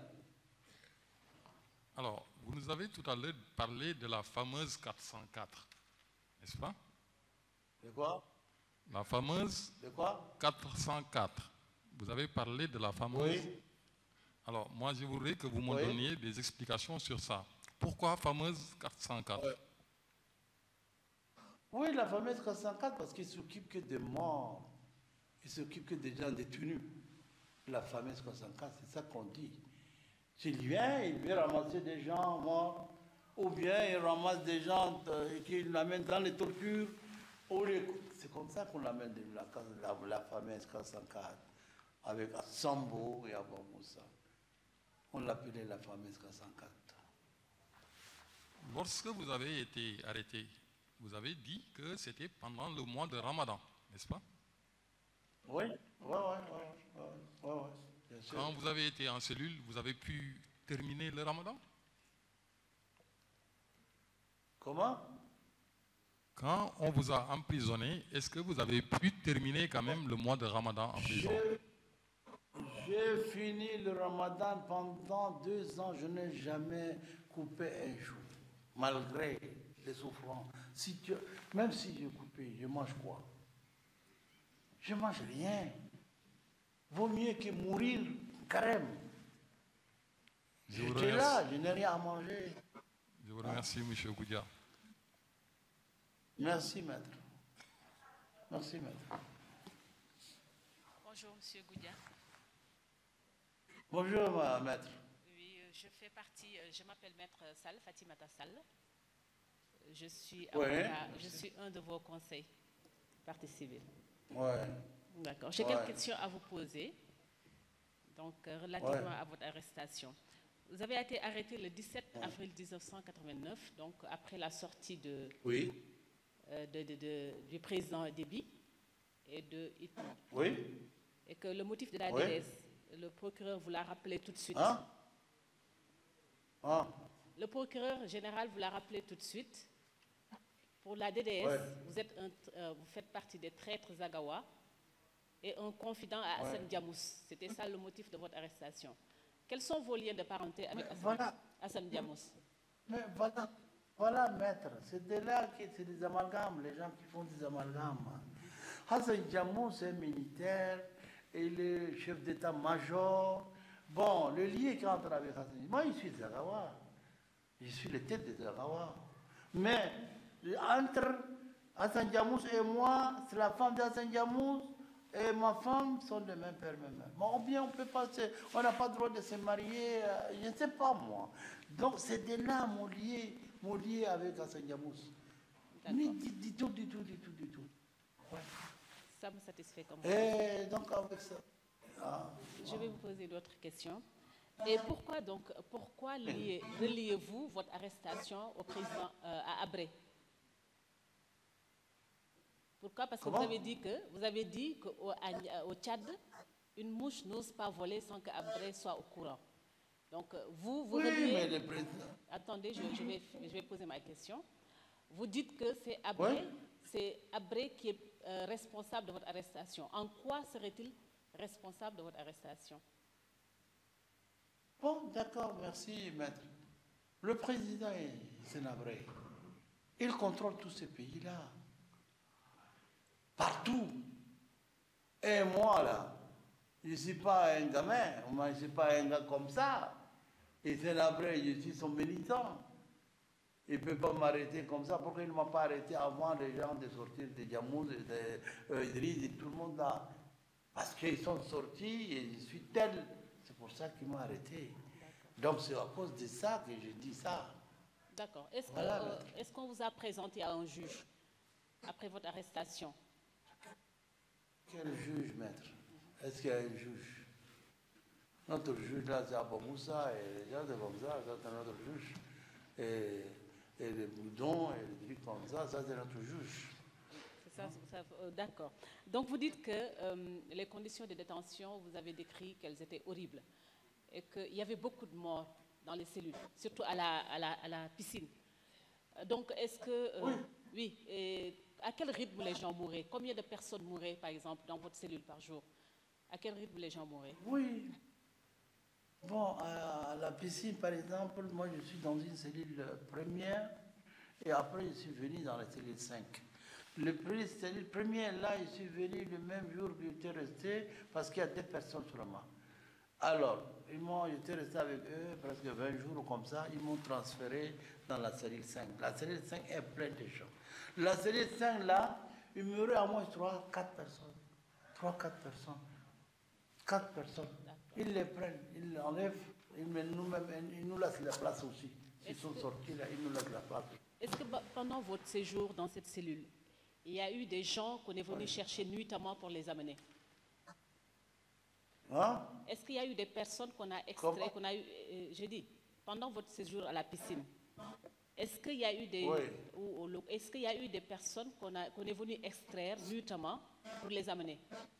Alors, vous nous avez tout à l'heure parlé de la fameuse 404, n'est-ce pas? De quoi? La fameuse de quoi? 404. Vous avez parlé de la fameuse... Oui. Alors, moi, je voudrais que vous me donniez des explications sur ça. Pourquoi fameuse 404? Oui, la fameuse 404, parce qu'il ne s'occupe que des morts. Il s'occupe que des gens détenus. La fameuse 404, c'est ça qu'on dit. S'il vient, il veut ramasser des gens morts, ou bien il ramasse des gens et qu'il l'amène dans les tortures. C'est comme ça qu'on l'amène la fameuse 404, avec Sambo et Abou Moussa. On l'appelait la fameuse 404. Lorsque vous avez été arrêté, vous avez dit que c'était pendant le mois de Ramadan, n'est-ce pas? Oui, bien sûr. Quand vous avez été en cellule, vous avez pu terminer le Ramadan? Comment? Quand on vous a emprisonné, est-ce que vous avez pu terminer quand même le mois de Ramadan en prison? J'ai fini le Ramadan pendant 2 ans. Je n'ai jamais coupé un jour, malgré les souffrances. Même si j'ai coupé, je mange quoi? Je mange rien. Vaut mieux que mourir carême. J'étais là, je n'ai rien à manger. Je vous remercie, M. Goudia. Merci, maître. Merci, maître. Bonjour, M. Goudia. Bonjour, maître. Oui, je fais partie, je m'appelle maître Sall, Fatimata Sall. Je suis un de vos conseils, partie civile. Ouais. D'accord. J'ai quelques questions à vous poser, donc relativement à votre arrestation. Vous avez été arrêté le 17 avril 1989, donc après la sortie du président Déby et de Itno. Oui. Et que le motif de la DDS, le procureur vous l'a rappelé tout de suite. Le procureur général vous l'a rappelé tout de suite. Pour la DDS, vous faites partie des traîtres Zagawa et un confident à Hassan Diamous. C'était ça le motif de votre arrestation. Quels sont vos liens de parenté avec Hassan Diamous? Mais voilà, maître. C'est de là que c'est des amalgames, les gens qui font des amalgames. Hassan Diamous est militaire, il est chef d'état-major. Bon, le lien qui entre avec Hassan Diamous, moi je suis Zagawa. Je suis le tête de Zagawa. Mais entre Hassan Diamous et moi, c'est la femme d'Hassan Diamous et ma femme sont de même père, même mère. Bon, ou bien on peut pas, on n'a pas le droit de se marier, je ne sais pas moi. Donc c'est de là mon lien avec Hassan Diamous. Du tout. Ouais. Ça me satisfait comme Et donc avec ça. Je vais vous poser d'autres questions. Et pourquoi reliez-vous votre arrestation au président à Abré? Pourquoi? Parce que vous avez dit qu'au Tchad, une mouche n'ose pas voler sans qu'Abré soit au courant. Donc vous reliez... mais le président... Attendez, je vais poser ma question. Vous dites que c'est Abré qui est responsable de votre arrestation. En quoi serait-il responsable de votre arrestation? Bon, d'accord, merci, maître. Le président c'est Abré. Il contrôle tous ces pays-là. Partout. Et moi, là, Je ne suis pas un gamin, moi je ne suis pas un gars comme ça. Et c'est après, je suis son militant. Il ne peut pas m'arrêter comme ça. Pourquoi il ne m'a pas arrêté avant les gens de sortir de Djamouz, de Idriss et tout le monde là? Parce qu'ils sont sortis et je suis tel. C'est pour ça qu'il m'a arrêté. Donc c'est à cause de ça que je dis ça. D'accord. Est-ce Voilà, qu'on vous a présenté à un juge après votre arrestation? Quel juge, maître? Est-ce qu'il y a un juge? Notre juge là, c'est Abou Moussa et les gens de comme ça, c'est notre juge. Et les boudons et les trucs comme ça, c'est notre juge. D'accord. Donc vous dites que les conditions de détention, vous avez décrit qu'elles étaient horribles et qu'il y avait beaucoup de morts dans les cellules, surtout à la piscine. Donc est-ce que... oui. Et à quel rythme les gens mouraient? Combien de personnes mouraient, par exemple, dans votre cellule par jour? À quel rythme les gens mouraient? Oui. Bon, à la piscine, par exemple, moi je suis dans une cellule première et après je suis venu dans la cellule 5. Le cellule première, là, je suis venu le même jour que j'étais resté parce qu'il y a 2 personnes seulement. Alors, j'étais resté avec eux presque 20 jours ou comme ça, ils m'ont transféré dans la cellule 5. La cellule 5 est pleine de gens. La cellule 5, là, il me reste à moins 3-4 personnes. 3-4 personnes. 4 personnes. Ils les prennent, ils l'enlèvent, ils nous laissent la place aussi. S'ils sont sortis là, ils nous laissent la place. Est-ce que pendant votre séjour dans cette cellule, il y a eu des gens qu'on est venu chercher nuitamment pour les amener? Hein? Est-ce qu'il y a eu des personnes qu'on a extraites, j'ai dit, pendant votre séjour à la piscine, est-ce qu'il y a eu des, est-ce qu'il y a eu des personnes qu'on est venu extraire nuitamment pour les amener?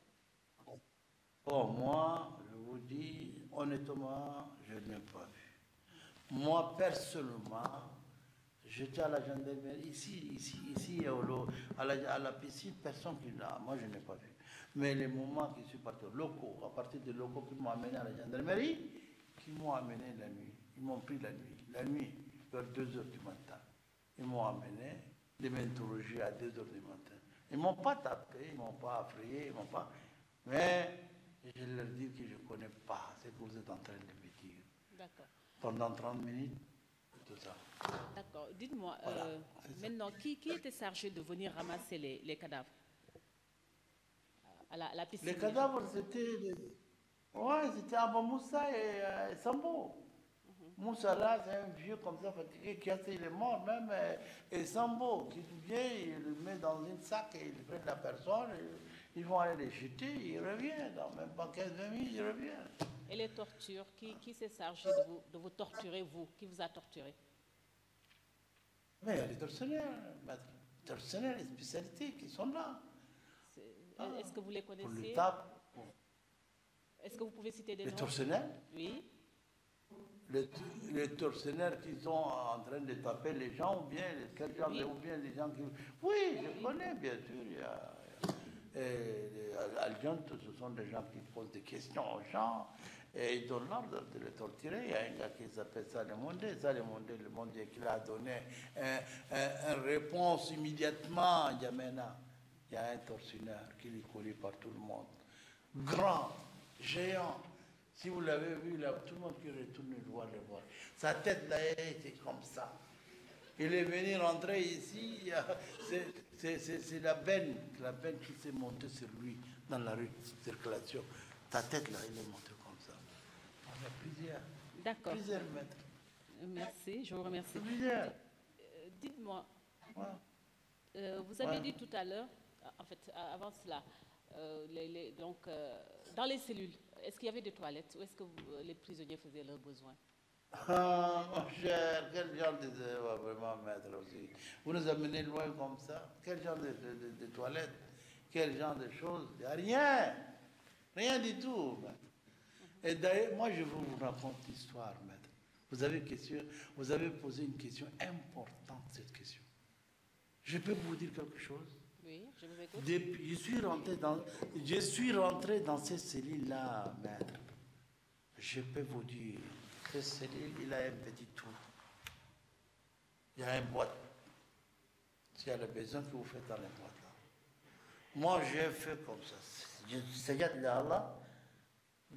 Bon, moi, je vous dis, honnêtement, je n'ai pas vu. Moi, personnellement, j'étais à la gendarmerie, ici à la piscine, personne qui l'a. Moi, je n'ai pas vu. Mais les moments qui sont partis locaux, à partir des locaux qui m'ont amené à la gendarmerie, qui m'ont amené la nuit. Ils m'ont pris la nuit, vers 2 h du matin. Ils m'ont amené, de m'interroger à 2 h du matin. Ils ne m'ont pas tapé, ils ne m'ont pas effrayé, ils m'ont pas... Mais je leur dis que je ne connais pas ce que vous êtes en train de me dire. D'accord. Pendant 30 minutes, tout ça. D'accord. Dites-moi, Voilà, maintenant, qui était chargé de venir ramasser les cadavres à la piscine? Les cadavres, c'était Abou Moussa et Sambo. Moussa, là, c'est un vieux comme ça, fatigué, qui il est mort même. Et Sambo, qui vient, il le met dans un sac et il prend la personne. Ils vont aller les jeter, il revient. Dans même pas 15 minutes, il revient. Et les tortures, qui s'est chargé de vous torturer, vous? Qui vous a torturé? Mais il y a les tortionnaires, maître. Les tortionnaires, les spécialités qui sont là. Est-ce que vous les connaissez? Pour le tape. Est-ce que vous pouvez citer des noms? Les tortionnaires? Oui. Les tortionnaires qui sont en train de taper les gens, ou bien les gens qui... Oui, je connais, bien sûr. Il y a, les Algentes, ce sont des gens qui posent des questions aux gens et ils donnent l'ordre de les torturer. Il y a un gars qui s'appelle Saleh Mondé. Saleh Mondé, le monde qui a donné une réponse immédiatement à N'Djamena. Il y a un tortionnaire qui est connu par tout le monde. Grand, géant. Si vous l'avez vu, là, tout le monde qui retourne le voir. Sa tête, là, était comme ça. Il est venu rentrer ici, c'est la veine qui s'est montée sur lui dans la rue de circulation. Ta tête, là, il est monté comme ça. Il y a plusieurs mètres. Merci, je vous remercie. Dites-moi, vous avez dit tout à l'heure, en fait, avant cela, dans les cellules, est-ce qu'il y avait des toilettes ou est-ce que les prisonniers faisaient leurs besoins? Ah, mon cher, quel genre de vraiment maître aussi. Vous nous amenez loin comme ça. Quel genre de toilettes? Quel genre de choses? Il n'y a rien. Rien du tout. Et d'ailleurs, moi, je vous raconte l'histoire, maître. Vous avez posé une question importante, cette question. Je peux vous dire quelque chose? Oui, je vous écoute. Je suis rentré dans ces cellules-là, maître. Je peux vous dire, cette cellule, il a un petit trou. Il y a une boîte. S'il y a le besoin que vous faites dans la boîte là. Moi, j'ai fait comme ça. Je Sejad Allah,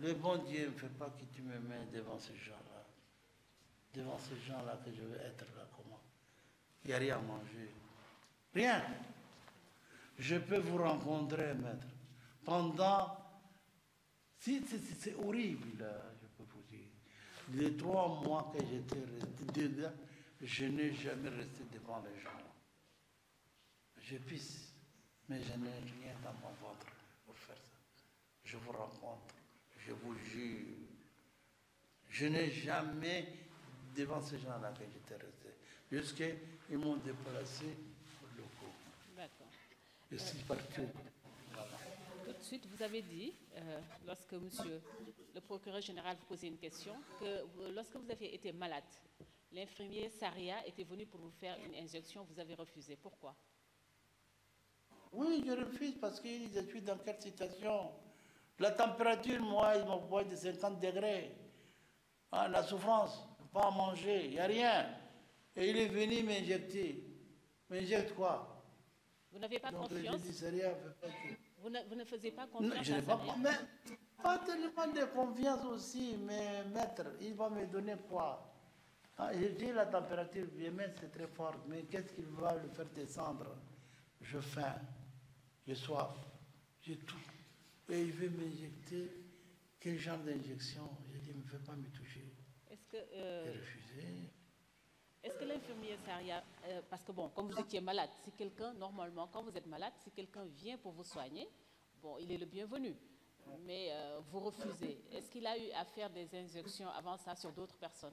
le bon Dieu ne fait pas que tu me mets devant ces gens-là. Devant ces gens-là que je vais être là, comment? Il n'y a rien à manger. Rien. Je peux vous rencontrer, maître. Pendant... Si, c'est horrible, je peux vous dire. Les 3 mois que j'étais resté dedans, je n'ai jamais resté devant les gens. Je pisse, mais je n'ai rien dans mon ventre pour faire ça. Je vous rencontre, je vous jure. Je n'ai jamais, devant ces gens-là que j'étais resté, jusqu'ils m'ont déplacé au locaux. D'accord. Je suis parti. Voilà. Tout de suite, vous avez dit, lorsque monsieur le procureur général vous posait une question, que lorsque vous aviez été malade, l'infirmier Saria était venu pour vous faire une injection, vous avez refusé. Pourquoi? Oui, je refuse parce que je suis dans quelle situation? La température, moi, il m'envoie de 50 degrés. Ah, la souffrance, pas à manger, il n'y a rien. Et il est venu m'injecter. M'injecte quoi? Vous n'avez pas confiance? Vous ne faisiez pas confiance à Saria? Mais pas tellement de confiance aussi, mais maître, il va me donner quoi? Ah, je dis la température, bien, c'est très forte, mais qu'est-ce qu'il va le faire descendre? J'ai faim, j'ai soif, j'ai tout. Et il veut m'injecter. Quel genre d'injection? J'ai dit, il ne veut pas me toucher. Est-ce que... J'ai refusé. Est-ce que l'infirmier Saria, parce que bon, comme vous étiez malade, si quelqu'un, normalement, quand vous êtes malade, si quelqu'un vient pour vous soigner, bon, il est le bienvenu. Mais vous refusez. Est-ce qu'il a eu à faire des injections avant ça sur d'autres personnes?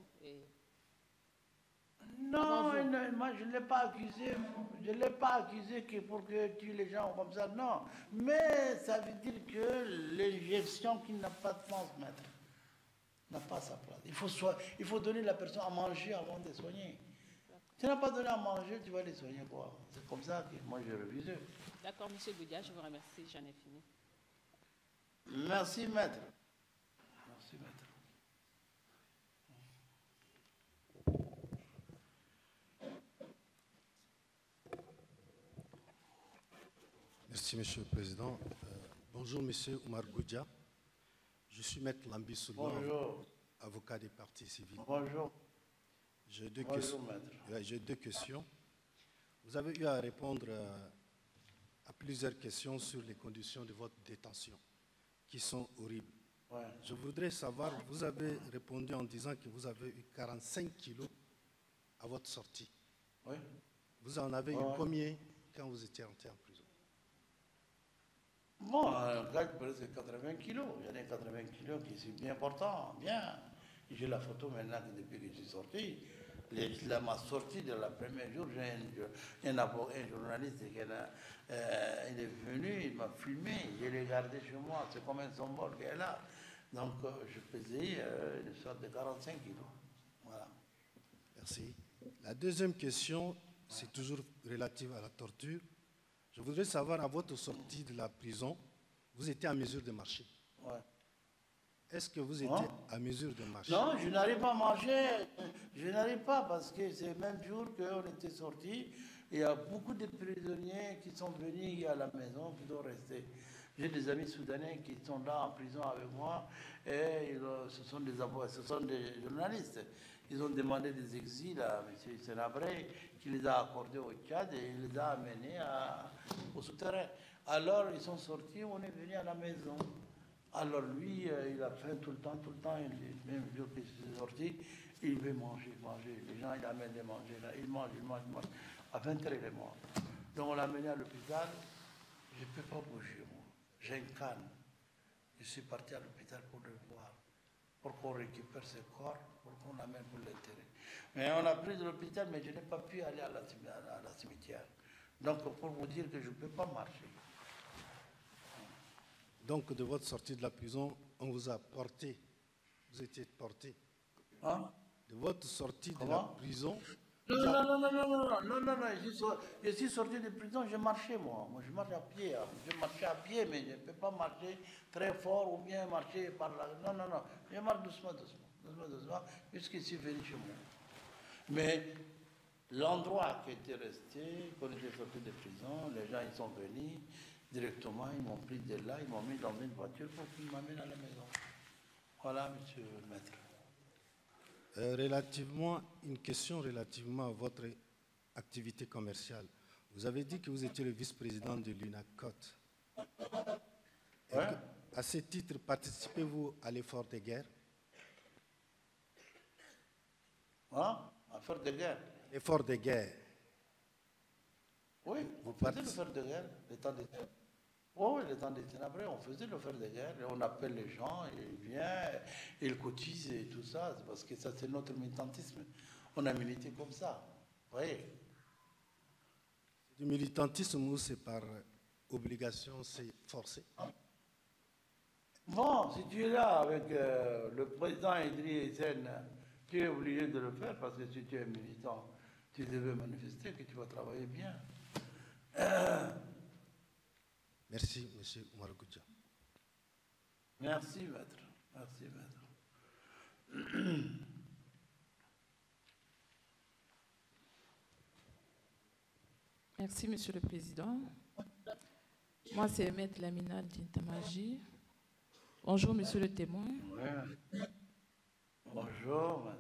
Non, moi je ne l'ai pas accusé. Je ne l'ai pas accusé que pour que tue les gens comme ça, non. Mais ça veut dire que l'injection qui n'a pas de sens, maître, n'a pas sa place. Il faut donner la personne à manger avant de soigner. Si tu n'as pas donné à manger, tu vas les soigner quoi? C'est comme ça que moi j'ai refusé. D'accord, monsieur Goudia, je vous remercie, j'en ai fini. Merci, maître. Merci, maître. Merci, Monsieur le Président. Bonjour, Monsieur Oumar Goudia. Je suis Maître Lambi Soudouan, avocat des parties civiles. Bonjour. J'ai deux questions. Vous avez eu à répondre à plusieurs questions sur les conditions de votre détention, qui sont horribles. Ouais. Je voudrais savoir, vous avez répondu en disant que vous avez eu 45 kilos à votre sortie. Oui. Vous en avez eu combien quand vous étiez entré en prison? Bon, là, c'est 80 kilos. Il y a des 80 kilos qui sont bien importants, bien. J'ai la photo maintenant depuis que je suis sorti. Ma sortie de la première jour, j'ai un journaliste qui il est venu, il m'a filmé, je l'ai gardé chez moi, c'est comme un symbole qui est là. Donc je pesais une sorte de 45 kilos. Voilà. Merci. La deuxième question, c'est toujours relative à la torture. Je voudrais savoir, à votre sortie de la prison, vous étiez en mesure de marcher? Ouais. Est-ce que vous étiez à mesure de marcher? Non, je n'arrive pas à manger. Je n'arrive pas parce que c'est le même jour qu'on était sortis. Il y a beaucoup de prisonniers qui sont venus à la maison, qui doivent rester. J'ai des amis soudanais qui sont là en prison avec moi et ce sont des avocats, ce sont des journalistes. Ils ont demandé des exils à M. Senabré qui les a accordés au Tchad et il les a amenés au souterrain. Alors ils sont sortis, on est venu à la maison. Alors lui, il a faim tout le temps, même jour qu'il est sorti, il veut manger. Les gens, il amène des manger, là. Il mange. À 20 heures, il est mort. Donc on l'a amené à l'hôpital, je ne peux pas bouger, moi. J'ai un canne. Je suis parti à l'hôpital pour le voir, pour qu'on récupère ses corps, pour qu'on l'amène pour l'enterrer. Mais on a pris de l'hôpital, mais je n'ai pas pu aller à la cimetière. Donc pour vous dire que je ne peux pas marcher. Donc, de votre sortie de la prison, on vous a porté, vous étiez porté. Hein? De votre sortie de la prison... Non, je suis sorti de prison, je marchais moi. Moi, je marche à pied. Je marchais à pied, mais je ne peux pas marcher très fort ou bien marcher par là. Non. Je marche doucement, jusqu'à ici, venu chez moi. Mais l'endroit qui était resté, quand j'étais sorti de prison, les gens, ils sont venus directement, ils m'ont pris de là, ils m'ont mis dans une voiture pour qu'ils m'amènent à la maison. Voilà, monsieur le maître. Une question relativement à votre activité commerciale. Vous avez dit que vous étiez le vice-président de l'UNACOT. Ouais. À ce titre, participez-vous à l'effort de guerre? Hein? Effort de guerre? Effort de guerre. Oui, vous faisiez l'effort de guerre, le temps des guerres. Oui, le temps des après, on faisait l'effort de guerre, et on appelle les gens, ils viennent, ils cotisent et tout ça, c'est parce que ça, c'est notre militantisme. On a milité comme ça. Vous voyez? Du militantisme ou c'est par obligation, c'est forcé? Bon, si tu es là avec le président Idriss Sen, tu es obligé de le faire parce que si tu es militant, tu devais manifester que tu vas travailler bien. Merci, M. Oumar Goudia. Merci, maître. Merci, maître. Merci, Monsieur le Président. Moi, c'est Maître Lamina Dintamaji. Bonjour, Monsieur le témoin. Ouais. Bonjour, maître.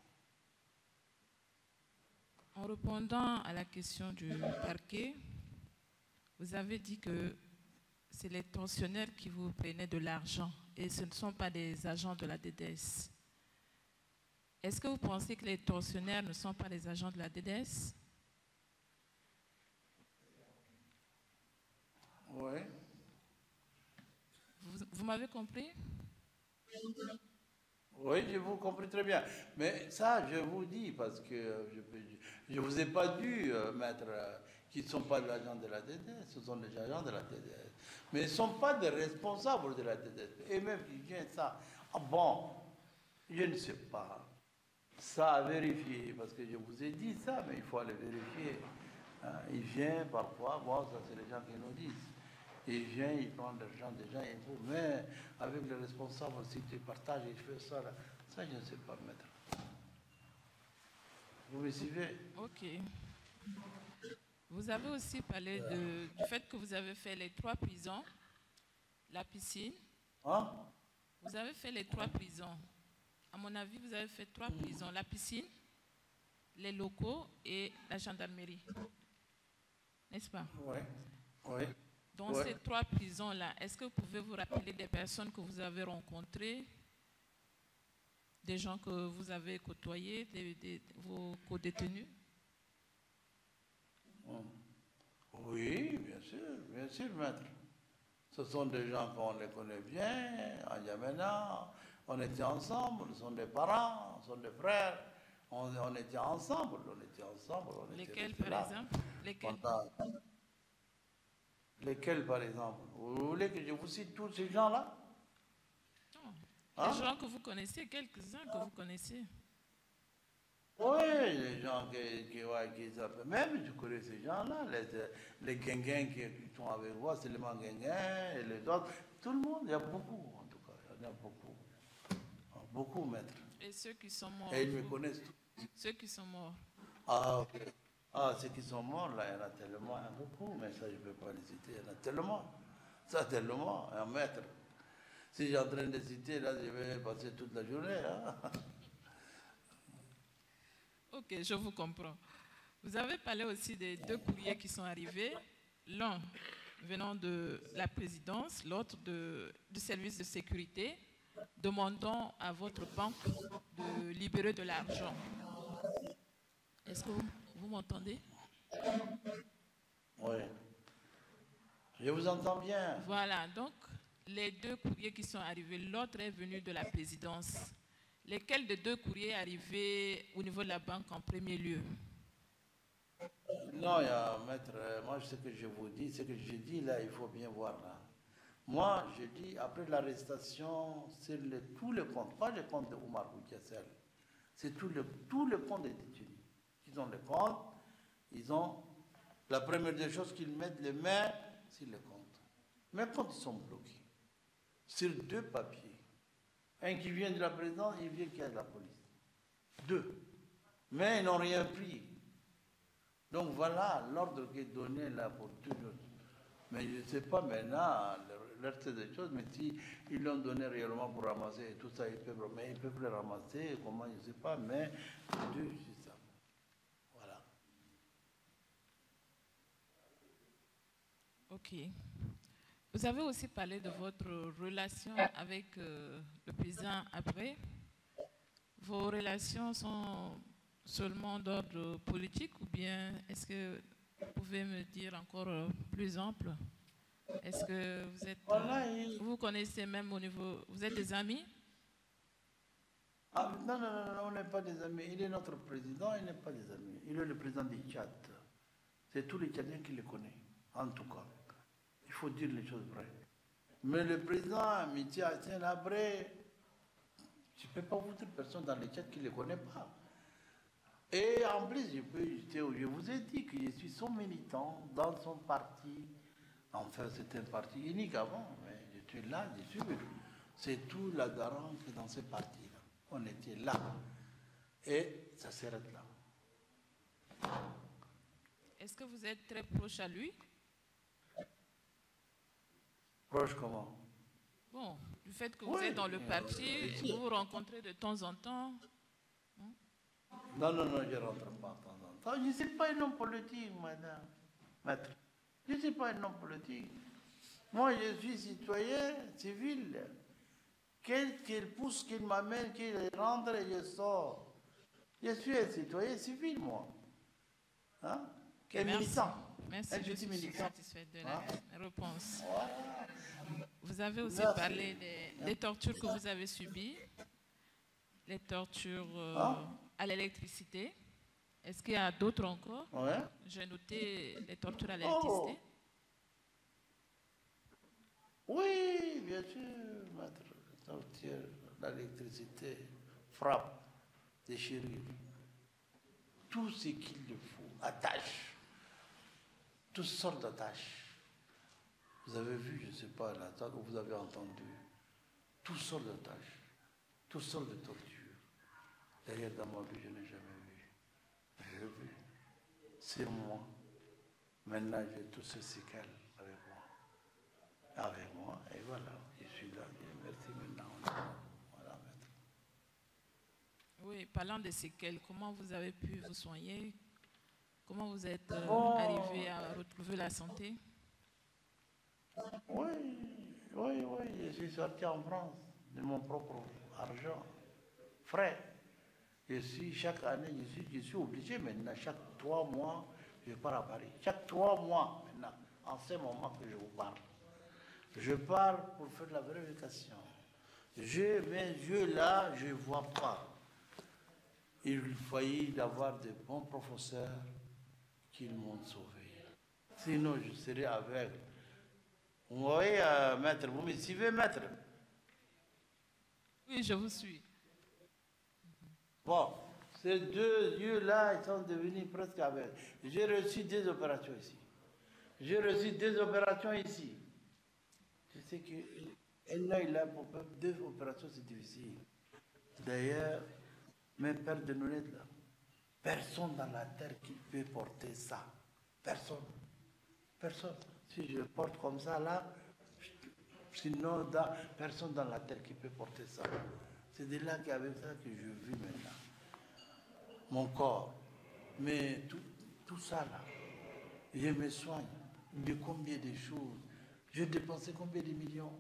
En répondant à la question du parquet, vous avez dit que c'est les tensionnaires qui vous prenaient de l'argent et ce ne sont pas des agents de la DDS. Est-ce que vous pensez que les tensionnaires ne sont pas les agents de la DDS? Oui. Vous m'avez compris? Oui, je vous compris très bien. Mais ça, je vous dis, parce que je ne vous ai pas dit, maître, qu'ils ne sont pas des agents de la DDS, ce sont des agents de la DDS. Mais ils ne sont pas des responsables de la DDS. Et même qui viennent ça. Ah bon, je ne sais pas. Ça à vérifier, parce que je vous ai dit ça, mais il faut aller vérifier. Il vient parfois, bon, ça c'est les gens qui nous disent. Il vient, il prend l'argent des gens, et tout. Mais avec les responsables, si tu partages, il fait ça, là, ça je ne sais pas, maître. Vous me suivez? Ok. Vous avez aussi parlé du fait que vous avez fait les 3 prisons, la piscine. Hein? Vous avez fait les 3 prisons. À mon avis, vous avez fait 3 prisons. La piscine, les locaux et la gendarmerie. N'est-ce pas? Oui. Oui. Dans ces 3 prisons-là, est-ce que vous pouvez vous rappeler des personnes que vous avez rencontrées, des gens que vous avez côtoyés, vos co-détenus? Oui, bien sûr, maître. Ce sont des gens qu'on les connaît bien, à N'Djamena, on était ensemble, ce sont des parents, ce sont des frères, on était ensemble, Lesquels, par exemple? Lesquels, par exemple? Vous voulez que je vous cite tous ces gens-là? Non. Hein? Les gens que vous connaissez, quelques-uns que vous connaissez. Oui, les gens qui s'appellent. Même je connais ces gens-là, les guinguins qui sont avec moi, c'est les guinguins et les autres. Tout le monde, il y a beaucoup, en tout cas. Il y en a beaucoup. Beaucoup, maître. Et ceux qui sont morts? Et ils me connaissent tous. Ceux qui sont morts. Ah, ok. Ah, ceux qui sont morts, là, il y en a tellement, il y en a beaucoup, mais ça, je ne peux pas les citer. Il y en a tellement. Ça, tellement, un maître. Si j'ai en train de citer, là, je vais passer toute la journée. Hein? Ok, je vous comprends. Vous avez parlé aussi des 2 courriers qui sont arrivés, l'un venant de la présidence, l'autre du service de sécurité, demandant à votre banque de libérer de l'argent. Est-ce que vous m'entendez? Oui. Je vous entends bien. Voilà, donc les 2 courriers qui sont arrivés, l'autre est venu de la présidence. Lesquels des 2 courriers arrivés au niveau de la banque en premier lieu? Non, maître, moi ce que je vous dis, ce que je dis là, il faut bien voir là. Moi, je dis, après l'arrestation, c'est tous les comptes, pas les comptes de Oumar Goudiassel, c'est tous les comptes des détenus. Ils ont les comptes, ils ont la première des choses qu'ils mettent les mains sur les comptes. Mes comptes, ils sont bloqués sur 2 papiers. Un qui vient de la présidence, il vient qui est de la police. 2. Mais ils n'ont rien pris. Donc voilà l'ordre qui est donné là pour toujours. Mais je ne sais pas maintenant, alerter des choses, mais s'ils l'ont donné réellement pour ramasser et tout ça, ils peuvent le ramasser, comment, je ne sais pas, mais c'est ça. Voilà. Ok. Vous avez aussi parlé de votre relation avec le président Habré. Vos relations sont seulement d'ordre politique ou bien est-ce que vous pouvez me dire encore plus ample? Est-ce que vous êtes, vous connaissez même au niveau, vous êtes des amis? Ah, non, on n'est pas des amis. Il est notre président, il n'est pas des amis. Il est le président du Tchad. C'est tous les Tchadiens qui le connaissent, en tout cas. Il faut dire les choses vraies. Mais le président Mitia Hassien Habré, je ne peux pas vous dire personne dans le Tchad qui ne le connaît pas. Et en plus, je vous ai dit que je suis son militant dans son parti. Enfin, c'était un parti unique avant, mais je suis là, je suis. C'est tout la garant que dans ce parti-là. On était là. Et ça s'arrête là. Est-ce que vous êtes très proche à lui? Proche comment? Bon, du fait que vous êtes dans le parti, vous vous rencontrez de temps en temps. Non, je ne rentre pas de temps en temps. Je ne suis pas un homme politique, madame. Maître. Je ne suis pas un homme politique. Moi, je suis citoyen civil. Qu'il pousse, qu'il m'amène, qu'il rentre et je sors. Je suis un citoyen civil, moi. Hein? Okay, militant. Merci, je suis satisfaite de la réponse. Voilà. Vous avez aussi parlé des tortures que vous avez subies, les tortures à l'électricité. Est-ce qu'il y a d'autres encore? J'ai noté les tortures à l'électricité. Oui, bien sûr, maître. Torture, l'électricité, frappe, déchirure. Tout ce qu'il le faut, attache. Toutes sortes d'attaches. Vous avez vu, je ne sais pas, là, vous avez entendu, toutes sortes d'attaches, toutes sortes de tortures. D'ailleurs, dans ma vie, je n'ai jamais vu. J'ai vu. C'est moi. Maintenant, j'ai tous ces séquelles avec moi. Avec moi, et voilà, je suis là. Merci maintenant. Voilà, maître. Oui, parlant de séquelles, comment vous avez pu vous soigner? Comment vous êtes arrivé à retrouver la santé? Oui, je suis sorti en France de mon propre argent, frais. Chaque année, je suis obligé maintenant, chaque 3 mois, je pars à Paris. Chaque 3 mois maintenant, en ce moment que je vous parle. Je pars pour faire la vérification. Mes yeux là, je ne vois pas. Il fallait d'avoir de bons professeurs qui m'ont sauvé. Sinon, je serais aveugle. Vous voyez, maître, vous me suivez, maître? Oui, je vous suis. Bon, ces 2 yeux-là, ils sont devenus presque aveugles. J'ai reçu 2 opérations ici. J'ai reçu 2 opérations ici. Je sais qu'un œil là, pour 2 opérations, c'est difficile. D'ailleurs, mes pères de lunettes là, personne dans la terre qui peut porter ça. Personne. Personne. Si je porte comme ça là, sinon personne dans la terre qui peut porter ça. C'est de là qu'avec ça que je vis maintenant. Mon corps. Mais tout ça là, je me soigne de combien de choses. J'ai dépensé combien de millions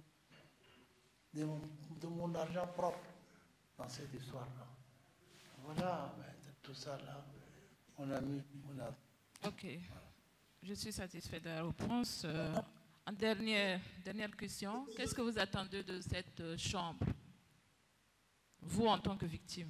de mon argent propre dans cette histoire-là. Voilà, tout ça là, on a mis. Ok, je suis satisfait de la réponse. En dernière question, qu'est-ce que vous attendez de cette chambre, vous en tant que victime?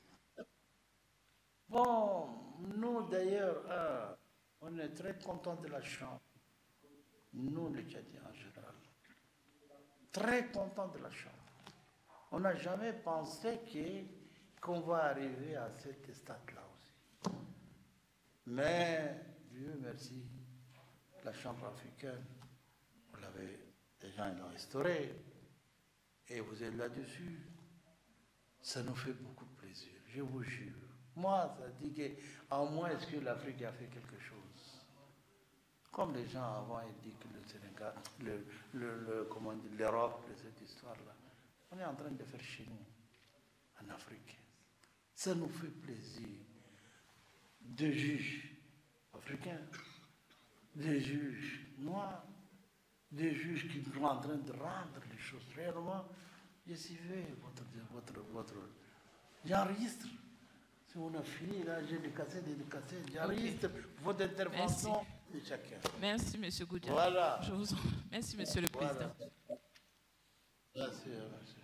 Bon, nous d'ailleurs, on est très contents de la chambre. Nous, les Tchadiens en général. Très contents de la chambre. On n'a jamais pensé qu'on va arriver à cette stade-là aussi. Mais, Dieu merci, la chambre africaine, vous l'avez, les gens l'ont restaurée, et vous êtes là-dessus. Ça nous fait beaucoup plaisir, je vous jure. Moi, ça dit qu'en moins, est-ce que l'Afrique a fait quelque chose? Comme les gens avant, ils disent que le Sénégal, l'Europe, cette histoire-là, on est en train de faire chez nous, en Afrique. Ça nous fait plaisir. Des juges africains, des juges noirs, des juges qui sont en train de rendre les choses réellement. Je suivais votre... J'enregistre. Si on a fini, là, j'ai des cassettes, j'enregistre votre intervention de chacun. Merci, M. Goudia. Voilà. Merci, Monsieur le Président. Merci, merci.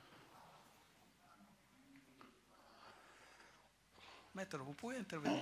Maître, vous pouvez intervenir.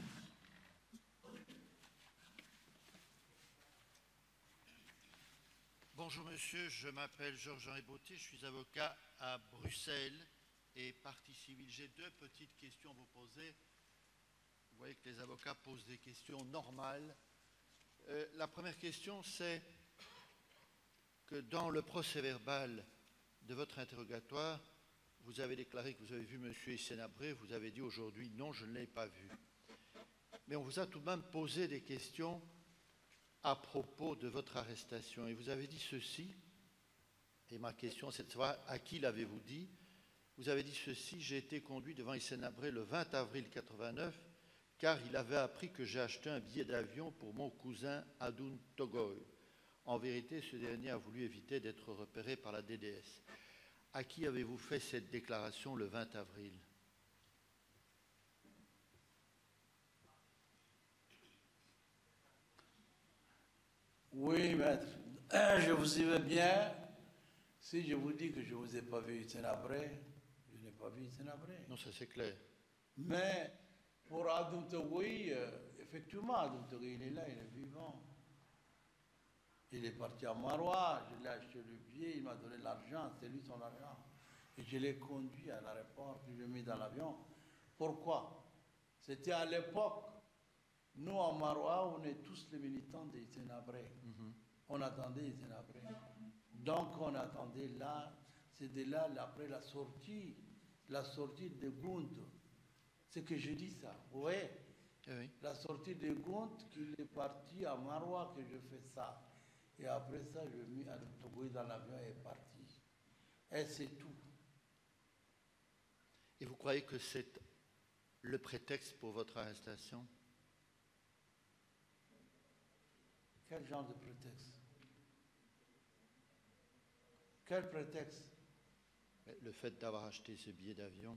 Bonjour monsieur, je m'appelle Georges-Henri Bautier, je suis avocat à Bruxelles et partie civile. J'ai deux petites questions à vous poser. Vous voyez que les avocats posent des questions normales. La première question, c'est que dans le procès-verbal de votre interrogatoire, vous avez déclaré que vous avez vu M. Hissène-Habré, vous avez dit aujourd'hui non, je ne l'ai pas vu. Mais on vous a tout de même posé des questions à propos de votre arrestation. Et vous avez dit ceci, et ma question c'est de savoir à qui l'avez-vous dit. Vous avez dit ceci: j'ai été conduit devant Hissène-Habré le 20 avril 89, car il avait appris que j'ai acheté un billet d'avion pour mon cousin Adoun Togoy. En vérité, ce dernier a voulu éviter d'être repéré par la DDS. À qui avez-vous fait cette déclaration le 20 avril? Oui, maître. Je vous suivais bien. Si je vous dis que je ne vous ai pas vu Hissène-Habré, je n'ai pas vu Hissène-Habré. Non, ça c'est clair. Mais pour Adoun Togoy, effectivement, Adoun Togoy, il est là, il est vivant. Il est parti à Marois, je l'ai acheté le billet, il m'a donné l'argent, c'est lui son argent. Et je l'ai conduit à l'aéroport, puis je l'ai mis dans l'avion. Pourquoi? C'était à l'époque, nous à Marois, on est tous les militants de Hissène-Habré. On attendait Hissène-Habré. Donc on attendait là, c'était là après la sortie de Gound. C'est que je dis ça, vous voyez? Oui. La sortie de Gound, qu'il est parti à Marois que je fais ça. Et après ça, je mis à Togoy dans l'avion et est parti. Et c'est tout. Et vous croyez que c'est le prétexte pour votre arrestation? Quel genre de prétexte? Quel prétexte? Le fait d'avoir acheté ce billet d'avion.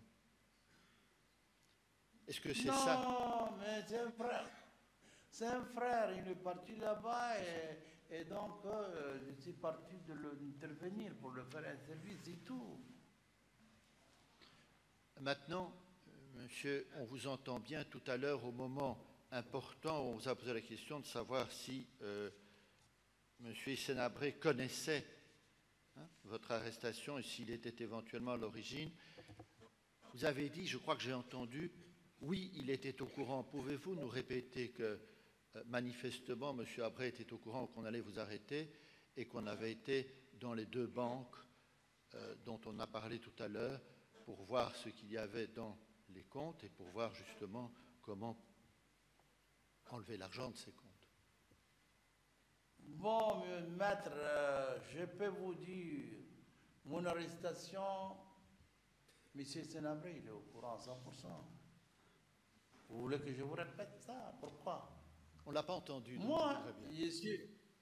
Est-ce que c'est ça? Non, mais c'est un frère. C'est un frère. Il est parti là-bas et donc je suis parti de l'intervenir pour le faire un service, c'est tout. Maintenant, monsieur, on vous entend bien tout à l'heure au moment important où on vous a posé la question de savoir si monsieur Hissène-Habré connaissait votre arrestation et s'il était éventuellement à l'origine. Vous avez dit, je crois que j'ai entendu, oui, il était au courant. Pouvez-vous nous répéter que manifestement, M. Habré était au courant qu'on allait vous arrêter et qu'on avait été dans les deux banques dont on a parlé tout à l'heure pour voir ce qu'il y avait dans les comptes et pour voir justement comment enlever l'argent de ces comptes? Bon, maître, je peux vous dire, mon arrestation, M. Hissène-Habré, il est au courant à 100%. Vous voulez que je vous répète ça? Pourquoi? On ne l'a pas entendu. Moi, je suis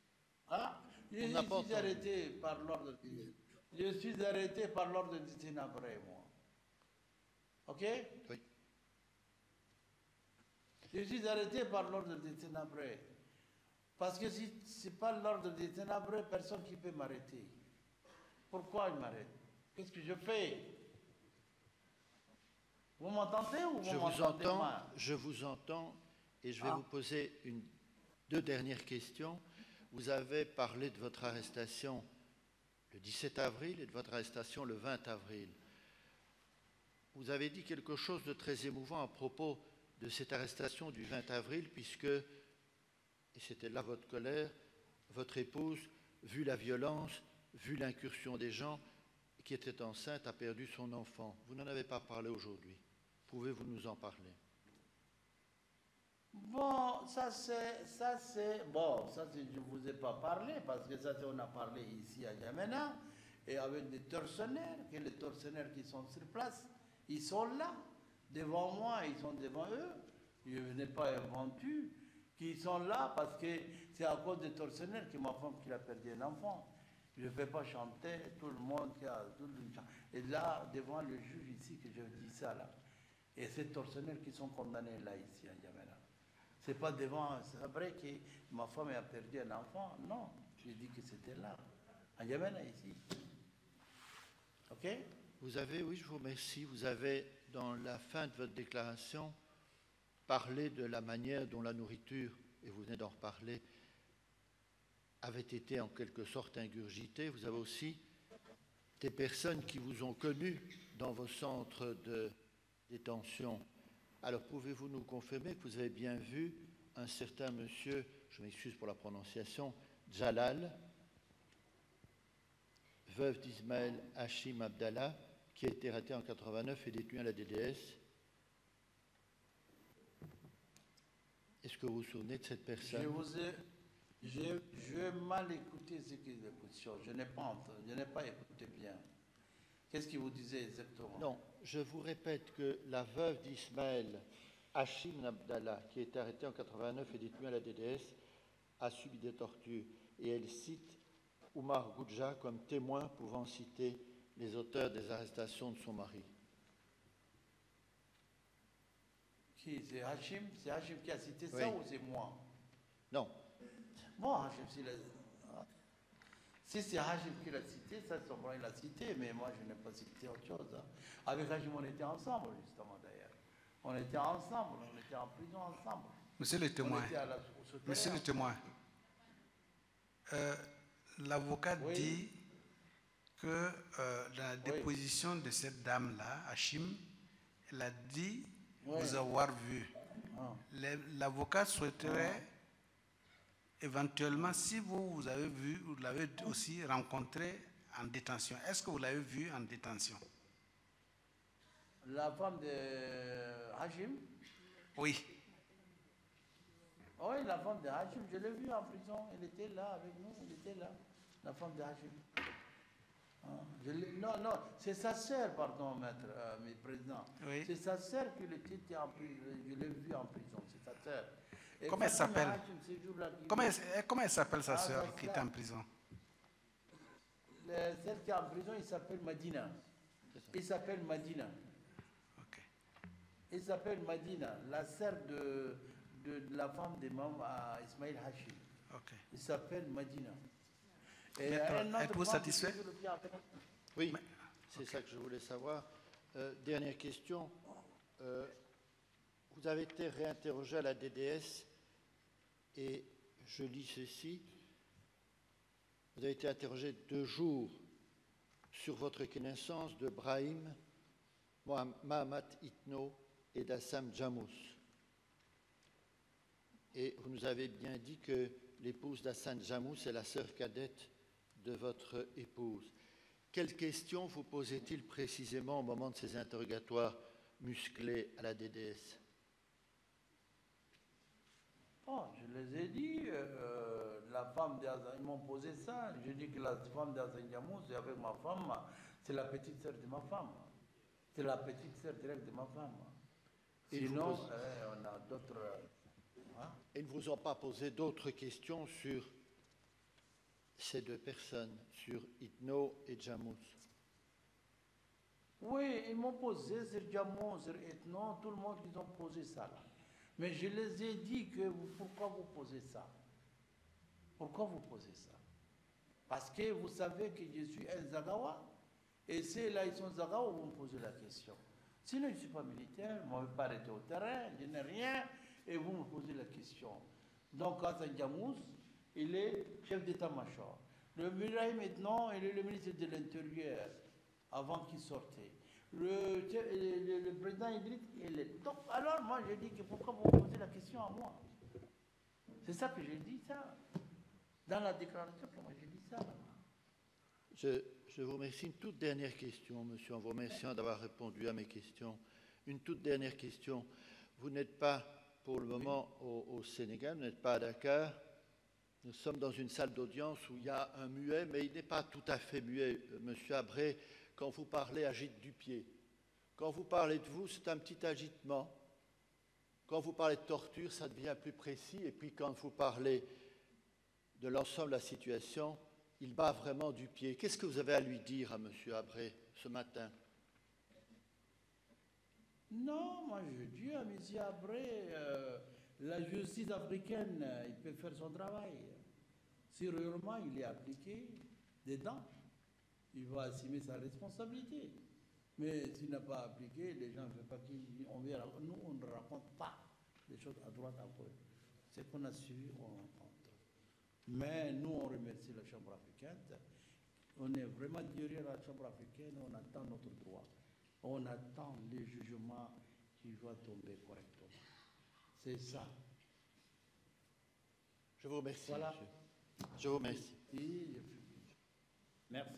arrêté par l'ordre d'Hissène-Habré, moi. OK? Oui. Je suis arrêté par l'ordre d'Hissène-Habré. Parce que si ce n'est pas l'ordre d'Hissène-Habré, personne qui peut m'arrêter. Pourquoi il m'arrête? Qu'est-ce que je fais? Vous m'entendez ou vous m'entendez mal? Je vous entends et je vais vous poser deux dernières questions. Vous avez parlé de votre arrestation le 17 avril et de votre arrestation le 20 avril. Vous avez dit quelque chose de très émouvant à propos de cette arrestation du 20 avril, puisque, et c'était là votre colère, votre épouse, vu la violence, vu l'incursion des gens, qui était enceinte, a perdu son enfant. Vous n'en avez pas parlé aujourd'hui. Pouvez-vous nous en parler? Bon, ça c'est, je ne vous ai pas parlé, parce que ça on a parlé ici à N'Djamena, et avec des tortionnaires, que les tortionnaires qui sont sur place, ils sont là, devant moi, ils sont devant eux, je n'ai pas inventé, qu'ils sont là parce que c'est à cause des tortionnaires que ma femme qui a perdu un enfant. Je ne peux pas chanter, tout le monde qui a tout le chant. Et là, devant le juge ici, que je dis ça là. Et ces tortionnaires qui sont condamnés là, ici, à N'Djamena. Ce n'est pas devant, c'est vrai que ma femme a perdu un enfant. Non, j'ai dit que c'était là, à N'Djamena, ici. OK? Vous avez, oui, je vous remercie, vous avez, dans la fin de votre déclaration, parlé de la manière dont la nourriture, et vous venez d'en reparler, avait été en quelque sorte ingurgitée. Vous avez aussi des personnes qui vous ont connu dans vos centres de détention. Alors, pouvez-vous nous confirmer que vous avez bien vu un certain monsieur, je m'excuse pour la prononciation, Jalal, veuve d'Ismaël Hachim Abdallah, qui a été arrêté en 89 et détenu à la DDS? Est-ce que vous vous souvenez de cette personne? J'ai mal écouté ce que je n'ai pas écouté bien. Qu'est-ce qu'il vous disait exactement? Non, je vous répète que la veuve d'Ismaël Hachim Abdallah, qui a été arrêtée en 89 et détenue à la DDS, a subi des tortures. Et elle cite Oumar Goudja comme témoin pouvant citer les auteurs des arrestations de son mari. Qui? C'est Hachim? C'est Hachim qui a cité ça, Oui. ou c'est moi? Non. Moi, Hachim, si c'est Hachim qui l'a cité, ça, il l'a cité, mais moi, je n'ai pas cité autre chose. Hein. Avec Hachim, on était ensemble, justement, d'ailleurs. On était ensemble, on était en prison ensemble. Monsieur le témoin, monsieur le témoin, l'avocat dit que la déposition de cette dame-là, Hachim, elle a dit vous avoir vu. L'avocat souhaiterait éventuellement, si vous avez vu, vous l'avez aussi rencontré en détention. Est-ce que vous l'avez vu en détention? La femme de Hachim? Oui. Oui, la femme de Hachim, je l'ai vue en prison. Elle était là avec nous, elle était là, la femme de Hachim. Non, c'est sa sœur, pardon, maître, président. Oui. C'est sa sœur qui était en prison. Je l'ai vue en prison, c'est sa sœur. Et comment elle s'appelle? Comment elle s'appelle, sa sa sœur qui est en prison? Celle qui est en prison, il s'appelle Madina. Il s'appelle Madina. Ok. Il s'appelle Madina, la sœur de la femme de Ismaël Hachim. Ok. Il s'appelle Madina. Êtes-vous satisfait? Oui, c'est ça que je voulais savoir. Dernière question. Vous avez été réinterrogé à la DDS et je lis ceci. Vous avez été interrogé 2 jours sur votre connaissance de Brahim Mahamat Itno et d'Assam Jamous. Et vous nous avez bien dit que l'épouse d'Assam Jamous est la sœur cadette de votre épouse. Quelles questions vous posait-il précisément au moment de ces interrogatoires musclés à la DDS? Oh, je les ai dit, la femme d'Azan, ils m'ont posé ça. Je dis que la femme d'Azan Jamous, c'est avec ma femme, c'est la petite sœur de ma femme. C'est la petite sœur directe de ma femme. Sinon, on a d'autres... Ils ne vous ont pas posé d'autres questions sur ces 2 personnes, sur Itno et Jamous? Oui, ils m'ont posé sur Jamous, sur Itno, tout le monde, ils ont posé ça là. Mais je les ai dit que pourquoi vous posez ça? Pourquoi vous posez ça? Parce que vous savez que je suis un Zagawa, et c'est là ils sont Zagawa, vous me posez la question. Sinon, je ne suis pas militaire, je ne m'avez pas arrêté au terrain, je n'ai rien, et vous me posez la question. Donc, Hassan Jamous, il est chef d'état-major. Le Muraï, maintenant, il est le ministre de l'Intérieur, avant qu'il sortait. Le président Idriss, il est. Donc, alors, moi, je dis que pourquoi vous posez la question à moi? C'est ça que j'ai dit, ça. Dans la déclaration, moi, j'ai dit ça. Je vous remercie. Une toute dernière question, monsieur, en vous remerciant d'avoir répondu à mes questions. Une toute dernière question. Vous n'êtes pas pour le moment au Sénégal, vous n'êtes pas à Dakar. Nous sommes dans une salle d'audience où il y a un muet, mais il n'est pas tout à fait muet. Monsieur Habré, quand vous parlez, agite du pied. Quand vous parlez de vous, c'est un petit agitement. Quand vous parlez de torture, ça devient plus précis. Et puis quand vous parlez de l'ensemble de la situation, il bat vraiment du pied. Qu'est-ce que vous avez à lui dire à monsieur Habré ce matin? Non, moi je dis à M. Habré, la justice africaine, il peut faire son travail. Si réellement il est appliqué dedans, il va assumer sa responsabilité. Mais s'il n'a pas appliqué, les gens ne veulent pas nous, on ne raconte pas les choses à droite, à gauche. Ce qu'on a suivi, on raconte. Mais nous, on remercie la Chambre africaine. On est vraiment derrière la Chambre africaine, on attend notre droit. On attend les jugements qui doivent tomber correctement. C'est ça. Je vous remercie. Voilà. Monsieur. Je vous remercie. Merci.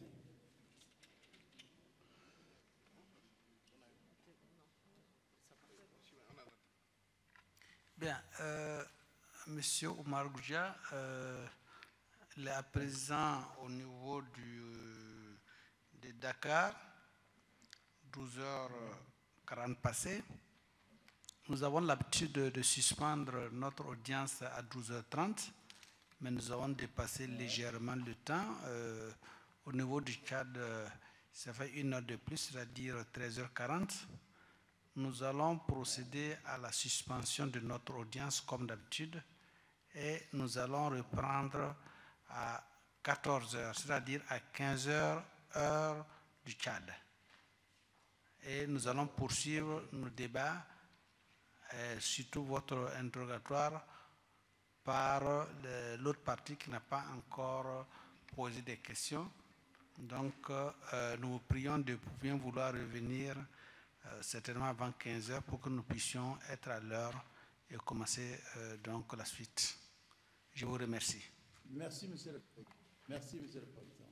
Bien, Monsieur Omar Goudia, le président au niveau de Dakar, 12h40 passées. Nous avons l'habitude de suspendre notre audience à 12h30, mais nous avons dépassé légèrement le temps. Au niveau du Tchad, ça fait 1 heure de plus, c'est-à-dire 13h40. Nous allons procéder à la suspension de notre audience comme d'habitude et nous allons reprendre à 14h, c'est-à-dire à 15h, heure du Tchad. Et nous allons poursuivre nos débats, surtout votre interrogatoire, par l'autre partie qui n'a pas encore posé des questions. Donc, nous vous prions de bien vouloir revenir certainement avant 15h pour que nous puissions être à l'heure et commencer donc la suite. Je vous remercie. Merci, monsieur le Président. Merci, monsieur le Président.